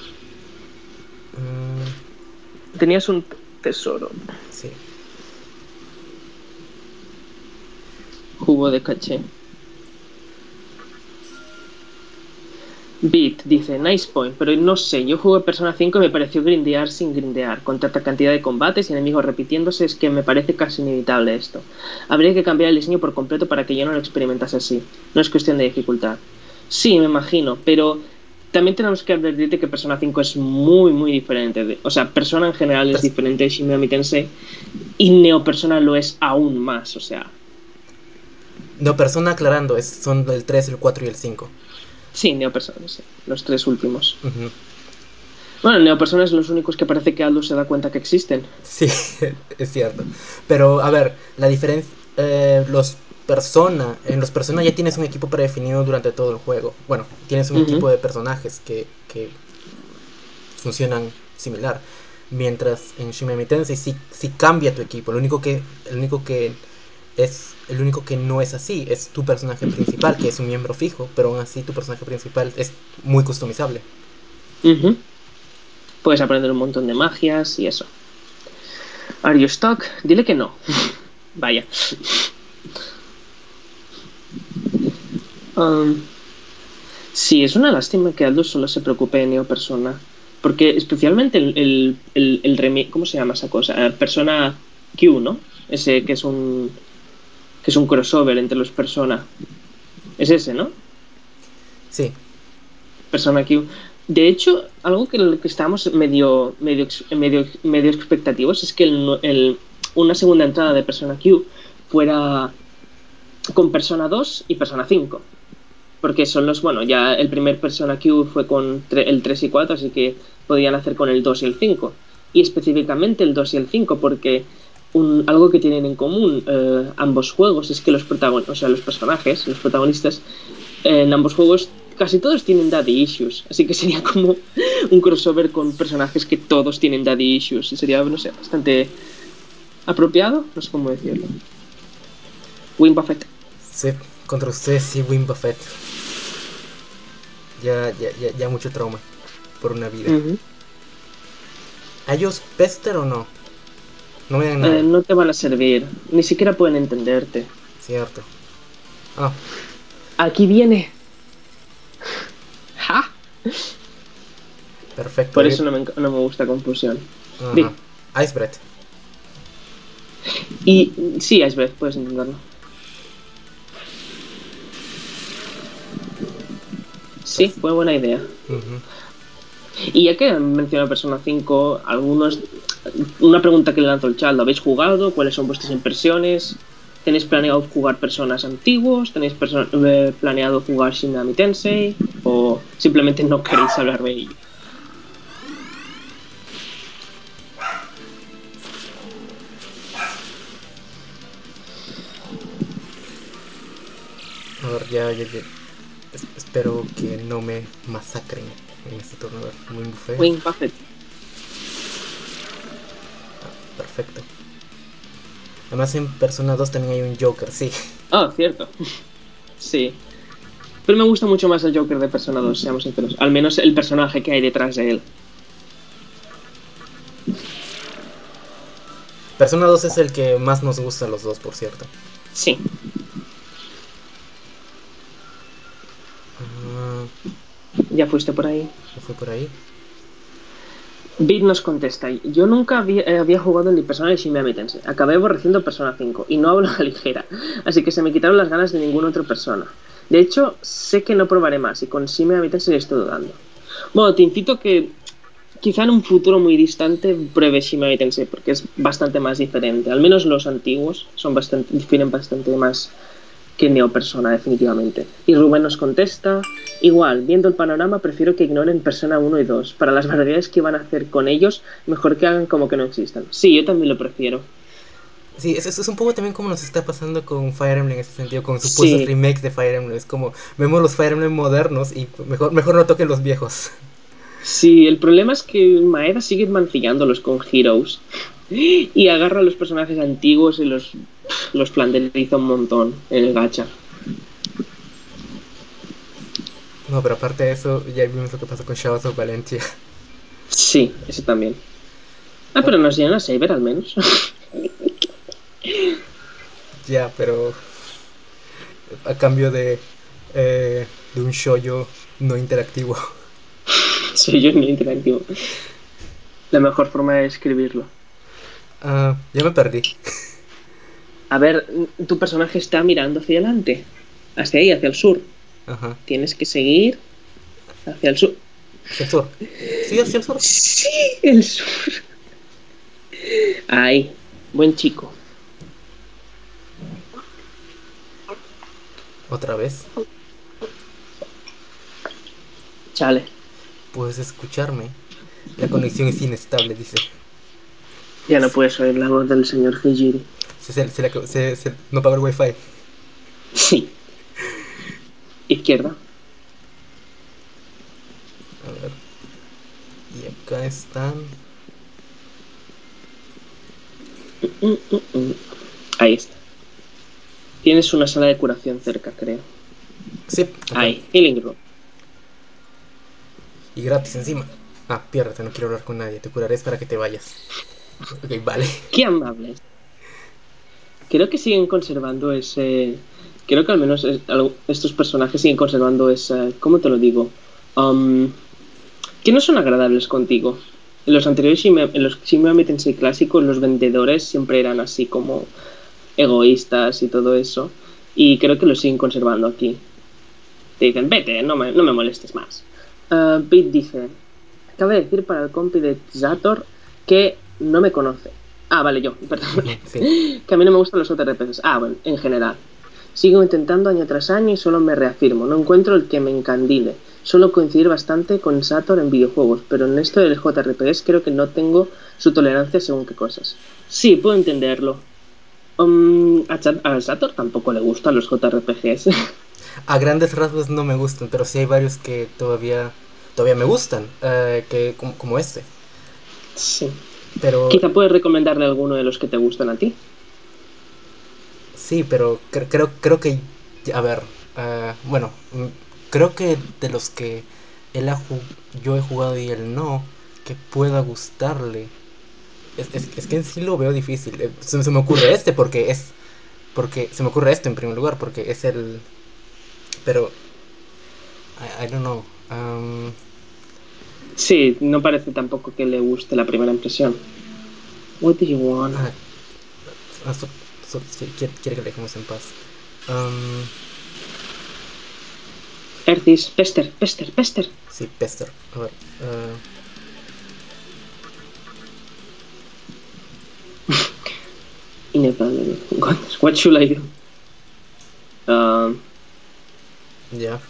[SPEAKER 2] Tenías un tesoro.
[SPEAKER 1] Sí.
[SPEAKER 2] Jugo de caché. Beat dice, nice point, pero no sé, yo jugué Persona 5 y me pareció grindear sin grindear, con tanta cantidad de combates y enemigos repitiéndose, es que me parece casi inevitable esto. Habría que cambiar el diseño por completo para que yo no lo experimentase así, no es cuestión de dificultad. Sí, me imagino, pero también tenemos que advertirte que Persona 5 es muy, muy diferente. O sea, Persona en general es diferente de Shin Megami Tensei y Neo Persona lo es aún más, o sea...
[SPEAKER 1] No, Persona aclarando, son el 3, el 4 y el 5.
[SPEAKER 2] Sí, Neo Persona, sí, los tres últimos.
[SPEAKER 1] Uh-huh.
[SPEAKER 2] Bueno, Neo Persona es los únicos que parece que Aldous se da cuenta que existen.
[SPEAKER 1] Sí, es cierto. Pero, a ver, la diferencia... en los Persona ya tienes un equipo predefinido durante todo el juego. Bueno, tienes un equipo de personajes que funcionan similar. Mientras en Shin Megami Tensei sí cambia tu equipo. El único que no es así es tu personaje principal, que es un miembro fijo, pero aún así tu personaje principal es muy customizable.
[SPEAKER 2] Puedes aprender un montón de magias y eso. ¿Are you stuck? Dile que no. Vaya. Sí, es una lástima que Aldous solo se preocupe de Neo Persona. Porque especialmente el remake, ¿cómo se llama esa cosa? Persona Q, ¿no? Ese que es un crossover entre los Persona. Es ese, ¿no?
[SPEAKER 1] Sí.
[SPEAKER 2] Persona Q. De hecho, algo que estábamos medio expectativos es que una segunda entrada de Persona Q fuera con Persona 2 y Persona 5. Porque son ya el primer Persona Q fue con el 3 y 4, así que podían hacer con el 2 y el 5. y específicamente el 2 y el 5, porque algo que tienen en común ambos juegos es que los personajes, los protagonistas, en ambos juegos casi todos tienen daddy issues, así que sería como un crossover con personajes que todos tienen daddy issues, y sería, no sé, bastante apropiado, no sé cómo decirlo. Win Buffett.
[SPEAKER 1] Sí, contra ustedes sí, Win Buffett. Ya mucho trauma por una vida. ¿A ellos pester o no? No me dan nada.
[SPEAKER 2] No te van a servir, ni siquiera pueden entenderte.
[SPEAKER 1] Cierto. Ah.
[SPEAKER 2] Aquí viene. ¡Ja!
[SPEAKER 1] Perfecto.
[SPEAKER 2] Por eso no me gusta Confusión.
[SPEAKER 1] Ice Breath.
[SPEAKER 2] Y sí, Ice Breath, puedes intentarlo. Sí, fue buena idea. Y ya que mencionado Persona 5, una pregunta que le lanzo al chat: ¿lo habéis jugado? ¿Cuáles son vuestras impresiones? ¿Tenéis planeado jugar personas antiguos? ¿Tenéis planeado jugar Shin Megami Tensei? ¿O simplemente no queréis hablar de ello?
[SPEAKER 1] A ver, ya. Espero que no me masacren en este turno.
[SPEAKER 2] Wing Buffett.
[SPEAKER 1] Perfecto. Además en Persona 2 también hay un Joker, sí.
[SPEAKER 2] Ah, cierto. Sí. Pero me gusta mucho más el Joker de Persona 2, seamos sinceros. Al menos el personaje que hay detrás de él.
[SPEAKER 1] Persona 2 es el que más nos gusta a los dos, por cierto.
[SPEAKER 2] Sí. ¿Ya fuiste por ahí?
[SPEAKER 1] ¿Ya fue por ahí?
[SPEAKER 2] Bit nos contesta: yo nunca había jugado ni Persona ni Shin Megami Tensei. Acabé aborreciendo Persona 5 y no hablo a la ligera, así que se me quitaron las ganas de ninguna otra persona. De hecho, sé que no probaré más y con Shin Megami Tensei estoy dudando. Bueno, te incito a que quizá en un futuro muy distante pruebes Shin Megami Tensei, porque es bastante más diferente. Al menos los antiguos difieren bastante más que Neo Persona, definitivamente. Y Rubén nos contesta: igual, viendo el panorama, prefiero que ignoren Persona 1 y 2. Para las barbaridades que van a hacer con ellos, mejor que hagan como que no existan. Sí, yo también lo prefiero.
[SPEAKER 1] Sí, eso es un poco también como nos está pasando con Fire Emblem en ese sentido, con supuestos remakes de Fire Emblem. Es como, vemos los Fire Emblem modernos y mejor no toquen los viejos.
[SPEAKER 2] Sí, el problema es que Maeda sigue mancillándolos con Heroes y agarra a los personajes antiguos y los flanderiza un montón en el gacha.
[SPEAKER 1] No, pero aparte de eso, ya vimos lo que pasó con Shadows of Valentia.
[SPEAKER 2] Sí, eso también. Pero nos llenan a Saber al menos.
[SPEAKER 1] Ya, pero a cambio de un shoujo no interactivo.
[SPEAKER 2] Shoujo no interactivo. La mejor forma de escribirlo.
[SPEAKER 1] Ya me perdí.
[SPEAKER 2] A ver, tu personaje está mirando hacia adelante. Hacia ahí, hacia el sur.
[SPEAKER 1] Ajá.
[SPEAKER 2] Tienes que seguir hacia el sur.
[SPEAKER 1] ¿Hacia el sur? ¿Sí, hacia el sur?
[SPEAKER 2] Sí, el sur. Ahí, buen chico.
[SPEAKER 1] ¿Otra vez?
[SPEAKER 2] Chale.
[SPEAKER 1] Puedes escucharme. La conexión es inestable, dice.
[SPEAKER 2] Ya no puedes oír la voz del señor Hijiri.
[SPEAKER 1] Se no paga el wifi.
[SPEAKER 2] Sí. Izquierda.
[SPEAKER 1] A ver. Y acá están.
[SPEAKER 2] Ahí está. Tienes una sala de curación cerca, creo.
[SPEAKER 1] Sí. Okay.
[SPEAKER 2] Ahí, Healing Room.
[SPEAKER 1] Y gratis encima. Piérdete, no quiero hablar con nadie. Te curaré para que te vayas. Ok, vale.
[SPEAKER 2] Qué amables. Creo que siguen conservando ese... Creo que al menos estos personajes siguen conservando esa... ¿Cómo te lo digo? Que no son agradables contigo. En los anteriores en los Shin Megami Tensei clásicos, los vendedores siempre eran así como egoístas y todo eso. Y creo que lo siguen conservando aquí. Te dicen: vete, no me molestes más. Pete dice: cabe decir para el compi de Zator que no me conoce. Vale, yo, perdón. Sí. Que a mí no me gustan los JRPGs. Bueno, en general. Sigo intentando año tras año y solo me reafirmo. No encuentro el que me encandile. suelo coincidir bastante con Sator en videojuegos, pero en esto del JRPGs creo que no tengo su tolerancia según qué cosas. Sí, puedo entenderlo. A Sator tampoco le gustan los JRPGs.
[SPEAKER 1] A grandes rasgos no me gustan, pero sí hay varios que todavía me gustan, que como este.
[SPEAKER 2] Sí.
[SPEAKER 1] Pero
[SPEAKER 2] Quizá puedes recomendarle alguno de los que te gustan a ti.
[SPEAKER 1] sí, pero creo que, a ver, bueno, creo que de los que yo he jugado y él no, que pueda gustarle. Es que en sí lo veo difícil. Se me ocurre este porque se me ocurre esto en primer lugar porque es el, pero I don't know.
[SPEAKER 2] Sí, no parece tampoco que le guste la primera impresión. What do you want?
[SPEAKER 1] Ah, sí, quiere que le dejemos en paz.
[SPEAKER 2] Ertis, Pester, Pester, Pester.
[SPEAKER 1] Sí, Pester. A ver.
[SPEAKER 2] Inevitable. What should I do?
[SPEAKER 1] Ya.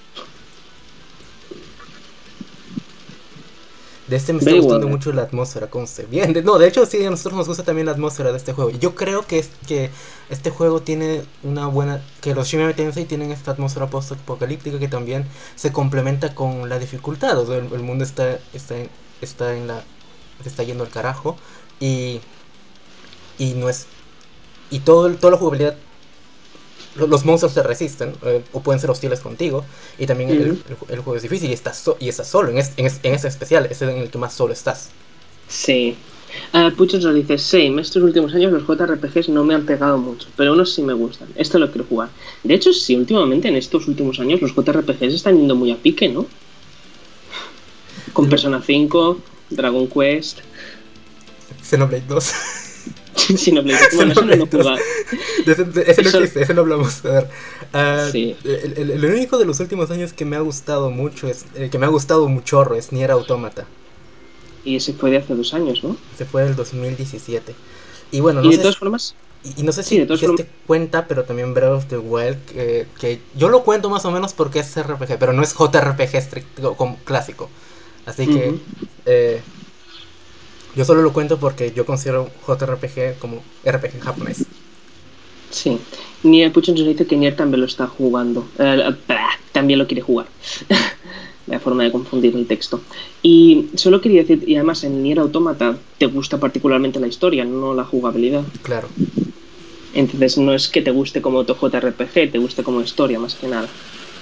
[SPEAKER 1] De este me está
[SPEAKER 2] Very
[SPEAKER 1] gustando
[SPEAKER 2] well,
[SPEAKER 1] mucho la atmósfera, conste. Bien, no, de hecho sí, a nosotros nos gusta también la atmósfera de este juego. Yo creo que este juego tiene una buena, que los Shin Megami Tensei tienen esta atmósfera post-apocalíptica que también se complementa con la dificultad. O sea, el mundo está se está yendo al carajo y no es y toda la jugabilidad, los monstruos te resisten, o pueden ser hostiles contigo, y también el juego es difícil y estás solo en este especial, es en el que más solo estás.
[SPEAKER 2] Sí. Puchos nos dice, same, estos últimos años los JRPGs no me han pegado mucho, pero unos sí me gustan, esto lo quiero jugar. De hecho, sí, últimamente en estos últimos años los JRPGs están yendo muy a pique, ¿no? Con Persona 5, Dragon Quest...
[SPEAKER 1] Xenoblade 2.
[SPEAKER 2] Xenoblade 2, bueno, eso no lo he jugado.
[SPEAKER 1] Ese no existe, ese no hablamos. A ver,
[SPEAKER 2] sí.
[SPEAKER 1] el único de los últimos años que me ha gustado mucho, que me ha gustado muchorro, es Nier Automata.
[SPEAKER 2] Y ese fue de hace 2 años, ¿no?
[SPEAKER 1] Se fue en el 2017. Y bueno,
[SPEAKER 2] no sé, de todas formas...
[SPEAKER 1] Y no sé si este cuenta, pero también Breath of the Wild, que yo lo cuento más o menos porque es RPG, pero no es JRPG estricto, como clásico. Así que yo solo lo cuento porque yo considero JRPG como RPG japonés.
[SPEAKER 2] Sí. Nier Pucho nos dice que Nier también lo está jugando. También lo quiere jugar. La forma de confundir el texto. Y solo quería decir, y además en Nier Automata te gusta particularmente la historia, no la jugabilidad.
[SPEAKER 1] Claro.
[SPEAKER 2] Entonces no es que te guste como otro JRPG, te guste como historia más que nada.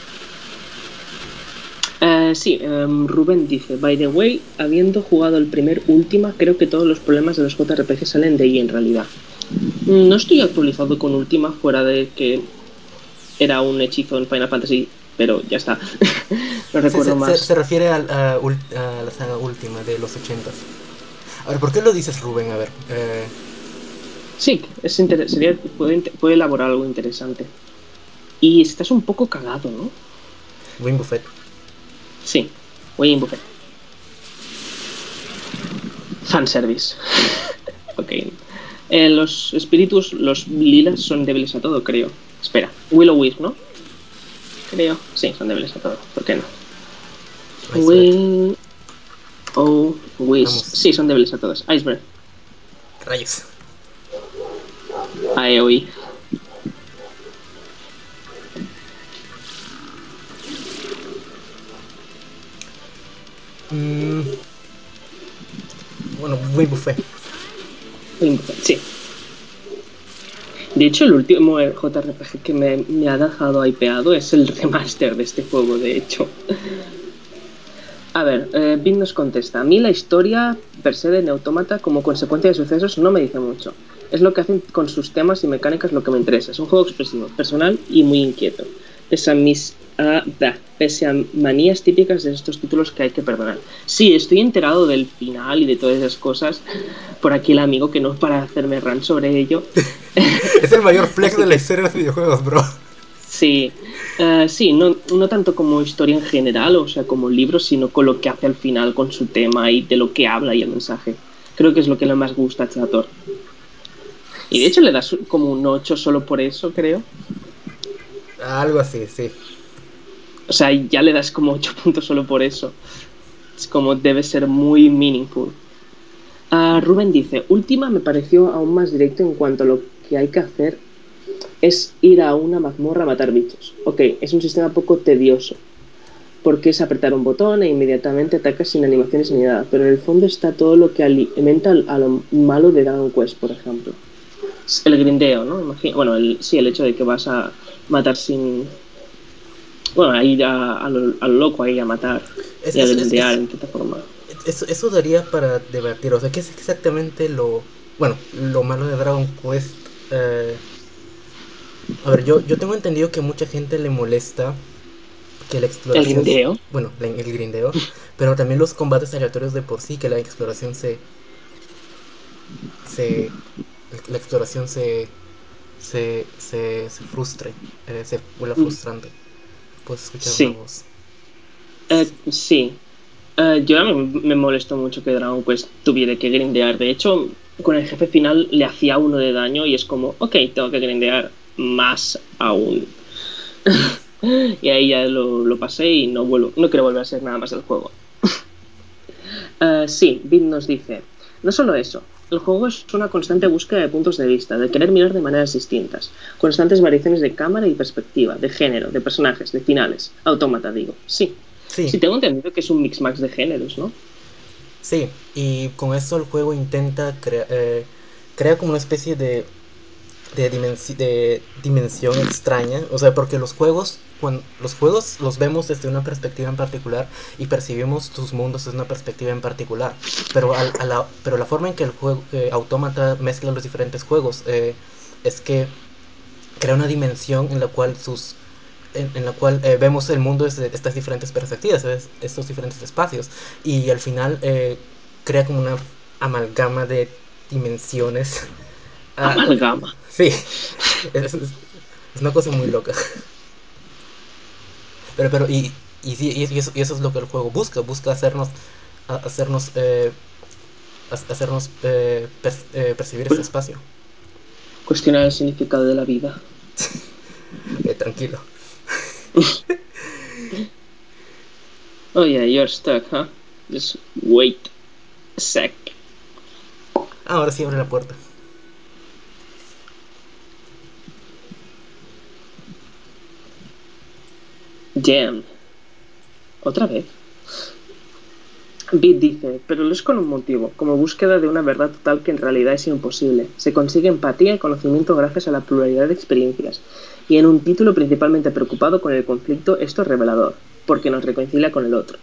[SPEAKER 2] Sí, Rubén dice, by the way, habiendo jugado el primer Ultima, creo que todos los problemas de los JRPG salen de ahí en realidad. No estoy actualizado con Ultima fuera de que era un hechizo en Final Fantasy, pero ya está. No recuerdo más.
[SPEAKER 1] Se refiere a la saga Ultima de los 80s. A ver, ¿por qué lo dices, Rubén? A ver.
[SPEAKER 2] Sí, es puede elaborar algo interesante. Y estás un poco cagado, ¿no?
[SPEAKER 1] Wing Buffet.
[SPEAKER 2] Sí, Wing Buffet. Fanservice. Ok. Los espíritus, los lilas, son débiles a todo, creo. Espera, Will-O-Wisp, ¿no? Creo. Sí, son débiles a todo. ¿Por qué no? Will-O-Wisp. Sí, son débiles a todos. Iceberg.
[SPEAKER 1] Rayos.
[SPEAKER 2] AEOI.
[SPEAKER 1] Bueno, Wing Buffet.
[SPEAKER 2] Sí. De hecho, el último JRPG que me ha dejado hypeado es el remaster de este juego, de hecho. A ver, Vin nos contesta. A mí la historia per se de Nier Automata como consecuencia de sucesos no me dice mucho. Es lo que hacen con sus temas y mecánicas lo que me interesa. Es un juego expresivo, personal y muy inquieto. Pese a manías típicas de estos títulos que hay que perdonar. Sí, estoy enterado del final y de todas esas cosas. Por aquí el amigo que no es para hacerme rant sobre ello.
[SPEAKER 1] Es el mayor flex de la historia de los videojuegos, bro.
[SPEAKER 2] Sí, sí, no tanto como historia en general, o sea, como libro, sino con lo que hace al final con su tema y de lo que habla y el mensaje. Creo que es lo que le más gusta a Chator. Y de hecho le das como un 8 solo por eso, creo.
[SPEAKER 1] Algo así, sí.
[SPEAKER 2] O sea, ya le das como 8 puntos solo por eso. Es como debe ser muy meaningful. Rubén dice, Última me pareció aún más directo en cuanto a lo que hay que hacer es ir a una mazmorra a matar bichos. Ok, es un sistema poco tedioso, porque es apretar un botón e inmediatamente atacas sin animaciones ni nada, pero en el fondo está todo lo que alimenta a lo malo de Dragon Quest, por ejemplo. El grindeo, ¿no? Imagino, bueno, sí, el hecho de que vas a matar sin... Bueno, a ir a lo loco, a ir a matar y a grindear en cierta forma.
[SPEAKER 1] Eso daría para debatir, o sea, ¿qué es exactamente lo malo de Dragon Quest? A ver, yo tengo entendido que mucha gente le molesta que la exploración...
[SPEAKER 2] ¿El grindeo?
[SPEAKER 1] Bueno, el grindeo, pero también los combates aleatorios de por sí, que la exploración la exploración se frustre, se vuelva frustrante. Puedes escuchar
[SPEAKER 2] Sí.
[SPEAKER 1] una voz.
[SPEAKER 2] Sí. Yo a mí me molestó mucho que Dragon Quest tuviera que grindear. De hecho, con el jefe final le hacía 1 de daño y es como, ok, tengo que grindear más aún. Y ahí ya lo pasé y no quiero volver a hacer nada más del juego. Sí, Bit nos dice, no solo eso, el juego es una constante búsqueda de puntos de vista, de querer mirar de maneras distintas, constantes variaciones de cámara y perspectiva, de género, de personajes, de finales. Autómata, digo. Sí, tengo entendido que es un mix-max de géneros, ¿no?
[SPEAKER 1] Sí, y con eso el juego intenta crear como una especie de dimensión extraña, o sea, porque los juegos los vemos desde una perspectiva en particular y percibimos sus mundos desde una perspectiva en particular, pero la forma en que el juego Autómata mezcla los diferentes juegos es que crea una dimensión en la cual vemos el mundo desde estas diferentes perspectivas, estos diferentes espacios, y al final crea como una amalgama de dimensiones.
[SPEAKER 2] Amalgama.
[SPEAKER 1] Sí, es una cosa muy loca. Pero y eso es lo que el juego busca hacernos percibir este espacio.
[SPEAKER 2] Cuestionar el significado de la vida.
[SPEAKER 1] Tranquilo.
[SPEAKER 2] Oh yeah, you're stuck, huh? Just wait a sec.
[SPEAKER 1] Ahora sí abre la puerta.
[SPEAKER 2] Damn. ¿Otra vez? Bit dice, pero lo es con un motivo, como búsqueda de una verdad total que en realidad es imposible. Se consigue empatía y conocimiento gracias a la pluralidad de experiencias. Y en un título principalmente preocupado con el conflicto, esto es revelador, porque nos reconcilia con el otro.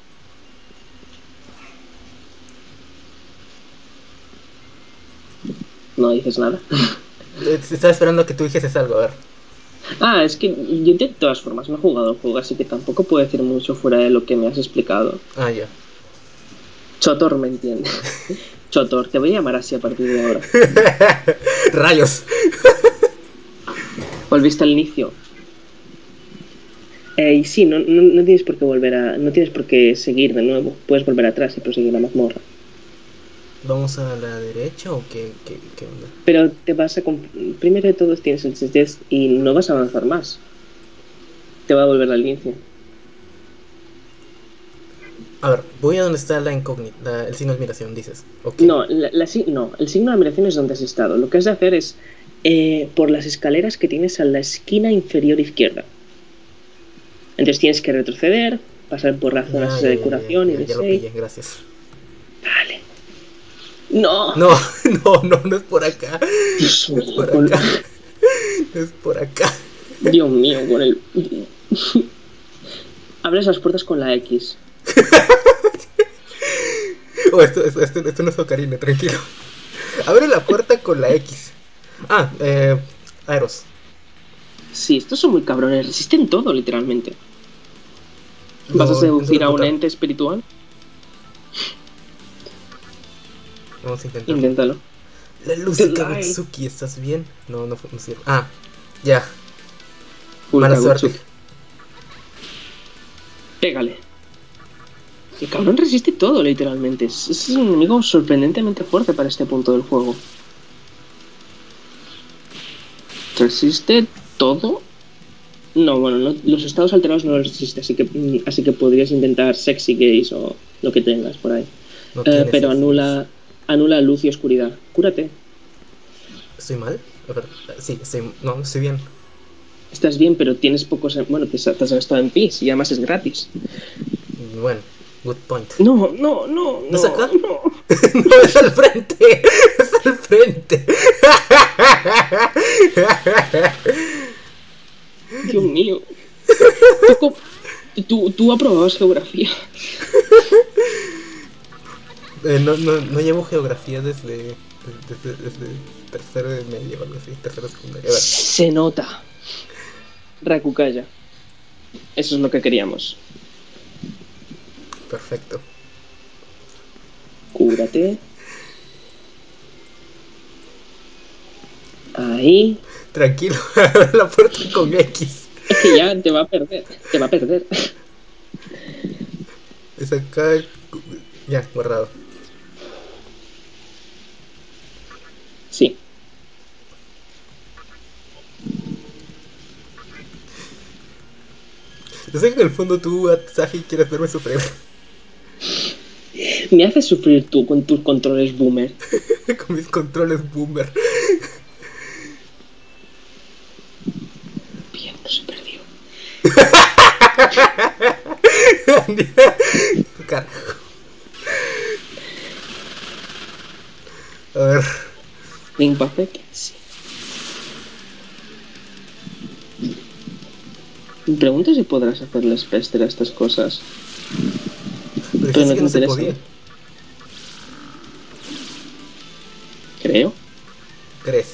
[SPEAKER 2] No dices nada.
[SPEAKER 1] Estaba esperando a que tú dijeses algo, a ver.
[SPEAKER 2] Es que yo de todas formas no he jugado el juego, así que tampoco puedo decir mucho fuera de lo que me has explicado.
[SPEAKER 1] Ya.
[SPEAKER 2] Chotor me entiende. Chotor, te voy a llamar así a partir de ahora.
[SPEAKER 1] Rayos.
[SPEAKER 2] Volviste al inicio. Y sí, no tienes por qué no tienes por qué seguir de nuevo. Puedes volver atrás y proseguir la mazmorra.
[SPEAKER 1] ¿Vamos a la derecha o qué onda?
[SPEAKER 2] Pero te vas a... Primero de todo tienes el test y no vas a avanzar más. Te va a volver al inicio.
[SPEAKER 1] A ver, voy a donde está la incógnita, el signo de admiración, dices. Okay.
[SPEAKER 2] No, el signo de admiración es donde has estado. Lo que has de hacer es por las escaleras que tienes a la esquina inferior izquierda. Entonces tienes que retroceder, pasar por las zonas de curación y de
[SPEAKER 1] ya lo pillé, gracias.
[SPEAKER 2] Vale. No.
[SPEAKER 1] No es por acá.
[SPEAKER 2] Dios mío,
[SPEAKER 1] no es por acá. No es por acá.
[SPEAKER 2] Dios mío, con el... Abres las puertas con la X.
[SPEAKER 1] Esto no es Ocarina, tranquilo. Abre la puerta con la X. Aeros.
[SPEAKER 2] Sí, estos son muy cabrones, resisten todo, literalmente. ¿Vas a seducir a un ente espiritual?
[SPEAKER 1] Vamos a intentarlo.
[SPEAKER 2] Inténtalo.
[SPEAKER 1] La luz de Kawatsuki, ¿estás bien? No sirve. Ya. Mala suerte.
[SPEAKER 2] Pégale. El cabrón resiste todo, literalmente. Es un enemigo sorprendentemente fuerte para este punto del juego. Resiste todo. No, bueno, los estados alterados no los existe, así que podrías intentar sexy gaze o lo que tengas por ahí.
[SPEAKER 1] No tienes
[SPEAKER 2] Pero
[SPEAKER 1] sexy.
[SPEAKER 2] anula luz y oscuridad. Cúrate.
[SPEAKER 1] ¿Estoy mal? A ver, sí, no, estoy bien.
[SPEAKER 2] Estás bien, pero tienes pocos. Bueno, te has gastado en pis y además es gratis.
[SPEAKER 1] Bueno, good point.
[SPEAKER 2] No, no, no,
[SPEAKER 1] ¿No es acá?
[SPEAKER 2] no, no.
[SPEAKER 1] No, es al frente. Es al frente.
[SPEAKER 2] Dios mío. Tú aprobabas geografía.
[SPEAKER 1] No llevo geografía desde tercero de medio o algo así. Tercero de secundaria. A ver.
[SPEAKER 2] Se nota. Rakukaya. Eso es lo que queríamos.
[SPEAKER 1] Perfecto.
[SPEAKER 2] Cúrate. Ahí.
[SPEAKER 1] Tranquilo, abre la puerta con X.
[SPEAKER 2] Es que ya te va a perder. Te va a perder.
[SPEAKER 1] Es acá. Ya, guardado.
[SPEAKER 2] Sí.
[SPEAKER 1] Yo sé que en el fondo tú, Saji, quieres verme sufrir.
[SPEAKER 2] Me haces sufrir tú con tus controles boomer.
[SPEAKER 1] Con mis controles boomer.
[SPEAKER 2] Bien, no se perdió.
[SPEAKER 1] Carajo. A ver.
[SPEAKER 2] Link Perfect, sí. Me pregunto si podrás hacerles pester a estas cosas.
[SPEAKER 1] Pero
[SPEAKER 2] Pero
[SPEAKER 1] dijiste
[SPEAKER 2] no
[SPEAKER 1] que
[SPEAKER 2] te
[SPEAKER 1] no se
[SPEAKER 2] interesa.
[SPEAKER 1] podía.
[SPEAKER 2] Creo.
[SPEAKER 1] ¿Crees?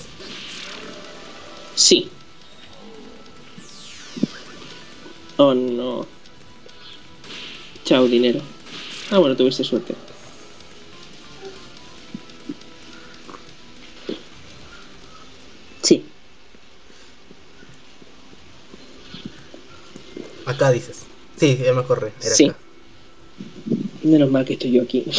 [SPEAKER 2] Sí. Oh no. Chao, dinero. Ah, bueno, tuviste suerte. Sí.
[SPEAKER 1] Acá dices. Sí, ya me acordé. Era
[SPEAKER 2] Sí.
[SPEAKER 1] acá.
[SPEAKER 2] Menos mal que estoy yo aquí.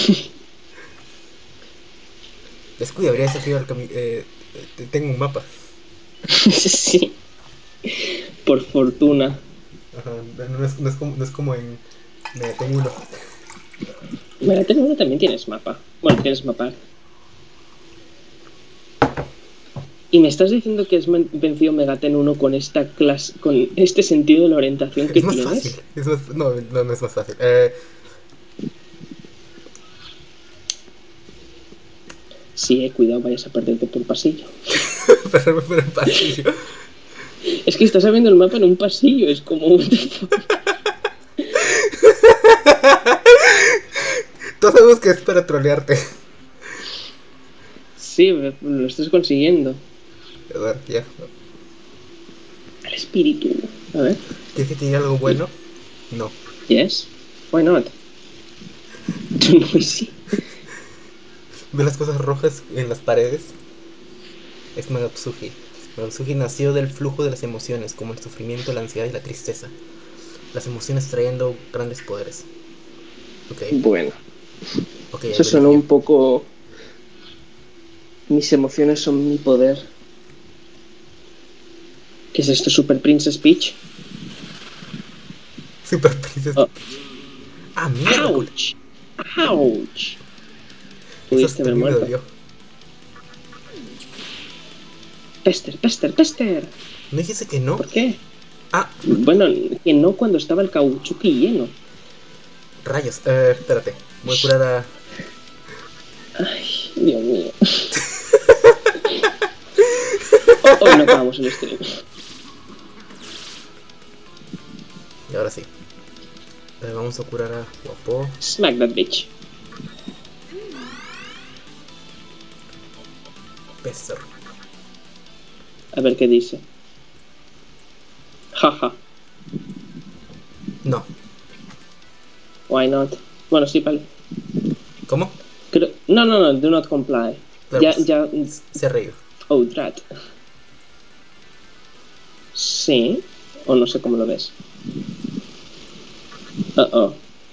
[SPEAKER 1] Descuida, habría desafiado al camino. Tengo un mapa.
[SPEAKER 2] Sí. Por fortuna.
[SPEAKER 1] Ajá, no es como en. Tengo uno.
[SPEAKER 2] Megaten 1 también tienes mapa. Bueno, tienes mapa. Y me estás diciendo que has vencido Megaten 1 con esta clase, con este sentido de la orientación que
[SPEAKER 1] Es más
[SPEAKER 2] tienes.
[SPEAKER 1] fácil. No es más fácil.
[SPEAKER 2] Sí, cuidado, vayas a perderte por pasillo.
[SPEAKER 1] Pasarme por el pasillo.
[SPEAKER 2] Es que estás abriendo el mapa en un pasillo, es como...
[SPEAKER 1] Todos sabemos que es para trolearte.
[SPEAKER 2] Sí, lo estás consiguiendo.
[SPEAKER 1] A ver, ya.
[SPEAKER 2] El espíritu. A ver.
[SPEAKER 1] ¿Quieres que te diga algo bueno? No.
[SPEAKER 2] Yes. Why not? Sí.
[SPEAKER 1] ¿Ves las cosas rojas en las paredes? Es Magatsuji. Magatsuji nació del flujo de las emociones, como el sufrimiento, la ansiedad y la tristeza. Las emociones trayendo grandes poderes. Ok.
[SPEAKER 2] Bueno.
[SPEAKER 1] Okay,
[SPEAKER 2] Eso suena un poco... Mis emociones son mi poder. ¿Qué es esto? ¿Super Princess Peach?
[SPEAKER 1] Super Princess.
[SPEAKER 2] Oh.
[SPEAKER 1] Ah, mierda.
[SPEAKER 2] ¡Auch! ¡Auch!
[SPEAKER 1] Eso
[SPEAKER 2] Pudiste haber
[SPEAKER 1] me
[SPEAKER 2] muerto.
[SPEAKER 1] dolió.
[SPEAKER 2] Pester, Pester, Pester.
[SPEAKER 1] ¿No dijiste que no?
[SPEAKER 2] ¿Por qué?
[SPEAKER 1] Ah,
[SPEAKER 2] Bueno, que no cuando estaba el cauchuki lleno.
[SPEAKER 1] rayos. Espérate. Voy a curar a...
[SPEAKER 2] Ay, Dios mío. Hoy no acabamos el stream.
[SPEAKER 1] Y ahora sí. Vamos a curar a Guapo.
[SPEAKER 2] Smack that bitch.
[SPEAKER 1] Pester.
[SPEAKER 2] A ver qué dice. Jaja.
[SPEAKER 1] No.
[SPEAKER 2] Why not? Bueno, sí, vale.
[SPEAKER 1] ¿Cómo?
[SPEAKER 2] No, do not comply.
[SPEAKER 1] Claro,
[SPEAKER 2] Ya.
[SPEAKER 1] Se ha reído.
[SPEAKER 2] Oh, drat. Sí. O no sé cómo lo ves. Uh-oh.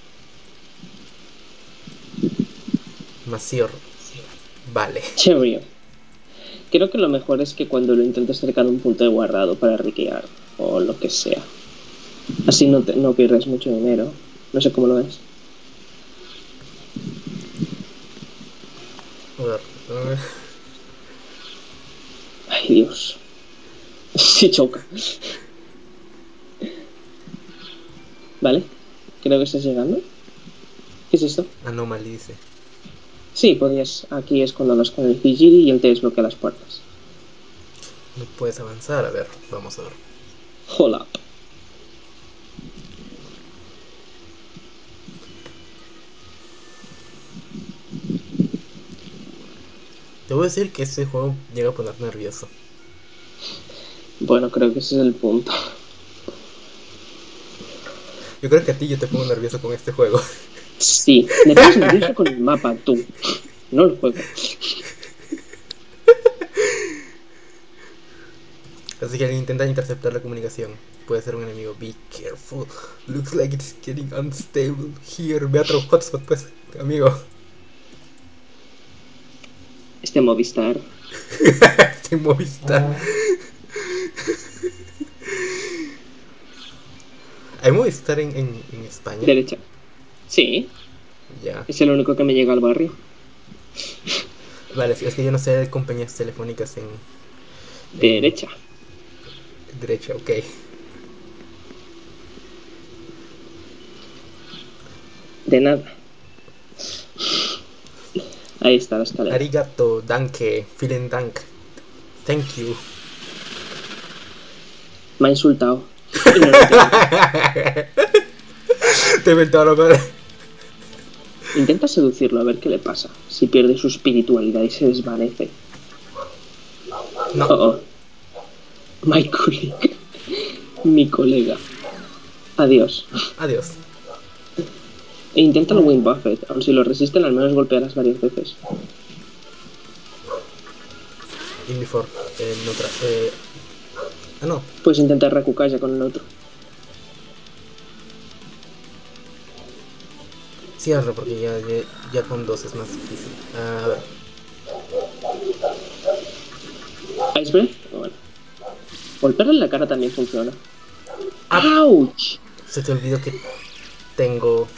[SPEAKER 1] Masior. Vale.
[SPEAKER 2] Cheerio. Creo que lo mejor es que cuando lo intentes cercar un punto de guardado para riquear. o lo que sea. Así no pierdes mucho dinero. No sé cómo lo ves.
[SPEAKER 1] A ver,
[SPEAKER 2] Ay, Dios. Sí choca. Vale. Creo que estás llegando. ¿Qué es esto?
[SPEAKER 1] Anomaly dice.
[SPEAKER 2] Sí, podías. Aquí es cuando hablas con el Fijiri y él te desbloquea las puertas.
[SPEAKER 1] No puedes avanzar. A ver, vamos a ver.
[SPEAKER 2] Hola.
[SPEAKER 1] Te voy a decir que este juego llega a poner nervioso.
[SPEAKER 2] Bueno, creo que ese es el punto.
[SPEAKER 1] Yo creo que a ti yo te pongo nervioso con este juego.
[SPEAKER 2] Sí, me pones nervioso con el mapa, tú. No el juego.
[SPEAKER 1] Así que al intentar interceptar la comunicación puede ser un enemigo. Be careful. Looks like it's getting unstable here. Ve a otro hotspot, pues, amigo.
[SPEAKER 2] Este Movistar.
[SPEAKER 1] Este Movistar. ¿Hay Movistar en España?
[SPEAKER 2] Derecha. Sí,
[SPEAKER 1] Ya.
[SPEAKER 2] es el único que me llega al barrio.
[SPEAKER 1] Vale, es que yo no sé de compañías telefónicas en
[SPEAKER 2] Derecha.
[SPEAKER 1] derecha, ok.
[SPEAKER 2] De nada. Ahí está la escalera.
[SPEAKER 1] Arigato, danke, vielen dank. Thank you.
[SPEAKER 2] Me ha insultado. Y no lo entiendo.
[SPEAKER 1] Te he inventado lo peor.
[SPEAKER 2] Intenta seducirlo a ver qué le pasa. Si pierde su espiritualidad y se desvanece.
[SPEAKER 1] No.
[SPEAKER 2] Oh. My colleague. Mi colega. Adiós.
[SPEAKER 1] Adiós.
[SPEAKER 2] E inténtalo Win Buffett. Aun si lo resisten, al menos golpearás varias veces.
[SPEAKER 1] In before. Neutra. No.
[SPEAKER 2] Puedes intentar Rakukaya con el otro.
[SPEAKER 1] Cierra porque ya con dos es más difícil. A ver.
[SPEAKER 2] Ice Breath. Bueno. Golpearle en la cara también funciona.
[SPEAKER 1] Ah.
[SPEAKER 2] ¡Auch!
[SPEAKER 1] Se te olvidó que tengo.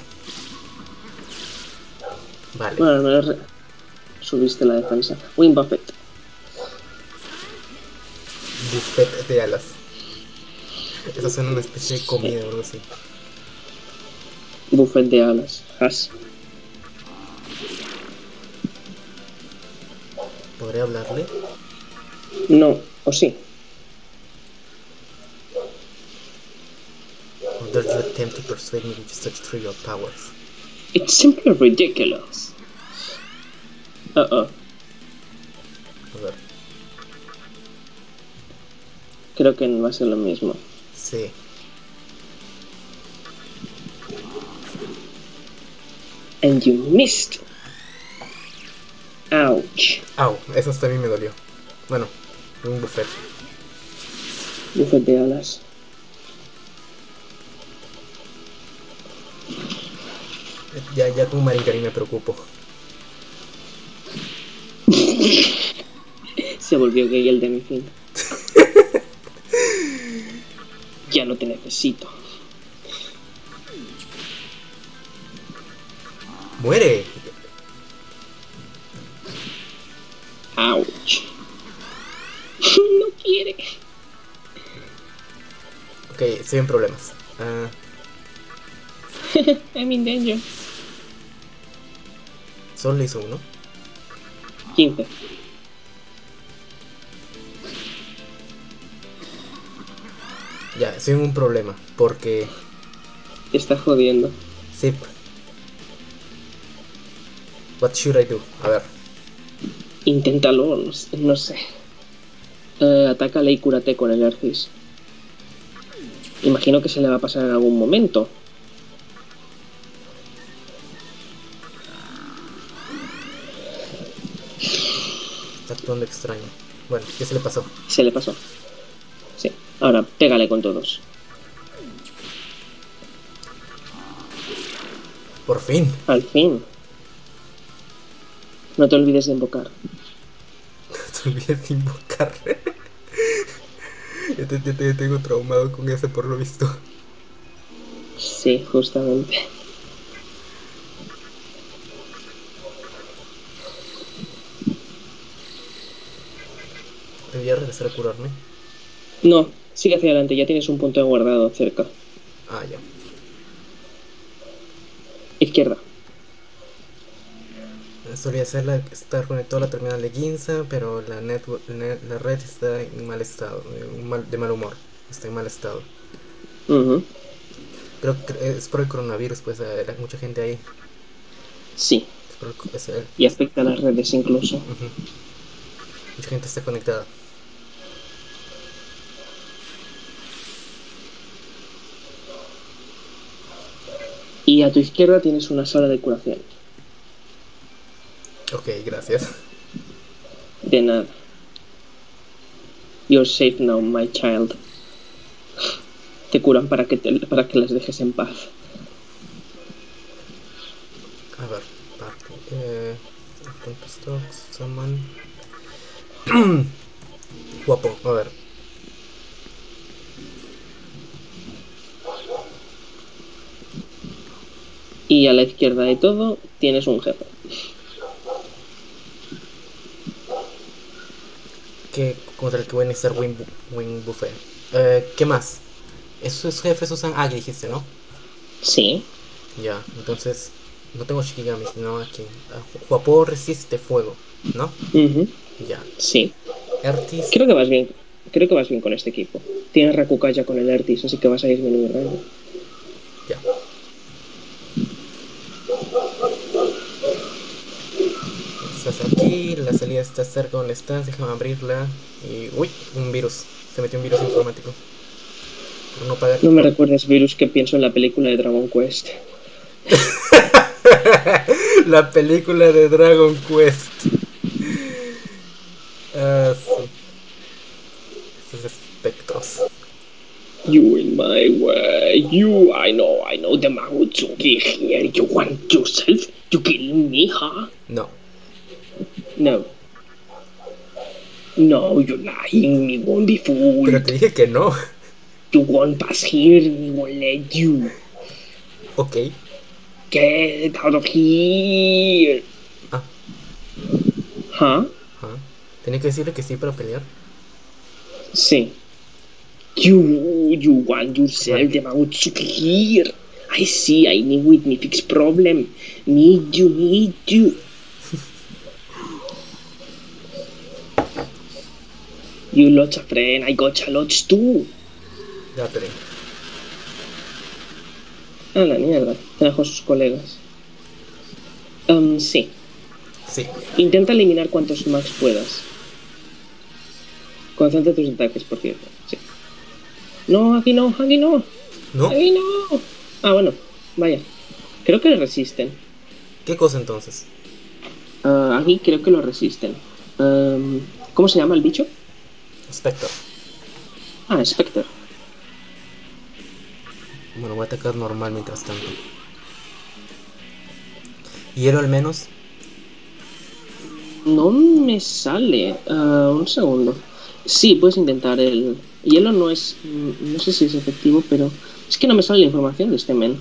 [SPEAKER 1] Vale.
[SPEAKER 2] Bueno, al menos subiste la defensa. Win Buffett.
[SPEAKER 1] Buffet de alas. Eso suena una especie de comida o algo así.
[SPEAKER 2] Buffet de alas. Has.
[SPEAKER 1] ¿Podré hablarle?
[SPEAKER 2] No, o sí.
[SPEAKER 1] Or does you attempt to persuade me with such trivial powers?
[SPEAKER 2] It's simply ridiculous. Uh-oh.
[SPEAKER 1] A ver.
[SPEAKER 2] Creo que va a ser lo mismo.
[SPEAKER 1] Sí.
[SPEAKER 2] And you missed. Ouch.
[SPEAKER 1] Au, eso también me dolió. Bueno, un buffet.
[SPEAKER 2] Buffet de alas.
[SPEAKER 1] Ya con Marincari me preocupo.
[SPEAKER 2] Se volvió gay el de mi fin. Ya no te necesito.
[SPEAKER 1] ¡Muere!
[SPEAKER 2] Ouch. No quiere.
[SPEAKER 1] Ok, estoy en problemas.
[SPEAKER 2] I'm in danger.
[SPEAKER 1] Solo le hizo uno.
[SPEAKER 2] 15.
[SPEAKER 1] Ya, estoy en un problema. Porque.
[SPEAKER 2] Te está jodiendo.
[SPEAKER 1] Zip. What should I do? A ver.
[SPEAKER 2] Inténtalo, no sé. Atácale y cúrate con el Arcis. Imagino que se le va a pasar en algún momento.
[SPEAKER 1] Está actuando extraño. Bueno, ¿qué se le pasó?
[SPEAKER 2] Se le pasó. Sí. Ahora, pégale con todos.
[SPEAKER 1] Por fin.
[SPEAKER 2] Al fin. No te olvides de invocar.
[SPEAKER 1] No te olvides de invocar. Yo tengo traumado con ese por lo visto.
[SPEAKER 2] Sí, justamente.
[SPEAKER 1] Debería regresar a curarme.
[SPEAKER 2] No, sigue hacia adelante, ya tienes un punto de guardado cerca.
[SPEAKER 1] Ah, ya.
[SPEAKER 2] Izquierda.
[SPEAKER 1] Solía estar conectado a la terminal de Ginza, pero la red está en mal estado, de mal humor. Está en mal estado.
[SPEAKER 2] Ujú.
[SPEAKER 1] Creo que es por el coronavirus, pues hay mucha gente ahí.
[SPEAKER 2] Sí,
[SPEAKER 1] Es por
[SPEAKER 2] y afecta a las redes incluso.
[SPEAKER 1] ujú. Mucha gente está conectada.
[SPEAKER 2] Y a tu izquierda tienes una sala de curación.
[SPEAKER 1] Ok, gracias.
[SPEAKER 2] De nada. You're safe now, my child. Te curan para que las dejes en paz.
[SPEAKER 1] A ver, party. Punto stocks, summon. Guapo, a ver.
[SPEAKER 2] Y a la izquierda de todo tienes un jefe.
[SPEAKER 1] Contra el que voy a necesitar Wing Buffet. ¿Qué más? Esos jefes usan Agi, dijiste, ¿no?
[SPEAKER 2] Sí.
[SPEAKER 1] Ya, entonces no tengo Shikigami, sino aquí. Guapo resiste fuego, ¿no?
[SPEAKER 2] Ujú.
[SPEAKER 1] Ya.
[SPEAKER 2] Sí.
[SPEAKER 1] Ertis,
[SPEAKER 2] Creo que vas bien. Creo que vas bien con este equipo. Tienes Rakukaya con el Ertis, así que vas a disminuir rango.
[SPEAKER 1] ya. Estás aquí, la salida está cerca donde estás, déjame abrirla. Y. Uy, un virus. Se metió un virus informático. Por no pagar.
[SPEAKER 2] No me recuerdes, Virus, que pienso en la película de Dragon Quest.
[SPEAKER 1] La película de Dragon Quest. Ah, sí. Esos espectros.
[SPEAKER 2] You in my way. I know the Mahutsuki here. You want yourself to kill me, huh?
[SPEAKER 1] No.
[SPEAKER 2] No. No, you're lying. Me won't be
[SPEAKER 1] Pero
[SPEAKER 2] fooled.
[SPEAKER 1] te dije que no.
[SPEAKER 2] You won't pass here. Me won't let you.
[SPEAKER 1] Ok.
[SPEAKER 2] Get out of here.
[SPEAKER 1] Ah,
[SPEAKER 2] Huh?
[SPEAKER 1] ah. Tenía que decirle que sí para pelear.
[SPEAKER 2] Sí. You want yourself
[SPEAKER 1] Vale.
[SPEAKER 2] the Mahutsuki here. I see. I knew it. Me fix problem. Need you. You lots a friend. I gotcha lots too.
[SPEAKER 1] Ya peleé.
[SPEAKER 2] A la mierda. Trajo a sus colegas. Sí.
[SPEAKER 1] Sí.
[SPEAKER 2] Intenta eliminar cuantos max puedas. Concentra tus ataques, por cierto. Sí. No, aquí no, aquí no.
[SPEAKER 1] ¿No?
[SPEAKER 2] Aquí no. Ah, bueno. Vaya. Creo que le resisten.
[SPEAKER 1] ¿Qué cosa entonces?
[SPEAKER 2] Aquí creo que lo resisten. ¿Cómo se llama el bicho?
[SPEAKER 1] Spectre.
[SPEAKER 2] Ah, Spectre.
[SPEAKER 1] Bueno, voy a atacar normal mientras tanto. Hielo al menos.
[SPEAKER 2] No me sale. Un segundo. Sí, puedes intentar el hielo. No es. No sé si es efectivo, pero es que no me sale la información de este men.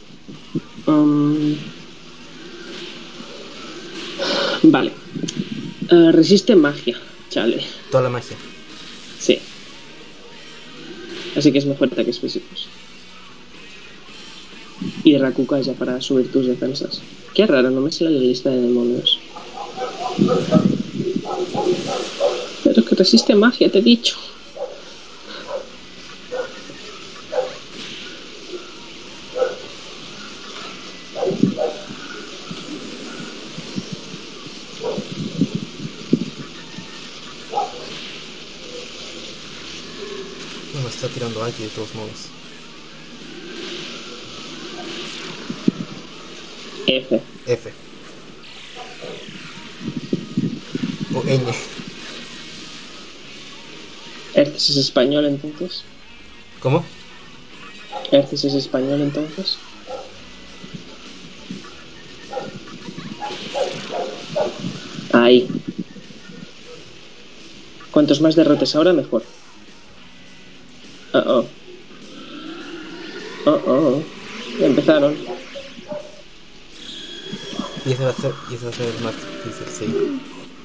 [SPEAKER 2] Vale. Resiste magia. Chale.
[SPEAKER 1] Toda la magia.
[SPEAKER 2] Sí. Así que es mejor ataques físicos. Y Rakukaya para subir tus defensas. Qué raro, no me sale la lista de demonios. Pero que resiste magia, te he dicho.
[SPEAKER 1] No me está tirando aquí de todos modos.
[SPEAKER 2] F.
[SPEAKER 1] F. O Ñ.
[SPEAKER 2] Erces es español entonces.
[SPEAKER 1] ¿Cómo?
[SPEAKER 2] Erces es español entonces. Ahí. Cuantos más derrotes ahora, mejor. Oh, oh. Oh. Ya empezaron.
[SPEAKER 1] Y ese va a ser el más difícil,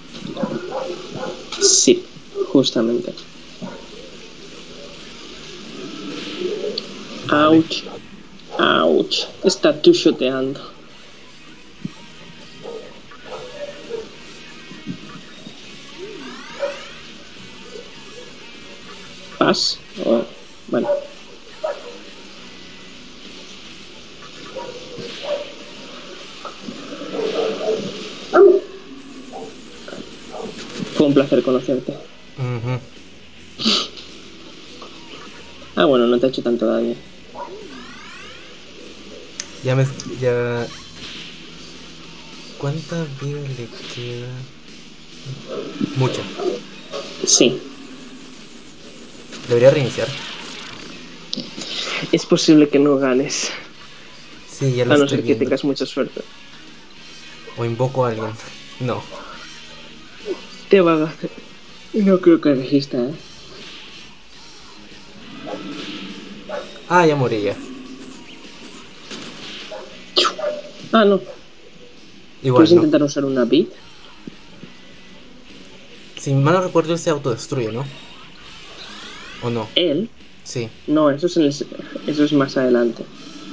[SPEAKER 1] sí.
[SPEAKER 2] Sí, justamente.
[SPEAKER 1] Vale.
[SPEAKER 2] Ouch. Ouch. Está two-shoteando. ¿Pas? Oh, bueno. Fue un placer conocerte.
[SPEAKER 1] Ujú.
[SPEAKER 2] Ah, bueno, no te ha hecho tanto daño.
[SPEAKER 1] Ya. ¿Cuánta vida le queda? Mucha.
[SPEAKER 2] Sí.
[SPEAKER 1] Debería reiniciar.
[SPEAKER 2] Es posible que no ganes.
[SPEAKER 1] Sí, ya lo
[SPEAKER 2] A no
[SPEAKER 1] estoy
[SPEAKER 2] ser que
[SPEAKER 1] viendo.
[SPEAKER 2] tengas mucha suerte.
[SPEAKER 1] O invoco a alguien. No.
[SPEAKER 2] Te va a ganar. No creo que resista, ¿eh?
[SPEAKER 1] Ah, ya morí ya.
[SPEAKER 2] Ah, no.
[SPEAKER 1] Igual,
[SPEAKER 2] ¿Puedes
[SPEAKER 1] no.
[SPEAKER 2] intentar usar una bit?
[SPEAKER 1] Si mal no recuerdo, él se autodestruye, ¿no? ¿O no?
[SPEAKER 2] Él.
[SPEAKER 1] Sí.
[SPEAKER 2] No, eso es más adelante.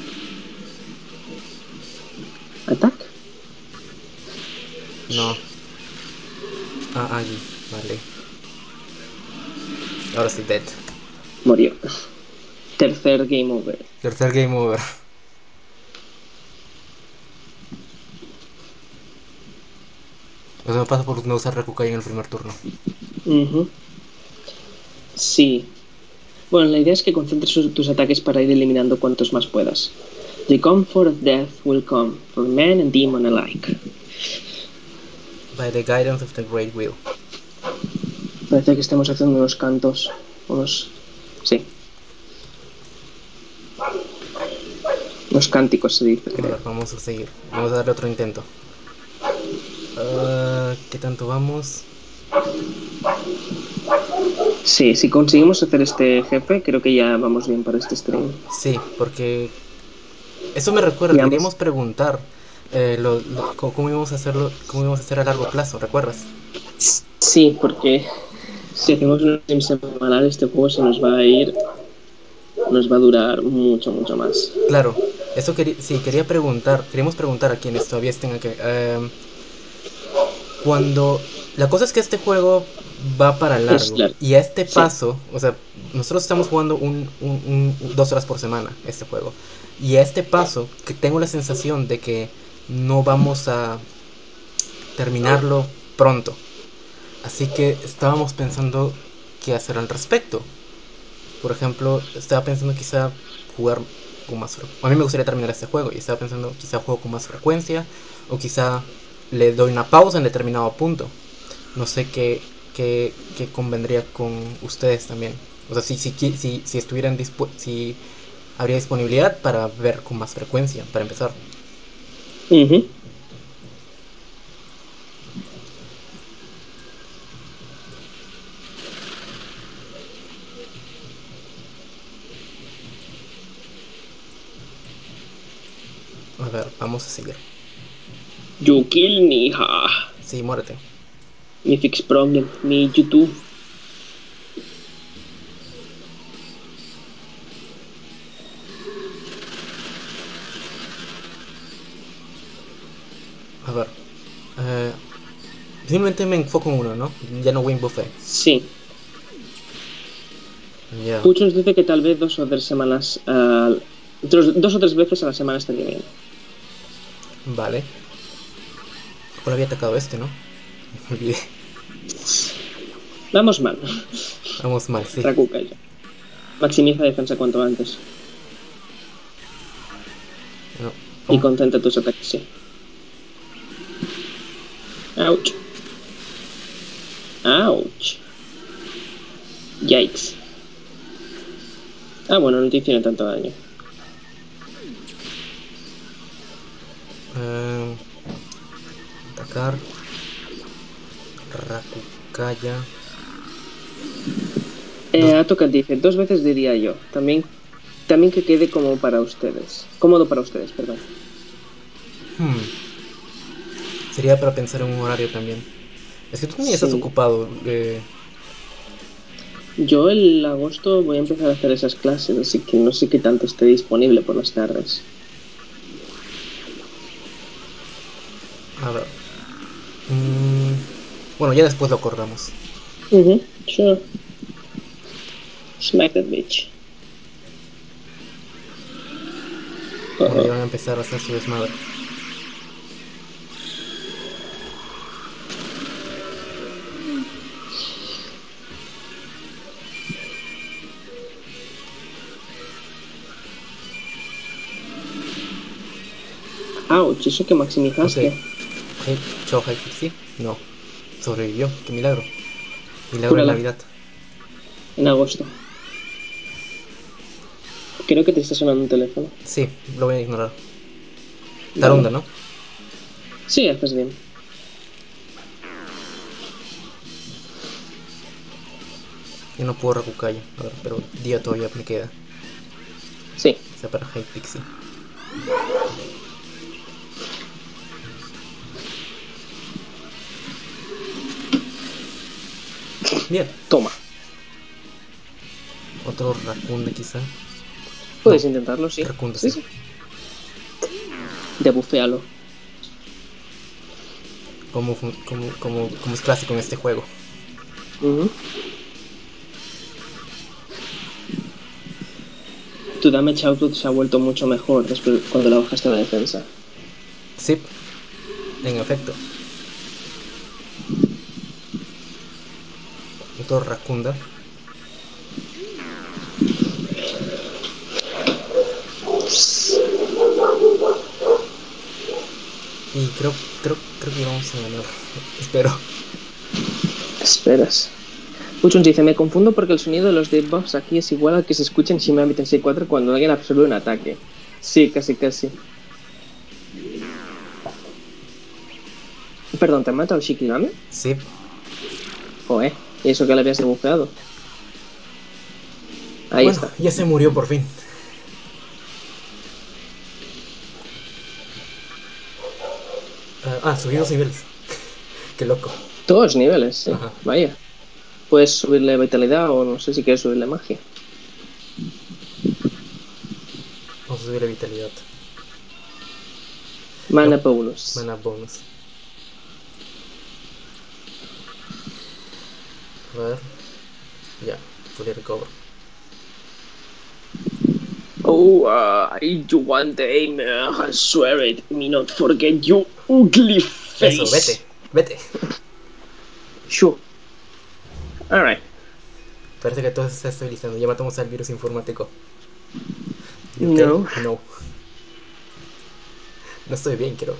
[SPEAKER 2] ¿Attack?
[SPEAKER 1] No. Ah, allí. Vale. Ahora sí, dead.
[SPEAKER 2] Murió. Tercer game over.
[SPEAKER 1] Tercer game over. Eso me pasa por no usar Rakukai en el primer turno.
[SPEAKER 2] Ujú. Sí. Bueno, la idea es que concentres tus ataques para ir eliminando cuantos más puedas. The comfort of death will come for man and demon alike.
[SPEAKER 1] By the guidance of the Great Will.
[SPEAKER 2] Parece que estamos haciendo unos cantos. Sí. Unos cánticos se dice,
[SPEAKER 1] Ahora,
[SPEAKER 2] creo.
[SPEAKER 1] vamos a seguir. Vamos a darle otro intento. ¿Qué tanto vamos?
[SPEAKER 2] Sí, si conseguimos hacer este jefe, creo que ya vamos bien para este stream.
[SPEAKER 1] Sí, porque eso me recuerda,
[SPEAKER 2] Ya
[SPEAKER 1] queríamos preguntar cómo íbamos a hacerlo, cómo íbamos a hacer a largo plazo, ¿recuerdas?
[SPEAKER 2] Sí, porque si hacemos un stream semanal, este juego se nos va a ir, nos va a durar mucho, mucho más.
[SPEAKER 1] Claro, eso queríamos preguntar a quienes todavía estén aquí. La cosa es que este juego va para
[SPEAKER 2] Es
[SPEAKER 1] largo
[SPEAKER 2] largo.
[SPEAKER 1] y a este
[SPEAKER 2] Sí.
[SPEAKER 1] paso, o sea, nosotros estamos jugando 2 horas por semana este juego y a este paso que tengo la sensación de que no vamos a terminarlo pronto, así que estábamos pensando qué hacer al respecto. Por ejemplo, estaba pensando quizá jugar con más frecuencia. A mí me gustaría terminar este juego y estaba pensando quizá juego con más frecuencia o quizá le doy una pausa en determinado punto. No sé qué convendría con ustedes también. O sea, si estuvieran si habría disponibilidad para ver con más frecuencia, para empezar.
[SPEAKER 2] Ujú.
[SPEAKER 1] A ver, vamos a seguir.
[SPEAKER 2] You kill me, ha.
[SPEAKER 1] Sí, muérete.
[SPEAKER 2] Me fix problem, me YouTube.
[SPEAKER 1] A ver. Simplemente me enfoco en uno, ¿no? Ya no Win Buffet.
[SPEAKER 2] Sí.
[SPEAKER 1] Ya.
[SPEAKER 2] Pucho nos dice que tal vez 2 o 3 semanas, 2 o 3 veces a la semana estaría bien.
[SPEAKER 1] Vale. ¿Cuál había atacado este, no? Me olvidé.
[SPEAKER 2] Vamos mal.
[SPEAKER 1] Vamos mal, sí.
[SPEAKER 2] Rakuka ya. Maximiza defensa cuanto antes.
[SPEAKER 1] No.
[SPEAKER 2] Y concentra tus ataques, sí. Ouch. Ouch. Yikes. Ah, bueno, no te hicieron tanto daño.
[SPEAKER 1] Atacar. Rakukaya.
[SPEAKER 2] Atokat dice, 2 veces diría yo. También que quede como para ustedes. Cómodo para ustedes, perdón.
[SPEAKER 1] Sería para pensar en un horario también. Es que tú también estás
[SPEAKER 2] Sí.
[SPEAKER 1] ocupado.
[SPEAKER 2] Yo el agosto voy a empezar a hacer esas clases, así que no sé qué tanto esté disponible por las tardes.
[SPEAKER 1] A ver. Bueno, ya después lo acordamos.
[SPEAKER 2] Sure. Smack that bitch.
[SPEAKER 1] Bueno, ya van a empezar a hacer su desmadre.
[SPEAKER 2] Ouch, eso que maximizaste.
[SPEAKER 1] Ok. Chao, High Pixie. No. Sobrevivió. Qué milagro. Milagro de
[SPEAKER 2] Cúrala.
[SPEAKER 1] Navidad.
[SPEAKER 2] En agosto. Creo que te está sonando un teléfono.
[SPEAKER 1] Sí, lo voy a ignorar.
[SPEAKER 2] Vale.
[SPEAKER 1] Tarunda, ¿no?
[SPEAKER 2] Sí, haces bien.
[SPEAKER 1] Yo no puedo Rakukayo. A ver, pero día todavía me queda.
[SPEAKER 2] Sí.
[SPEAKER 1] O sea, para High Pixie. Bien.
[SPEAKER 2] Toma.
[SPEAKER 1] Otro Rakunda quizá.
[SPEAKER 2] Puedes
[SPEAKER 1] No,
[SPEAKER 2] intentarlo, sí.
[SPEAKER 1] Rakunda,
[SPEAKER 2] Sí,
[SPEAKER 1] sí.
[SPEAKER 2] sí. Debuféalo.
[SPEAKER 1] Como es clásico en este juego.
[SPEAKER 2] Tu damage output se ha vuelto mucho mejor después cuando la bajaste la defensa.
[SPEAKER 1] Sí, en efecto. Otro Rakunda. Y creo que vamos a ganar. Espero.
[SPEAKER 2] Esperas. Puchun dice, me confundo porque el sonido de los debuffs aquí es igual al que se escucha en Shin Megami Tensei 4 cuando alguien absorbe un ataque. Sí, casi. Perdón, ¿te ha matado Shikigami?
[SPEAKER 1] Sí.
[SPEAKER 2] Joder, ¿y eso que le habías debufeado? Ahí
[SPEAKER 1] Bueno,
[SPEAKER 2] está.
[SPEAKER 1] ya se murió por fin. Subí 2 niveles. Qué loco.
[SPEAKER 2] Todos niveles, sí.
[SPEAKER 1] Ajá.
[SPEAKER 2] Vaya. Puedes subirle vitalidad o no sé si quieres subirle magia.
[SPEAKER 1] Vamos a subir la vitalidad.
[SPEAKER 2] Mana
[SPEAKER 1] No.
[SPEAKER 2] bonus.
[SPEAKER 1] Mana bonus. A ver. Ya, fully recover.
[SPEAKER 2] Oh, I do one day, I swear it, me not forget you ugly face.
[SPEAKER 1] Eso, vete.
[SPEAKER 2] Sure. Alright.
[SPEAKER 1] Parece que todo se está estabilizando. Ya matamos al virus informático.
[SPEAKER 2] No.
[SPEAKER 1] No. No estoy bien, creo.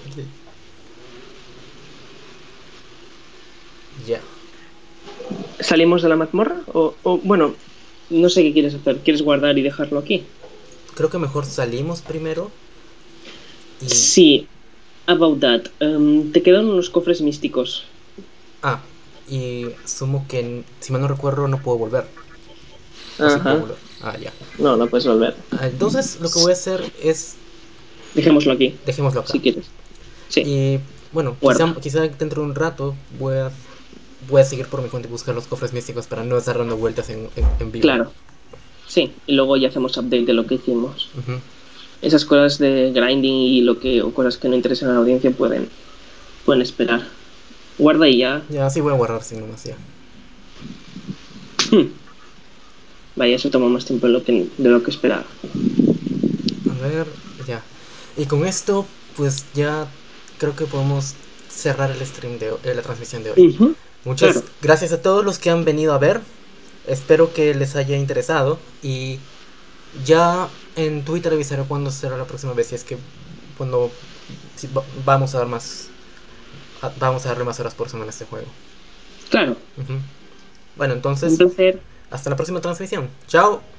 [SPEAKER 1] Ya.
[SPEAKER 2] ¿Salimos de la mazmorra? O, bueno, no sé qué quieres hacer. ¿Quieres guardar y dejarlo aquí?
[SPEAKER 1] Creo que mejor salimos primero. Y...
[SPEAKER 2] Sí. About that. Te quedan unos cofres místicos.
[SPEAKER 1] Y asumo que, si mal no recuerdo, no puedo volver.
[SPEAKER 2] Ajá.
[SPEAKER 1] Sí puedo volver. Ya.
[SPEAKER 2] No puedes volver.
[SPEAKER 1] Entonces, lo que voy a hacer es...
[SPEAKER 2] Dejémoslo aquí,
[SPEAKER 1] Dejémoslo acá.
[SPEAKER 2] si quieres. Sí.
[SPEAKER 1] Y bueno, quizá dentro de un rato voy a seguir por mi cuenta y buscar los cofres místicos para no estar dando vueltas en vivo.
[SPEAKER 2] Claro. Sí, y luego ya hacemos update de lo que hicimos.
[SPEAKER 1] Ujú.
[SPEAKER 2] Esas cosas de grinding o cosas que no interesan a la audiencia pueden esperar. Guarda y ya.
[SPEAKER 1] Ya, sí voy a guardar sin nomás ya.
[SPEAKER 2] Vaya, eso toma más tiempo de lo que esperaba.
[SPEAKER 1] A ver, ya. Y con esto, pues ya creo que podemos cerrar el stream la transmisión de hoy. Muchas gracias a todos los que han venido a ver. Espero que les haya interesado. Y ya en Twitter avisaré cuándo será la próxima vez. Si es que vamos a darle más horas por semana a este juego.
[SPEAKER 2] Claro.
[SPEAKER 1] Bueno, entonces,
[SPEAKER 2] Un placer.
[SPEAKER 1] hasta la próxima transmisión. Chao.